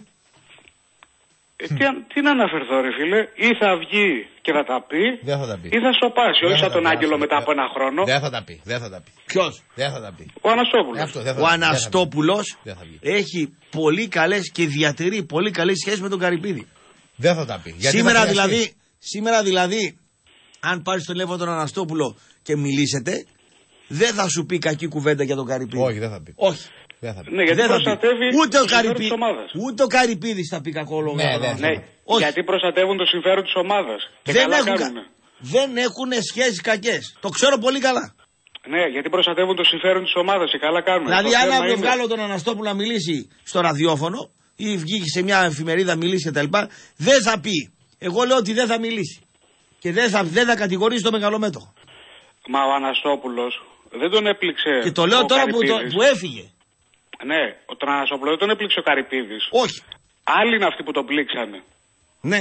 Ε, τι, αν- τι να αναφερθώ ρε φίλε, ή θα βγει και θα τα πει, Δεν θα τα πει. ή θα σοπάσει, Δεν όχι θα σαν τα τον πει, Άγγελο αυτό. μετά από ένα χρόνο. Δεν θα τα πει. Δεν θα τα πει. Ποιος? Δεν θα τα πει. Ο Αναστόπουλος. Ε, αυτό, δεν θα Ο τα πει. Αναστόπουλος Δεν θα βγει. έχει πολύ καλές και διατηρεί πολύ καλές σχέσεις με τον Καρυπίδη. Δεν θα τα πει. Γιατί Σήμερα θα χρειαστεί. δηλαδή, σήμερα δηλαδή, αν πάρεις το τηλέφωνο τον Αναστόπουλο και μιλήσετε, δεν θα σου πει κακή κουβέντα για τον Καρυπίδη. Όχι, δεν θα πει. Όχι. Δεν θα πει. Ναι, γιατί Δεν θα πει. προστατεύει Ούτε ο, το συμφέρον Καρυπί... της ομάδας. Ούτε ο Καρυπίδης θα πει κακό λόγο. Ναι, για τον ναι, Αναστόπουλο. Ναι, Όχι. γιατί προστατεύουν το συμφέρον της ομάδας. Και Δεν καλά έχουν, κάνουνε. δεν έχουν σχέσεις κακές. Το ξέρω πολύ καλά. Ναι, γιατί προστατεύουν το συμφέρον της ομάδας και καλά κάνουν. Δηλαδή, Το αν θέμα αύριο είναι- βγάλω τον Αναστόπουλο να μιλήσει στο ραδιόφωνο ή βγήκε σε μια εφημερίδα μιλήσει κτλ., δεν θα πει. Εγώ λέω ότι δεν θα μιλήσει. Και δεν θα, δεν θα κατηγορήσει το μεγαλομέτωχο. Μα ο Αναστόπουλος δεν τον έπληξε. Και το λέω ο τώρα που, το, Καρυπίδης. που έφυγε. Ναι, ο τον Αναστόπουλο δεν τον έπληξε ο Καρυπίδης. Όχι. Άλλοι είναι αυτοί που τον πλήξανε. Ναι.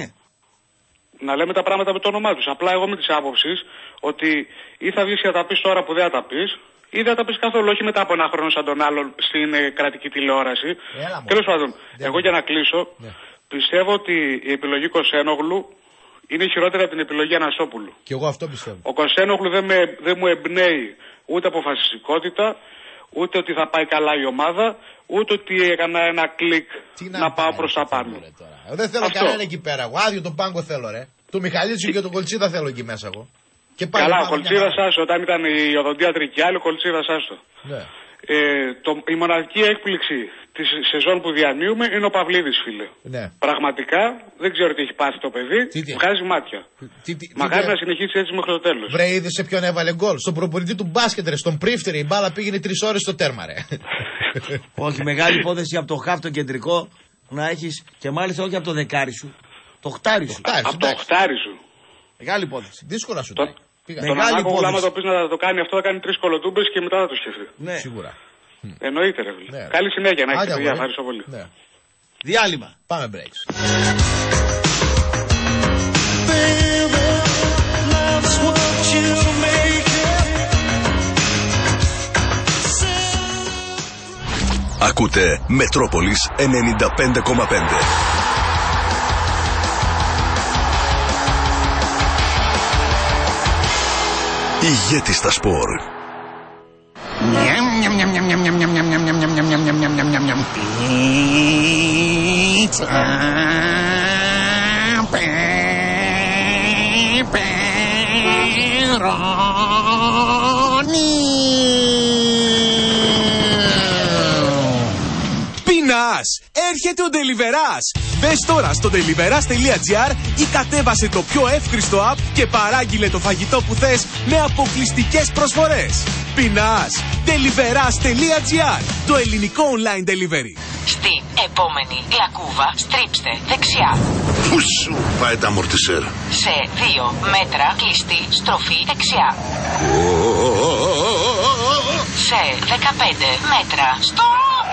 Να λέμε τα πράγματα με το όνομά τους. Απλά εγώ με τις άποψεις ότι ή θα βγεις και θα τα πεις τώρα που δεν θα τα πεις, ή δεν θα τα πεις καθόλου. Όχι μετά από ένα χρόνο σαν τον άλλον στην ε, κρατική τηλεόραση. Τέλος πάντων, εγώ για να κλείσω, Ναι. πιστεύω ότι η επιλογή Κωσένογλου είναι χειρότερη από την επιλογή Αναστόπουλου. Και εγώ αυτό πιστεύω. Ο Κωσένογλου δεν, με, δεν μου εμπνέει ούτε αποφασιστικότητα, ούτε ότι θα πάει καλά η ομάδα, ούτε ότι έκανα ένα κλικ να, να πάω προς τα πάνω. Εγώ δεν θέλω Αυτό. κανένα εκεί πέρα. Εγώ άδειο τον πάγκο θέλω, ρε. Του Μιχαλίτσου και τον Κολτσίδα θέλω εκεί μέσα εγώ. Και πάλι Καλά, πάμε ο Κολτσίδας μια άσο, όταν ήταν η οδοντίατρη και άλλη, ο Κολτσίδας άσο. Ναι. Ε, το, η μοναδική έκπληξη τη σεζόν που διανύουμε είναι ο Παυλίδης, φίλε. Ναι. Πραγματικά δεν ξέρω τι έχει πάθει το παιδί. Τι, τι. Βγάζει μάτια. Τι, τι, Μακάρι τι- να συνεχίσει έτσι μέχρι το τέλος. Βρε, είδε σε ποιον έβαλε γκολ. Στον προπονητή του μπάσκετ, ρε. Στον πρίφτερη. Η μπάλα πήγαινε τρει ώρες στο τέρμα, ρε. Όχι, μεγάλη υπόθεση από το χάφ το κεντρικό να έχεις και μάλιστα όχι από το δεκάρι σου. Το χτάρι σου. Από το οχτάρι σου. Μεγάλη υπόθεση. Δύσκολα σου Το, Πήγα. τον Μεγάλη Ανάκογλου, άμα υπόθεση. το πει να το κάνει αυτό, θα κάνει τρει κολοτούμπες και μετά θα το σκεφτεί. Ναι. Σίγουρα. Εννοείται, ρε φίλε. Ναι. Καλή συνέχεια να Άντε, έχετε, παιδιά. αγόρι. Ευχαριστώ πολύ. Ναι. Διάλειμμα. Πάμε breaks. Ακούτε Μετρόπολης ενενήντα πέντε κόμμα πέντε. Ηγέτης στα σπορ. Πεινάς! Έρχεται ο Deliverás! Μπες τώρα στο deliveras.gr ή κατέβασε το πιο εύκριστο app και παράγγειλε το φαγητό που θες με αποκλειστικές προσφορές. Πεινάς! deliveras.gr, το ελληνικό online delivery. Στην επόμενη λακκούβα στρίψτε δεξιά. Πού σου πάει τα αμορτισέρ. Σε δύο μέτρα κλειστή στροφή δεξιά. Σε δεκαπέντε μέτρα στοπ.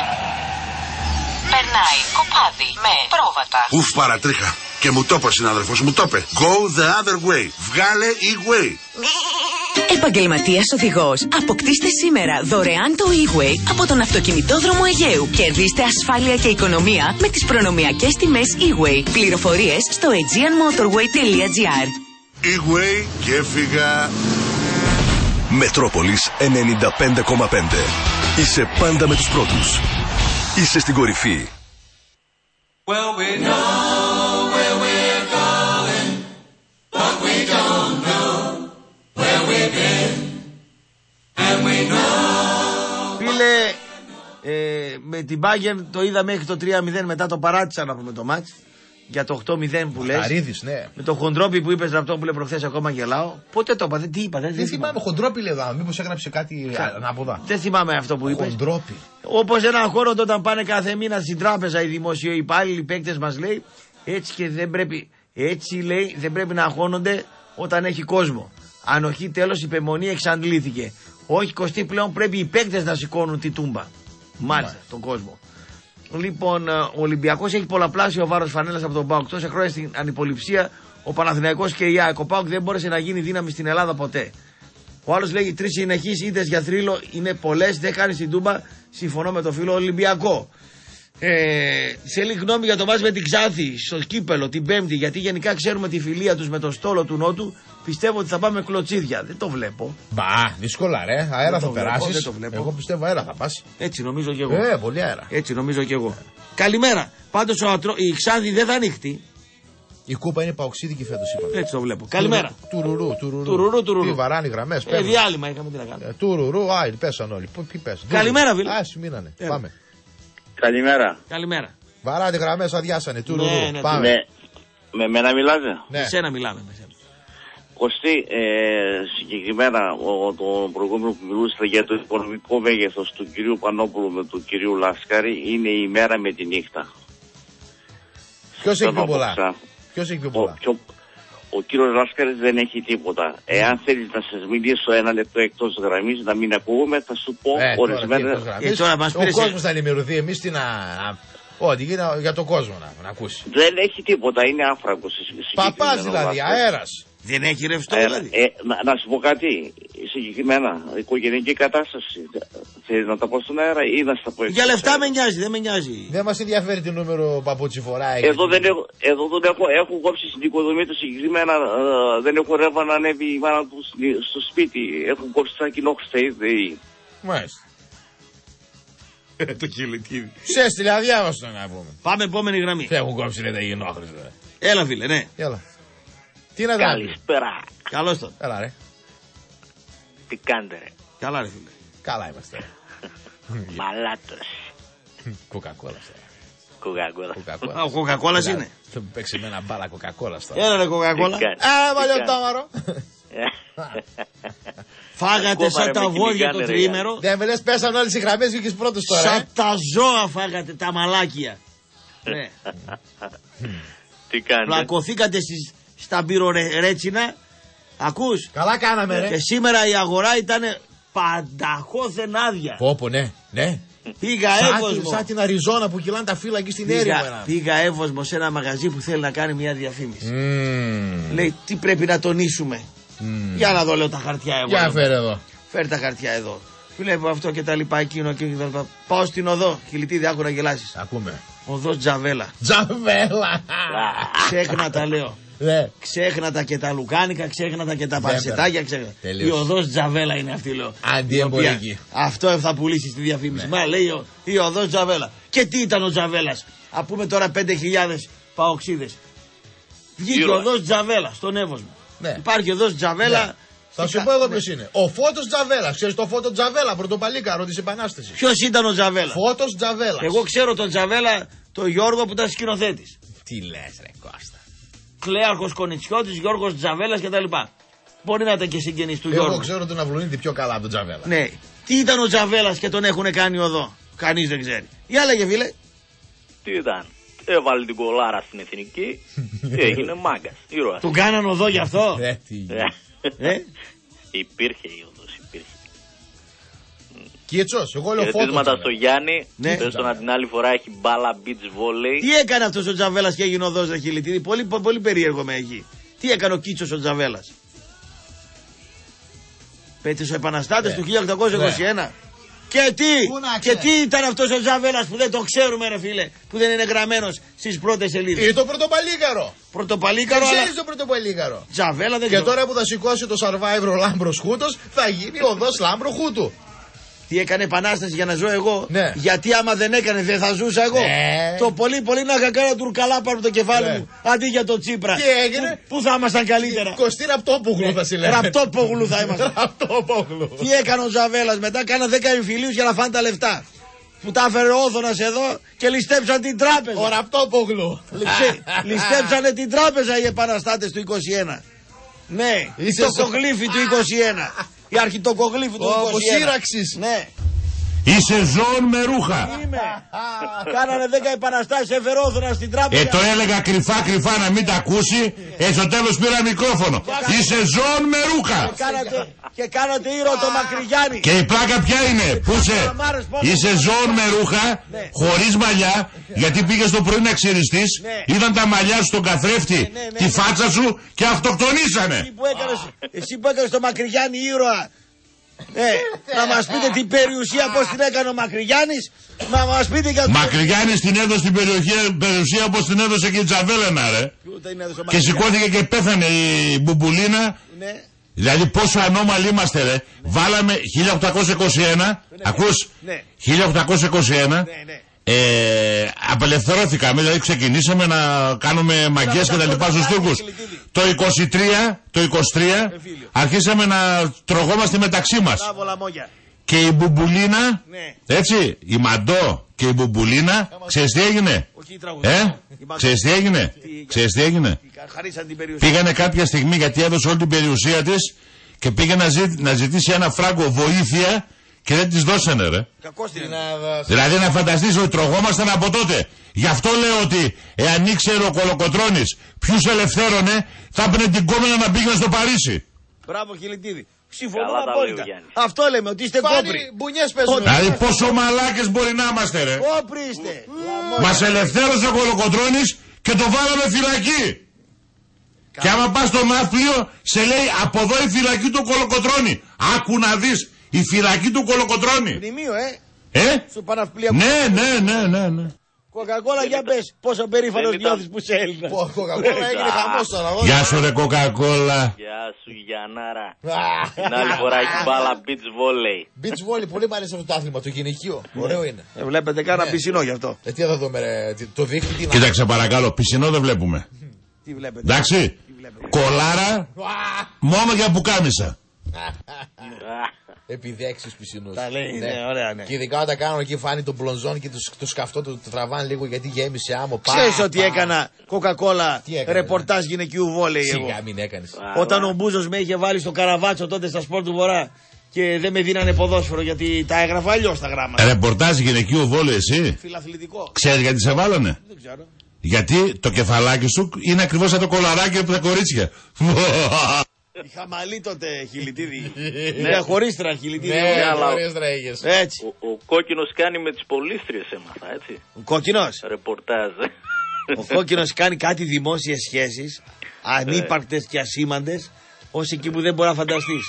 Περνάει κοπάδι με πρόβατα. Ουφ, παρατρίχα. Και μου το είπε ο συνάδελφος, μου το είπε. Go the other way. Βγάλε e-way. Επαγγελματίας οδηγός. Αποκτήστε σήμερα δωρεάν το e-way από τον αυτοκινητόδρομο Αιγαίου. Κερδίστε ασφάλεια και οικονομία με τις προνομιακές τιμές e-way. Πληροφορίες στο aegeanmotorway.gr. E-way και έφυγα. Μετρόπολης ενενήντα πέντε κόμμα πέντε. Είσαι πάντα με τους πρώτους. Είσαι στην κορυφή. Well, we know where we're going, but we don't know where we've been, and we know... Φίλε, ε, με την Bayern το είδα μέχρι το τρία μηδέν, μετά το παράτησα να πούμε το μάτς. για το οκτώ μηδέν που λες. Χαρίδης, ναι. Με το Χοντρόπι που είπες Ραπτόπουλε προχθές, ακόμα γελάω. Πότε το είπα, δεν, τι είπα, δεν, Δεν θυμάμαι, Χοντρόπι εδώ, μήπως έγραψε κάτι ανάποδα. Δεν θυμάμαι αυτό που είπες. Χοντρόπι. Όπως έναν χώρο όταν πάνε κάθε μήνα στην τράπεζα οι δημοσιοϊπάλληλοι, οι παίκτες μας λέει, έτσι και δεν πρέπει, έτσι λέει, δεν πρέπει να αγχώνονται όταν έχει κόσμο. Ανοχή, τέλος, η υπεμονή εξαντλήθηκε. Όχι κοστί πλέον, πρέπει οι παίκτες να σηκώνουν τη τούμπα. Μάλιστα, τον κόσμο. Λοιπόν, ο Ολυμπιακός έχει πολλαπλάσιο βάρος φανέλας από τον ΠΑΟΚ. Τόσα χρόνια στην ανυποληψία, ο Παναθηναϊκός και η ΑΕΚ. Ο ΠΑΟΚ δεν μπόρεσε να γίνει δύναμη στην Ελλάδα ποτέ. Ο άλλος λέει: τρεις συνεχείς ήττες για θρύλο είναι πολλές, δεν κάνει την τούμπα. Συμφωνώ με το φίλο Ολυμπιακό. Ε, σε λίγη γνώμη για το μάτς με την Ξάνθη στο Κύπελο την Πέμπτη, γιατί γενικά ξέρουμε τη φιλία τους με το στόλο του Νότου. Πιστεύω ότι θα πάμε κλωτσίδια. Δεν το βλέπω. Μπα, δύσκολα ρε. Αέρα θα περάσει. Εγώ πιστεύω αέρα θα πα. Έτσι νομίζω και εγώ. Ε, πολύ αέρα. Έτσι νομίζω και εγώ. Καλημέρα. Πάντως Ατρο... η Ξάνθη δεν θα ανοιχτεί. Η κούπα είναι παοξίδικη φέτος, είπα. Έτσι το βλέπω. Καλημέρα. Τουρουρού, τουρουρού. Τουρουρού, τουρουρού. Τι βαράνε οι γραμμές. Ε, διάλειμμα είχαμε, τι να κάνουμε. Ε, τουρουρού, α, πέσαν όλοι. Πού πέσαν. Καλημέρα, φίλε. Α, μείνανε. Ε. Πάμε. Καλημέρα. Καλημέρα. Βαράνε οι γραμμές, αδειάσανε. Τουρουρού. Ναι, ναι, Πάμε. Με, με μένα μιλάτε. Ναι. Με σένα μιλάμε. Με σένα. Κωστή, ε, συγκεκριμένα ο, το προηγούμενο που μιλούσε για το οικονομικό μέγεθος του κυρίου Πανόπουλου με του κυρίου Λάσκαρη είναι η μέρα με τη νύχτα. Ποιος έχει πιο πολλά. Ποιος έχει πιο πολλά. Ο, πιο, ο κύριος Λάσκαρης δεν έχει τίποτα. Εάν θέλεις να σας μιλήσω ένα λεπτό εκτός γραμμής, να μην ακούγουμε, θα σου πω ε, ορισμένα... Τώρα, ο κόσμος θα ενημερωθεί, εμείς τι να... Ό,τι γίνει για τον κόσμο να, να ακούσει. Δεν έχει τίποτα, είναι άφραγος. Παπάς δηλαδή, αέρας. Δεν έχει ρευστό ε, δηλαδή. Ε, να, να σου πω κάτι, συγκεκριμένα, οικογενειακή κατάσταση. Θέλεις να τα πω στον αέρα ή να στα πω έξω. Για λεφτά με νοιάζει, δεν με νοιάζει. Δεν μας ενδιαφέρει τι νούμερο παπούτσι φοράει. Εδώ δεν έχω, εδώ δεν έχω, έχω κόψει στην οικοδομή του συγκεκριμένα, ε, δεν έχω ρεύμα να ανέβει η μάνα του στο σπίτι. Έχω κόψει σαν κοινόχρηστα ήδη. Μάλιστα. Το κυλιτίδι. Σε έστειλε αδιάβαστο να πούμε. Πάμε επόμενη γραμμή. Δεν έχουν κόψει ρε τα γενόχρηστα. Έλα φίλε, ναι. Έλα. Τι να Καλησπέρα. Καλώς τον. Έλα ρε. Τι κάνετε ρε. Καλά ρε φίλε. Καλά είμαστε. Μαλάτος. Κοκακόλα. Κοκακόλα. Ο Κοκακόλας είναι. Θα παίξει με ένα μπάλα Κοκακόλα. Έλα ρε Κοκακόλα. Α, βαλιοτόμαρο. Φάγατε σαν τα βόλια το τριήμερο. Δεν με λες πέσαν όλες οι γραμμές, βγήκες πρώτος τώρα. Σαν τα ζώα φάγατε τα μαλάκια. Ναι. Τι κάνετε. Πλακωθήκατε στα πυρορέτσινα. Ακούς. Καλά κάναμε ρε. Και σήμερα η αγορά ήταν πανταχώθεν άδεια. Πόπο ναι, ναι. Πήγα Εύωσμο. Σαν την Αριζόνα που κυλάνε τα φύλλα εκεί στην έρημο. Πήγα Εύωσμο σε ένα μαγαζί που θέλει να κάνει μια διαφήμιση. Mm. Λέει τι πρέπει να τονίσουμε. Mm. Για να δω λέω τα χαρτιά εγώ. Για φέρε εδώ. Φέρε τα χαρτιά εδώ. Βλέπω αυτό και τα λοιπά εκείνο και τα λοιπά. Πάω στην οδό. Κυλιτίδη άκου να γελάσεις. Ακούμε. Οδός Τζαβέλα. Τζαβέλα. Ξέχνα λέω. Ναι. Ξέχνα και τα λουκάνικα, ξέχνα και τα παρσετάκια. Η οδός Τζαβέλα είναι αυτή, λέω. Αντιεμπορική. Αυτό θα πουλήσει στη διαφήμιση. Ναι. Μα λέει η οδός Τζαβέλα. Και τι ήταν ο Τζαβέλας. Α πούμε τώρα πέντε χιλιάδες παοξίδες. Βγήκε ο οδός Τζαβέλα στον Εύωσμο. Ναι. Υπάρχει οδός Τζαβέλα. Ναι. Θα σου πω εγώ ποιος είναι. Ο Φώτος Τζαβέλα. Ξέρεις το Φώτο Τζαβέλα, πρωτοπαλίκαρο της Επανάστασης. Ποιος ήταν ο Τζαβέλα. Φώτος Τζαβέλα. Εγώ ξέρω τον Τζαβέλα, τον Γιώργο που ήταν σκηνοθέτης. Τι λες ρε Κώστα. Κλέαρχος Κονιτσιώτης, Γιώργος Τζαβέλας κτλ. Μπορεί να ήταν και συγγενής του Εγώ Γιώργου. Εγώ ξέρω τον Αυλονίτη πιο καλά από τον Τζαβέλα. Ναι. Τι ήταν ο Τζαβέλας και τον έχουν κάνει οδό. Κανείς δεν ξέρει. Για λέγε φίλε. Τι ήταν. Έβαλε την κολάρα στην εθνική και έγινε μάγκας. Ήρωας. Του κάναν οδό γι' αυτό. Ε, τι... ε? Υπήρχε η οδός, υπήρχε. Κίτσος, εγώ λέω Φώτος. Χαιρετίσματα στο Γιάννη. Ναι. Πες τον την άλλη φορά έχει μπάλα beach volley. Τι έκανε αυτός ο Τζαβέλας και έγινε οδός Ραχιλητήρη. Πολύ, πολύ περίεργο με έχει. Τι έκανε ο Κίτσος ο Τζαβέλας. Πέτυχε στους επαναστάτες ναι. του χίλια οκτακόσια είκοσι ένα. Ναι. Και τι, και τι ήταν αυτός ο Τζαβέλας που δεν το ξέρουμε ρε φίλε, που δεν είναι γραμμένος στις πρώτες σελίδες. Είναι το πρωτοπαλίκαρο. Πρωτοπαλίκαρο. Δεν αλλά... ξέρεις το πρωτοπαλίκαρο. Τζαβέλα δεν Και ξέρω. τώρα που θα σηκώσει το Survivor ο Λάμπρος Χούτος, θα γίνει οδός Λάμπρο Χούτου. Τι έκανε επανάσταση για να ζω εγώ. Ναι. Γιατί άμα δεν έκανε δεν θα ζούσα εγώ. Ναι. Το πολύ πολύ να είχα κάνει τουρκαλά πάνω από το κεφάλι ναι. μου αντί για το Τσίπρα. Τι έγινε. Πού θα ήμασταν καλύτερα. Κωστή Ραπτόπογλου θα συλλέγαμε. Ραπτόπογλου θα ήμασταν. Ραπτόπογλου. Τι έκανε ο Τζαβέλας μετά, κάνα δέκα εμφυλίους για να φάνε τα λεφτά. που τα έφερε ο Όθωνας εδώ και ληστέψαν την τράπεζα. Ο Ραπτόπογλου. Ληστέψανε την τράπεζα οι επαναστάτες του είκοσι ένα. Ναι, η τοκογλύφη του είκοσι ένα. Η αρχιτοκογλύφη του είκοσι ένα. Ο Σύραξης. Ναι. Είσαι ζώων με ρούχα. Είμαι. Κάνανε δέκα επαναστάσεις, έφερε ο Όθωνας στην τράπεζα. Ε, το έλεγα κρυφά κρυφά να μην τα ακούσει. Ε, στο τέλος πήρα μικρόφωνο. Είσαι ζώων με ρούχα. Και κάνατε, και κάνατε ήρωα το Μακρυγιάννη. Και η πλάκα ποια είναι? Πού είσαι? Είσαι ζώων με ρούχα, ναι. χωρίς μαλλιά, γιατί πήγες το πρωί να ξυριστείς, ναι. είδαν τα μαλλιά σου στον καθρέφτη, ναι, ναι, ναι, τη φάτσα σου και αυτοκτονήσανε. Εσύ που έκανες, εσύ που έκανες το Μακρυγιάννη ήρωα. Ε, να μας πείτε την περιουσία πώς την έκανε ο Μακρυγιάννης. Να μας πείτε για το... Μακρυγιάννης την έδωσε την περιοχή, περιουσία όπως την έδωσε και η Τζαβέλαινα, ρε. Και σηκώθηκε και πέθανε η Μπουμπουλίνα. Ναι. Δηλαδή πόσο ανώμαλοι είμαστε, ρε. Βάλαμε χίλια οκτακόσια είκοσι ένα, ναι, ακούς, ναι. χίλια οκτακόσια είκοσι ένα, ναι, ναι. Ε, απελευθερώθηκαμε, δηλαδή ξεκινήσαμε να κάνουμε μαγκές και τα λοιπά στους Τούρκους. Το είκοσι τρία, το είκοσι τρία αρχίσαμε να τρογόμαστε μεταξύ μας. Και η Μπουμπουλίνα, ναι. έτσι, η Μαντό και η Μπουμπουλίνα, ξέρεις τι έγινε? Ε, ξέρεις τι έγινε? Ξέρεις τι έγινε? Πήγανε κάποια στιγμή, γιατί έδωσε όλη την περιουσία της και πήγε να, ζη, να ζητήσει ένα φράγκο βοήθεια και δεν της δώσανε, ρε. Δηλαδή να φανταστείς ότι τρογόμασταν από τότε. Γι' αυτό λέω ότι εάν ήξερε ο Κολοκοτρώνης ποιους ελευθέρωνε, θα έπαιρνε την κόμενα να πήγαινε στο Παρίσι. Μπράβο, Χιλιτίδη. Συμφωνώ απόλυτα. Αυτό λέμε, ότι είστε κόπροι. Δηλαδή πόσο μαλάκες μπορεί να είμαστε, ρε. Κόπροι είστε. Μας ελευθέρωσε ο Κολοκοτρώνης και το βάλαμε φυλακή. Και άμα πας στο ναύπλιο, σε λέει από εδώ η φυλακή του Κολοκοτρώνη. Άκου να δεις, η φυλακή του Κολοκοτρώνη. Μνημείο, ε. Ε. Στο παναυπλία. Ναι, ναι, ναι, ναι, ναι. Κοκακόλα, για πες, πόσο περήφανος νιώθεις που σε Έλληνα. Κοκακόλα έγινε χαμός τώρα. Γεια σου ρε Κοκακόλα. Γεια σου Γιαννάρα. Την άλλη φορά έχει μπάλα beach volley. Beach volley, πολύ μ' αρέσει αυτό το άθλημα, το γυναικείο. Ωραίο είναι. Βλέπετε κάνα πισινό γι' αυτό. Ε, τι θα δούμε ρε, το δείχνει την... Κοίταξε παρακαλώ, πισινό δεν βλέπουμε. Τι βλέπετε? Εντάξει, κολάρα μόνο για πουκάμισα. Επιδέξεις πισινούς. Τα λέει, ναι, ωραία, ναι. Και ειδικά όταν κάνουν εκεί φάνη τον μπλονζόν και το, το σκαφτό το, το τραβάνε λίγο γιατί γέμισε άμμο. Ξέρεις ότι έκανα Coca-Cola ρεπορτάζ γυναικείου βόλεϊ εγώ. Σιγά μην έκανες. Όταν ο Μπούζος με είχε βάλει στο Καραβάτσο τότε στα Σπορ του Βορρά και δεν με δίνανε ποδόσφαιρο γιατί τα έγραφα αλλιώς τα γράμματα. Ρεπορτάζ γυναικείου βόλεϊ εσύ? Φιλαθλητικό. Ξέρεις γιατί σε βάλανε? Δεν ξέρω. Γιατί το κεφαλάκι σου είναι ακριβώς σαν το κολαράκι από τα κορίτσια. Η χαμαλή τότε, Χιλιτίδη. Ναι, χωρίστρα, Χιλιτίδη. Ναι, χωρίστρα είχες. Έτσι. Ο, ο κόκκινος κάνει με τις πολίστριες έμαθα, έτσι. Ο κόκκινος. Ρεπορτάζ. Ο κόκκινος κάνει κάτι δημόσιες σχέσεις, ανύπαρκτες και ασήμαντες, ως εκεί που δεν μπορεί να φανταστείς.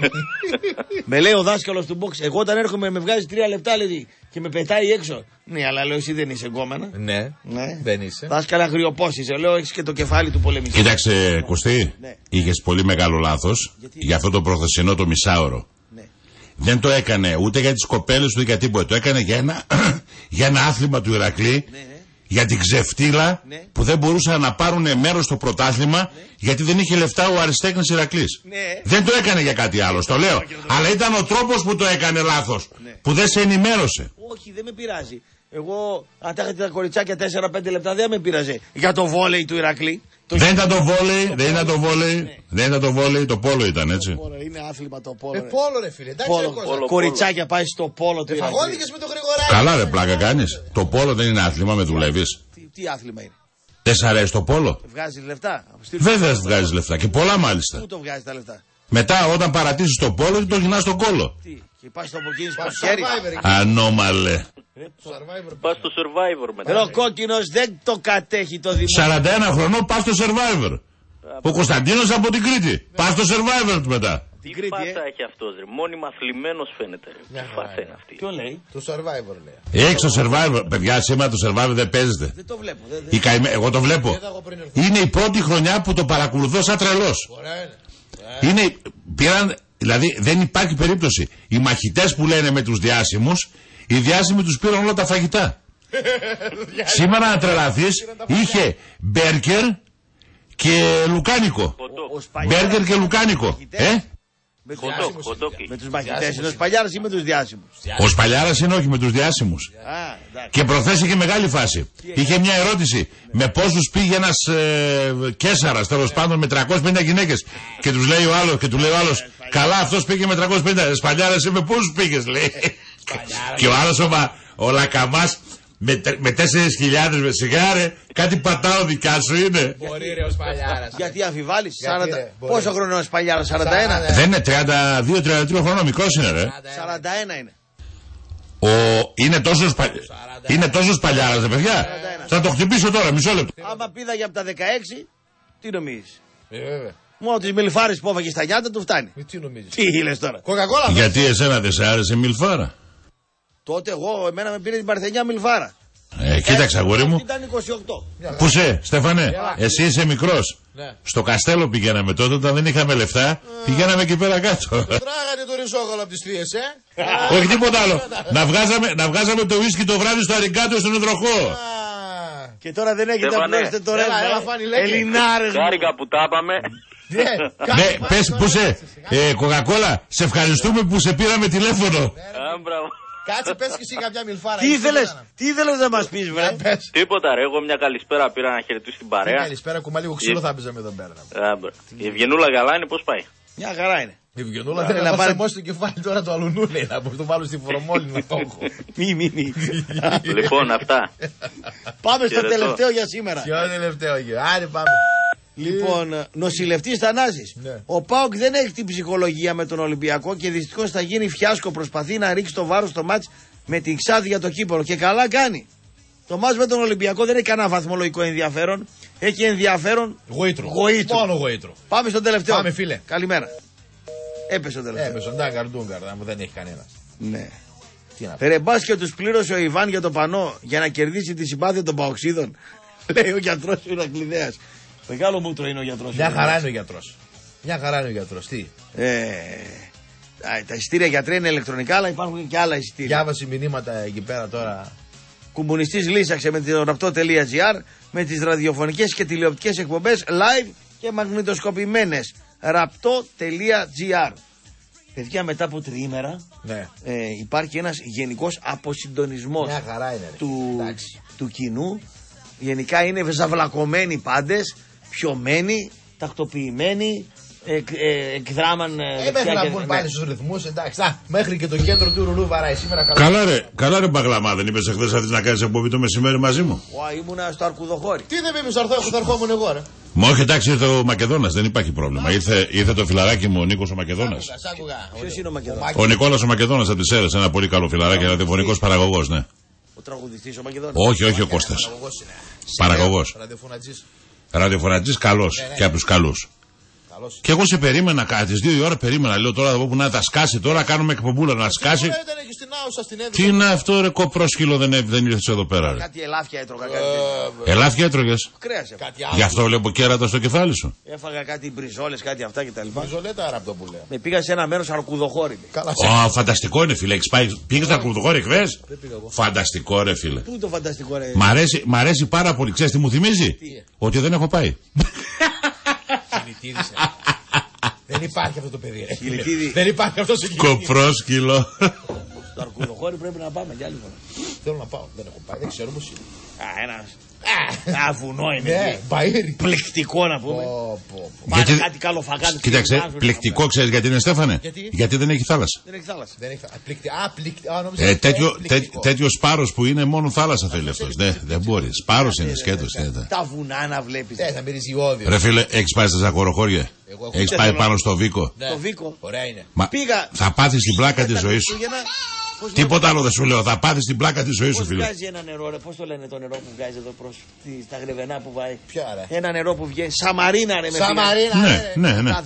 Με λέει ο δάσκαλος του box, εγώ όταν έρχομαι με βγάζει τρία λεπτά λέει, και με πετάει έξω. Ναι, αλλά λέω εσύ δεν είσαι γκόμενα. Ναι, ναι, δεν είσαι. Δάσκαλα αγριοπός είσαι, λέω έχεις και το κεφάλι του πολεμιστή. Κοίταξε Κωστή, ναι. Είχες πολύ μεγάλο λάθος για αυτό το προχθεσινό το μισάωρο. Ναι. Δεν το έκανε ούτε για τις κοπέλες του για τίποτα. Το έκανε για ένα, για ένα άθλημα του Ηρακλή. Ναι. Για την ξεφτύλα, ναι. Που δεν μπορούσαν να πάρουν μέρος στο πρωτάθλημα, ναι. Γιατί δεν είχε λεφτά ο Αριστέχνης Ηρακλής. Ναι. Δεν το έκανε για κάτι άλλο, το λέω. Αλλά ήταν ο τρόπος που το έκανε λάθος. Ναι. Που δεν σε ενημέρωσε. Όχι, δεν με πειράζει. Εγώ, αν τα είχατε τα κοριτσάκια τέσσερα πέντε λεπτά, δεν με πειράζει. Για το βόλεϊ του Ηρακλή. Το δεν ήταν το βόλεϊ, το δεν ήταν το βόλεϊ. Ναι. Δεν ήταν το βόλεϊ, το πόλο ήταν έτσι. Το πόλο, είναι άθλημα το πόλο. Ε, πόλο ρε φίλε, εντάξει. Πόλο, πόλο, πόλο, κοριτσάκια πάει στο πόλο του Ηρακλή. Φαγώθηκες με το Γρηγοράκι. Καλά ρε πλάκα κάνεις. Το πόλο δεν είναι άθλημα, με δουλεύεις. Τι, τι άθλημα είναι? Δεν σ' αρέσει το πόλο? Βγάζεις λεφτά. Βέβαια βγάζεις λεφτά και πολλά μάλιστα. Πού το βγάζεις τα λεφτά? Μετά όταν παρατήσεις το πόλο το γυρνάς στον κόλο. Τι, και πας στο αποκίνηση στο χέρι. Ανώμαλε. Πας στο Survivor μετά. Ενώ ο κόκκινος δεν το κατέχει το δημόσιο. σαράντα ένα χρονών πας στο Survivor. Ο Κωνσταντίνος από την Κρήτη. Πας στο Survivor του μετά. Τι φάτσα έχει αυτός ρε, μόνιμα θλιμμένος φαίνεται ρε. Τι φάτσα είναι αυτή? Ποιο λέει? Το Survivor λέει. Έχεις το Survivor, παιδιά σήμερα το Survivor δεν παίζεται. Δεν το βλέπω. Δεν, δεν... Καημέ... Εγώ το βλέπω. Είναι η πρώτη χρονιά που το παρακολουθώ σαν τρελός. Είναι, πήραν, δηλαδή δεν υπάρχει περίπτωση. Οι μαχητές που λένε με τους διάσημους, οι διάσημοι τους πήραν όλα τα φαγητά. Σήμερα να τρελαθείς, είχε μπέργκερ και λουκάνικο. Μπέργκερ και λουκάνικο. Ε? Με, με τους μαχητές είναι ο Σπαλιάρας ή με τους διάσημους? Ο Σπαλιάρας είναι όχι, με τους διάσημους. Α, και προχθές είχε μεγάλη φάση. Είχε μια ερώτηση. Με πόσους πήγε ένας ε, Κέσαρας, τέλος πάντων, με τριακόσιες πενήντα γυναίκες. Και τους λέει ο άλλος, και του λέει ο άλλος, καλά, αυτός πήγε με τριακόσιες πενήντα. Σπαλιάρας, εσύ με πόσους πήγες, λέει. Και ο άλλος ο, ο Λακαμάς με, με τέσσερις χιλιάδες με σιγάρε, κάτι πατάω δικιά σου είναι. Μπορεί ρε ο Σπαλιάρας. Γιατί αμφιβάλλεις? Πόσο χρόνο είναι ο Σπαλιάρας? σαράντα ένα. Δεν είναι τριάντα δύο τριάντα τρία χρονών, μικρός είναι ρε. σαράντα ένα είναι. Ο... Είναι τόσο, σπα... είναι τόσο Σπαλιάρας, ρε παιδιά. Θα το χτυπήσω τώρα, μισό λεπτό. Άμα πήδαγε από τα δεκαέξι, τι νομίζεις? Ε, βέβαια. Μόνο τις μιλφάρες που έφαγε στα νιάτα του φτάνει. Ε, τι νομίζεις? Τι λες τώρα? Κοκακόλα. Γιατί εσένα δεν σε άρεσε μιλφάρα? Τότε εγώ, εμένα με πήρε την Παρθενιά μιλφάρα. Ε, κοίταξε αγόρι μου. Ήταν είκοσι οκτώ. Πού σε, Στέφανε, Έλα. εσύ είσαι μικρός. Ναι. Στο Καστέλο πηγαίναμε τότε, όταν δεν είχαμε λεφτά, πηγαίναμε εκεί πέρα κάτω. Τράγανε το ριζόγαλο από τις θείες, ε. Όχι τίποτα άλλο. να, βγάζαμε, να βγάζαμε το ουίσκι το βράδυ στο Αριγκάτο στον Υδροχό. Και τώρα δεν έχετε Στέφανε. απλώστε το ρεύμα. Έλα, έλα, Φάνη, λέγε. Ελληνάρες. Χάρηκα που τα είπαμε. Ναι, πες που σε, ε, Κοκακόλα, σε ευχαριστούμε που σε πήραμε τηλέφωνο. Α, μπράβο. Κάτσε, πες και εσύ καμιά μιλφάρα. Τι ήθελες, τι ήθελες να μας πεις, βρε? Τίποτα ρε, εγώ μια καλησπέρα πήρα να χαιρετήσω την παρέα. Καλησπέρα, κουμά λίγο ξύλο θα έπαιζαμε εδώ πέρα. Η Ευγενούλα καλά είναι, πώς πάει? Μια χαρά είναι. Η Ευγενούλα δεν είναι να πάρει στο κεφάλι τώρα το αλουνού, λέει, να το βάλω στη φορομόλη να το έχω. Μη, μη, μη. Λοιπόν, αυτά. Πάμε στο τελευταίο για σήμερα. Ποιο τελευταίο για, άρε πάμε. Λοιπόν, νοσηλευτής Θανάσης. Ναι. Ο ΠΑΟΚ δεν έχει την ψυχολογία με τον Ολυμπιακό και δυστυχώς θα γίνει φιάσκο. Προσπαθεί να ρίξει το βάρος στο μάτς με την Ξάδη για το κύπελλο. Και καλά κάνει. Το μάτς με τον Ολυμπιακό δεν έχει κανένα βαθμολογικό ενδιαφέρον. Έχει ενδιαφέρον γοήτρου. γοήτρου. Μόνο γοήτρου. Πάμε στον τελευταίο. Πάμε, φίλε. Καλημέρα. Έπεσε ο τελευταίο. Έπεσε ο Ντάγκαρ Ντούγκαρ, μου δεν έχει κανένα. Ναι. Τι να πει. Ρε μπας και τους πλήρωσε ο Ιβάν για το πανό για να κερδίσει τη συμπάθεια των παοξίδων. Λέει ο γιατρός ο Ηρακλειδέας. Μεγάλο μούτρο είναι ο γιατρός. Μια χαρά είναι ο γιατρός. Μια χαρά είναι ο γιατρός. Τι. Ε, τα εισιτήρια γιατρέ είναι ηλεκτρονικά, αλλά υπάρχουν και άλλα εισιτήρια. Διάβασε μηνύματα εκεί πέρα τώρα. Κουμπουνιστής λύσαξε με το ραπτό.gr με τις ραδιοφωνικές και τηλεοπτικές εκπομπές live και μαγνητοσκοπημένες. ραπτό.gr. Παιδιά, μετά από τριήμερα ναι. ε, υπάρχει ένας γενικός αποσυντονισμός Μια χαρά είναι, του, του κοινού. Γενικά είναι ζαυλακωμένοι πάντες, πιωμένοι, τακτοποιημένοι, εκ, ε, εκδράμαν. Ε, μέχρι να μπουν πάλι στους ρυθμούς, εντάξει. Α, μέχρι και το κέντρο του Ρουλού βαράει σήμερα. Καλά ρε, καλά ρε Μπαγλαμά, δεν είπες εχθές αυτής να κάνεις εκπομπή το μεσημέρι μαζί μου? Ω, ήμουνα στο Αρκουδοχώρι. Τι δεν είπες, Αρθώ, θα ερχόμουν εγώ, ρε. Μα όχι, εντάξει, ήρθε ο Μακεδόνας, δεν υπάρχει πρόβλημα. Ήρθε, ήρθε το φιλαράκι μου ο Νίκος ο Μακεδόνας. Ποιος είναι ο Μακεδόνας? Ο Νικόλας ο Μακεδόνας από τις Σέρρες, ένα πολύ καλό φιλαράκι, ραδιοφωνικός παραγωγός, ναι. Ο τραγουδιστής ο Μακεδόνας. Όχι, όχι ο Κώστας. Παραγωγός. Ραδιοφωνατζής καλός και από τους καλούς. Και εγώ σε περίμενα κάτι, τις δύο η ώρα περίμενα. Λέω τώρα από που να τα σκάσει, τώρα κάνουμε εκπομπούλα να σκάσει. Τι είναι αυτό ρε κοπρόσκυλο, δεν, δεν ήρθες εδώ πέρα ρε. Κάτι ελάφια έτρωγα. Ελάφια έτρωγες? Κρέας. Γι' αυτό βλέπω κέρατα στο κεφάλι σου. Έφαγα κάτι μπριζόλες, κάτι αυτά κτλ. Μπριζολέτα άρα από το που λέω. Με πήγα σε ένα μέρος Αρκουδοχώρι. Ω, φανταστικό είναι φίλε. Πήγες στο Αρκουδοχώρι χθες? Φανταστικό ρε φίλε. Πού το φανταστικό ρε? Μ' αρέσει, μ' αρέσει πάρα πολύ. Ξέρεις τι μου θυμίζει? Ότι δεν έχω πάει. Δεν υπάρχει αυτό το παιδί. Χιλιτίδη. Δεν υπάρχει αυτό το χιλιτίδη. Κοπρόσκυλο. Στο Αρκουδοχώρι πρέπει να πάμε κι άλλη φορά. Θέλω να πάω. Δεν έχω πάει. Δεν ξέρω πώς είναι. Α, ένα. Α, βουνό είναι. Ναι, μπαΐρι. Πληκτικό να πούμε. Πάμε γιατί... κάτι καλοφαγάδι. Κοίταξε, πληκτικό ξέρεις γιατί είναι Στέφανε? Γιατί, γιατί δεν έχει θάλασσα. Δεν έχει θάλασσα. Δεν έχει θάλασσα. Α, πληκτι... Α, νόμιζα ε, τέτοιο, τέ, τέτοιο σπάρος που είναι μόνο θάλασσα θέλει αυτός. Δεν, δεν μπορεί. Σπάρος είναι σκέτος. Τα βουνά να βλέπεις. Ε, θα μυρίζει όδιο. Ρε φίλε, έχεις πάει στα Ζακοροχώρια? Έχεις πάει πάνω στο Βίκο? Το Βίκο. Ωραία είναι. Πήγα. Θα πάθεις την πλάκα της ζωής σου. Τίποτα άλλο δεν σου λέω. Θα πάθεις την πλάκα της ζωής σου, φίλε. Πώς βγάζει ένα νερό, ρε, πώς το λένε το νερό που βγάζει εδώ προς τα Γρεβενά που βάει? Ποια, ρε? Ένα νερό που βγαίνει. Σαμαρίνα, ρε, με Σαμαρίνα, ναι, ναι, ναι.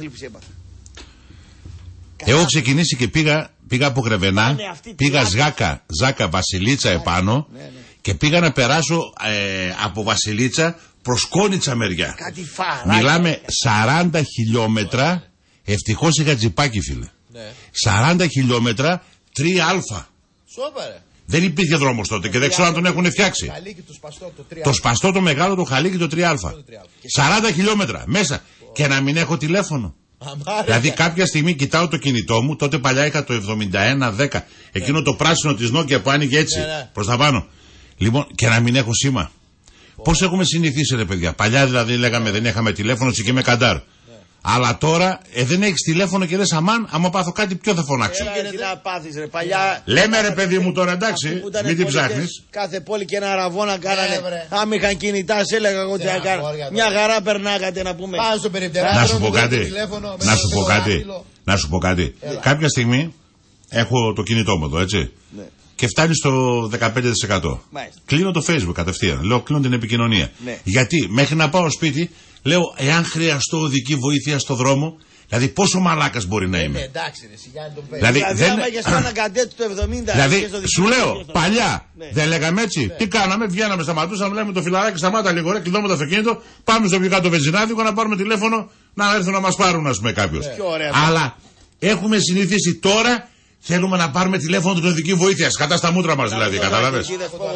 Εγώ ξεκινήσει και πήγα, πήγα από Γρεβενά, πήγα Ζάκα, Ζάκα Βασιλίτσα επάνω ναι, ναι. Και πήγα να περάσω ε, από Βασιλίτσα προς Κόνιτσα μεριά. Κάτι φάρα. Μιλάμε σαράντα χιλιόμετρα, ευτυχώς είχα τζιπάκι, φίλε. Ναι. σαράντα χιλιόμετρα τρία α. Σόπα, δεν υπήρχε δρόμος τότε και δεν ξέρω αν τον έχουν φτιάξει. Το σπαστό το, τρία α. Το σπαστό το μεγάλο, το χαλίκι το τρία α. σαράντα χιλιόμετρα μέσα. Και να μην έχω τηλέφωνο. Δηλαδή κάποια στιγμή κοιτάω το κινητό μου, τότε παλιά είχα το εβδομήντα ένα δέκα, εκείνο το πράσινο της Nokia που άνοιγε έτσι, ναι, ναι. προς τα πάνω. Λοιπόν, και να μην έχω σήμα. Πώς έχουμε συνηθίσει, ρε παιδιά. Παλιά δηλαδή λέγαμε δεν είχαμε τηλέφωνο, και με καντάρ. Αλλά τώρα ε, δεν έχεις τηλέφωνο και λες αμάν, άμα πάθω κάτι ποιο θα φωνάξω. Τι να πάθεις ρε παλιά. Λέμε ρε παιδί μου τώρα, εντάξει, μην την ψάχνεις. Κάθε πόλη και ένα ραβόνα κάνανε. Άμα είχαν κινητά, σε έλεγα εγώ τι να κάνω. Μια χαρά περνάγατε να πούμε. Να σου πω κάτι. Να σου πω κάτι. Να σου πω κάτι. Κάποια στιγμή έχω το κινητό μου εδώ, έτσι. Και φτάνει στο δεκαπέντε τοις εκατό. Μάλιστα. Κλείνω το Facebook κατευθείαν. Λέω κλείνω την επικοινωνία. Ναι. Γιατί μέχρι να πάω σπίτι, λέω εάν χρειαστώ οδική βοήθεια στο δρόμο, δηλαδή πόσο μαλάκας μπορεί να είμαι. Ναι, εντάξει, ρε, σιγά τον παίρνει. Δηλαδή, δηλαδή δεν... άμα είχες ένα καντέτ του εβδομήντα. Δηλαδή, σου λέω, παλιά ναι. δεν λέγαμε έτσι. Ναι. Τι κάναμε, βγαίναμε, σταματούσαμε, λέμε το φιλαράκι, σταμάτα λίγο, ρε, κλειδώμε το αυτοκίνητο, πάμε στο πιο κάτω βενζινάδικο να πάρουμε τηλέφωνο να έρθουν να μας πάρουν, ας πούμε, κάποιος. Ναι. Αλλά έχουμε συνηθίσει τώρα. Θέλουμε να πάρουμε τηλέφωνο την οδική βοήθεια. Κατά στα μούτρα μας δηλαδή, κατάλαβες.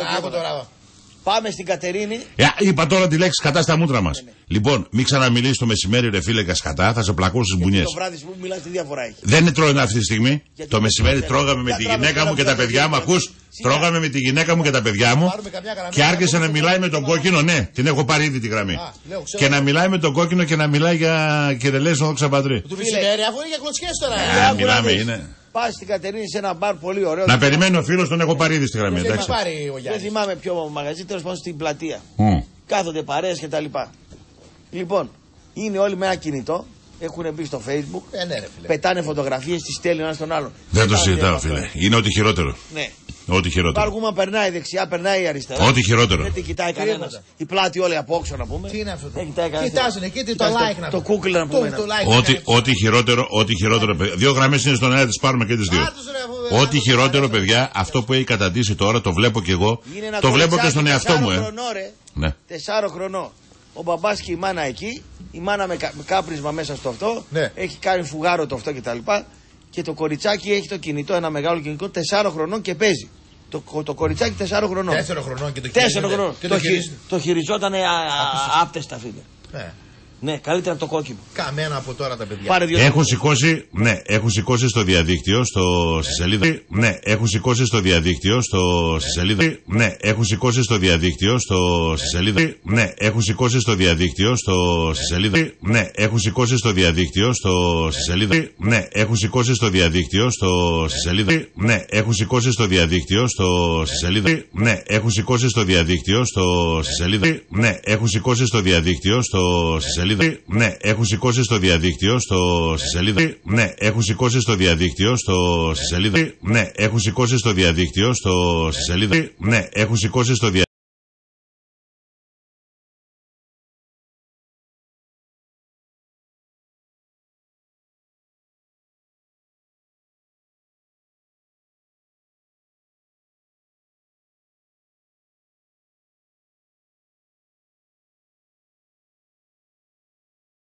Πάμε στην Κατερίνη. Ε, είπα τώρα τη λέξη κατά στα μούτρα μας. Ναι, ναι. Λοιπόν, μην ξαναμιλείς το μεσημέρι, ρε φίλε, σκατά, θα σε πλακώ στις μπουνιές. Το βράδυ που μιλάς τι διαφορά έχει. Δεν τρώγανε αυτή τη στιγμή. Γιατί το μεσημέρι τρώγαμε με τη γυναίκα μου και τα παιδιά μου. Ακούς, τρώγαμε με τη γυναίκα μου και τα παιδιά μου. Και άρχισε να μιλάει με τον κόκκινο. Ναι, την έχω πάρει ήδη τη γραμμή. Και να μιλάει με τον κόκκινο και να μιλάει για κυρελές οδόξα πατρί. Του μεσημέρι, αφού είναι για κλωτσιές τώρα. Μιλάμε, είναι. Πας στην Κατερίνη σε ένα μπαρ πολύ ωραίο. Να περιμένει ο φίλος, τον έχω πάρει ήδη στη γραμμή. Δεν, δεν θυμάμαι ποιο μαγαζί, τέλος πάντων στην πλατεία. Mm. Κάθονται παρέες και τα λοιπά. Λοιπόν, είναι όλοι με ένα κινητό, έχουν μπει στο Facebook, ε, ναι, ρε, πετάνε φωτογραφίες, τις στέλνουν ένα στον άλλον. Δεν το συζητάω, φίλε. Είναι ό,τι χειρότερο. Ναι. Ό,τι χειρότερο. Υπάρχουμε περνάει δεξιά, περνάει αριστερά. Ό,τι χειρότερο. Δεν την κοιτάει κανένας. Η πλάτη όλη από όξω να πούμε. Τι είναι αυτό. Δεν κοιτάει κανένας. Κοιτάζουν εκεί το like να το Google να πούμε. Ό,τι χειρότερο, ό,τι χειρότερο. Δύο γραμμές είναι στον αέρα, τις πάρουμε και τις δύο. Ό,τι χειρότερο, παιδιά, αυτό που έχει καταντήσει τώρα, το βλέπω κι εγώ. Το βλέπω και στον εαυτό μου, ε. Ναι. Τεσσάρο χρονών. Ο μπαμπάς και η μάνα εκεί. Η μάνα με κάπρισμα μέσα στο αυτό. Έχει κάνει φουγάρο το αυτό κτλ. Και το κοριτσάκι έχει το κινητό, ένα μεγάλο κινητό, τεσσάρων χρονών και παίζει. Το, το κοριτσάκι τεσσάρων χρονών. Τέσσερων χρονών και το χειριζόταν. χρονών. Και το, το, χειριζ... το χειριζόταν άπτεστα, φίλε. Ναι. Ναι, καλύτερα το κόκκινο. Καμένα από τώρα τα παιδιά. Έχουν σηκώσει, ναι, έχουν σηκώσει στο διαδίκτυο, στο ναι. στη σελίδα. Ναι, έχουν σηκώσει στο διαδίκτυο, στο ναι. στη σελίδα. Ναι, έχουν σηκώσει στο διαδίκτυο, στο ναι. στη σελίδα. Ναι, έχουν σηκώσει στο διαδίκτυο, στο ναι. στη σελίδα. Ναι, έχουν σηκώσει στο διαδίκτυο, στο ναι. στη σελίδα. Ναι, έχουν σηκώσει στο διαδίκτυο, στο ναι. στη σελίδα. Ναι, έχουν σηκώσει στο διαδίκτυο, στο ναι. στη σελίδα. Ναι, έχουν σηκώσει στο διαδίκτυο, στο στη σελίδα. Ναι, έχουν σηκώσει στο διαδίκτυο, στο στη σελίδα. Ναι, έχουν σηκώσει στο διαδίκτυο, στο στη σελίδα. Ναι, έχουν σηκώσει στο διαδίκτυο, στο στη σελίδα. Ναι, έχουν σηκώσει στο διαδίκτυο, στο στη σελίδα. Ναι, έχουν σηκώσει στο διαδίκτυο.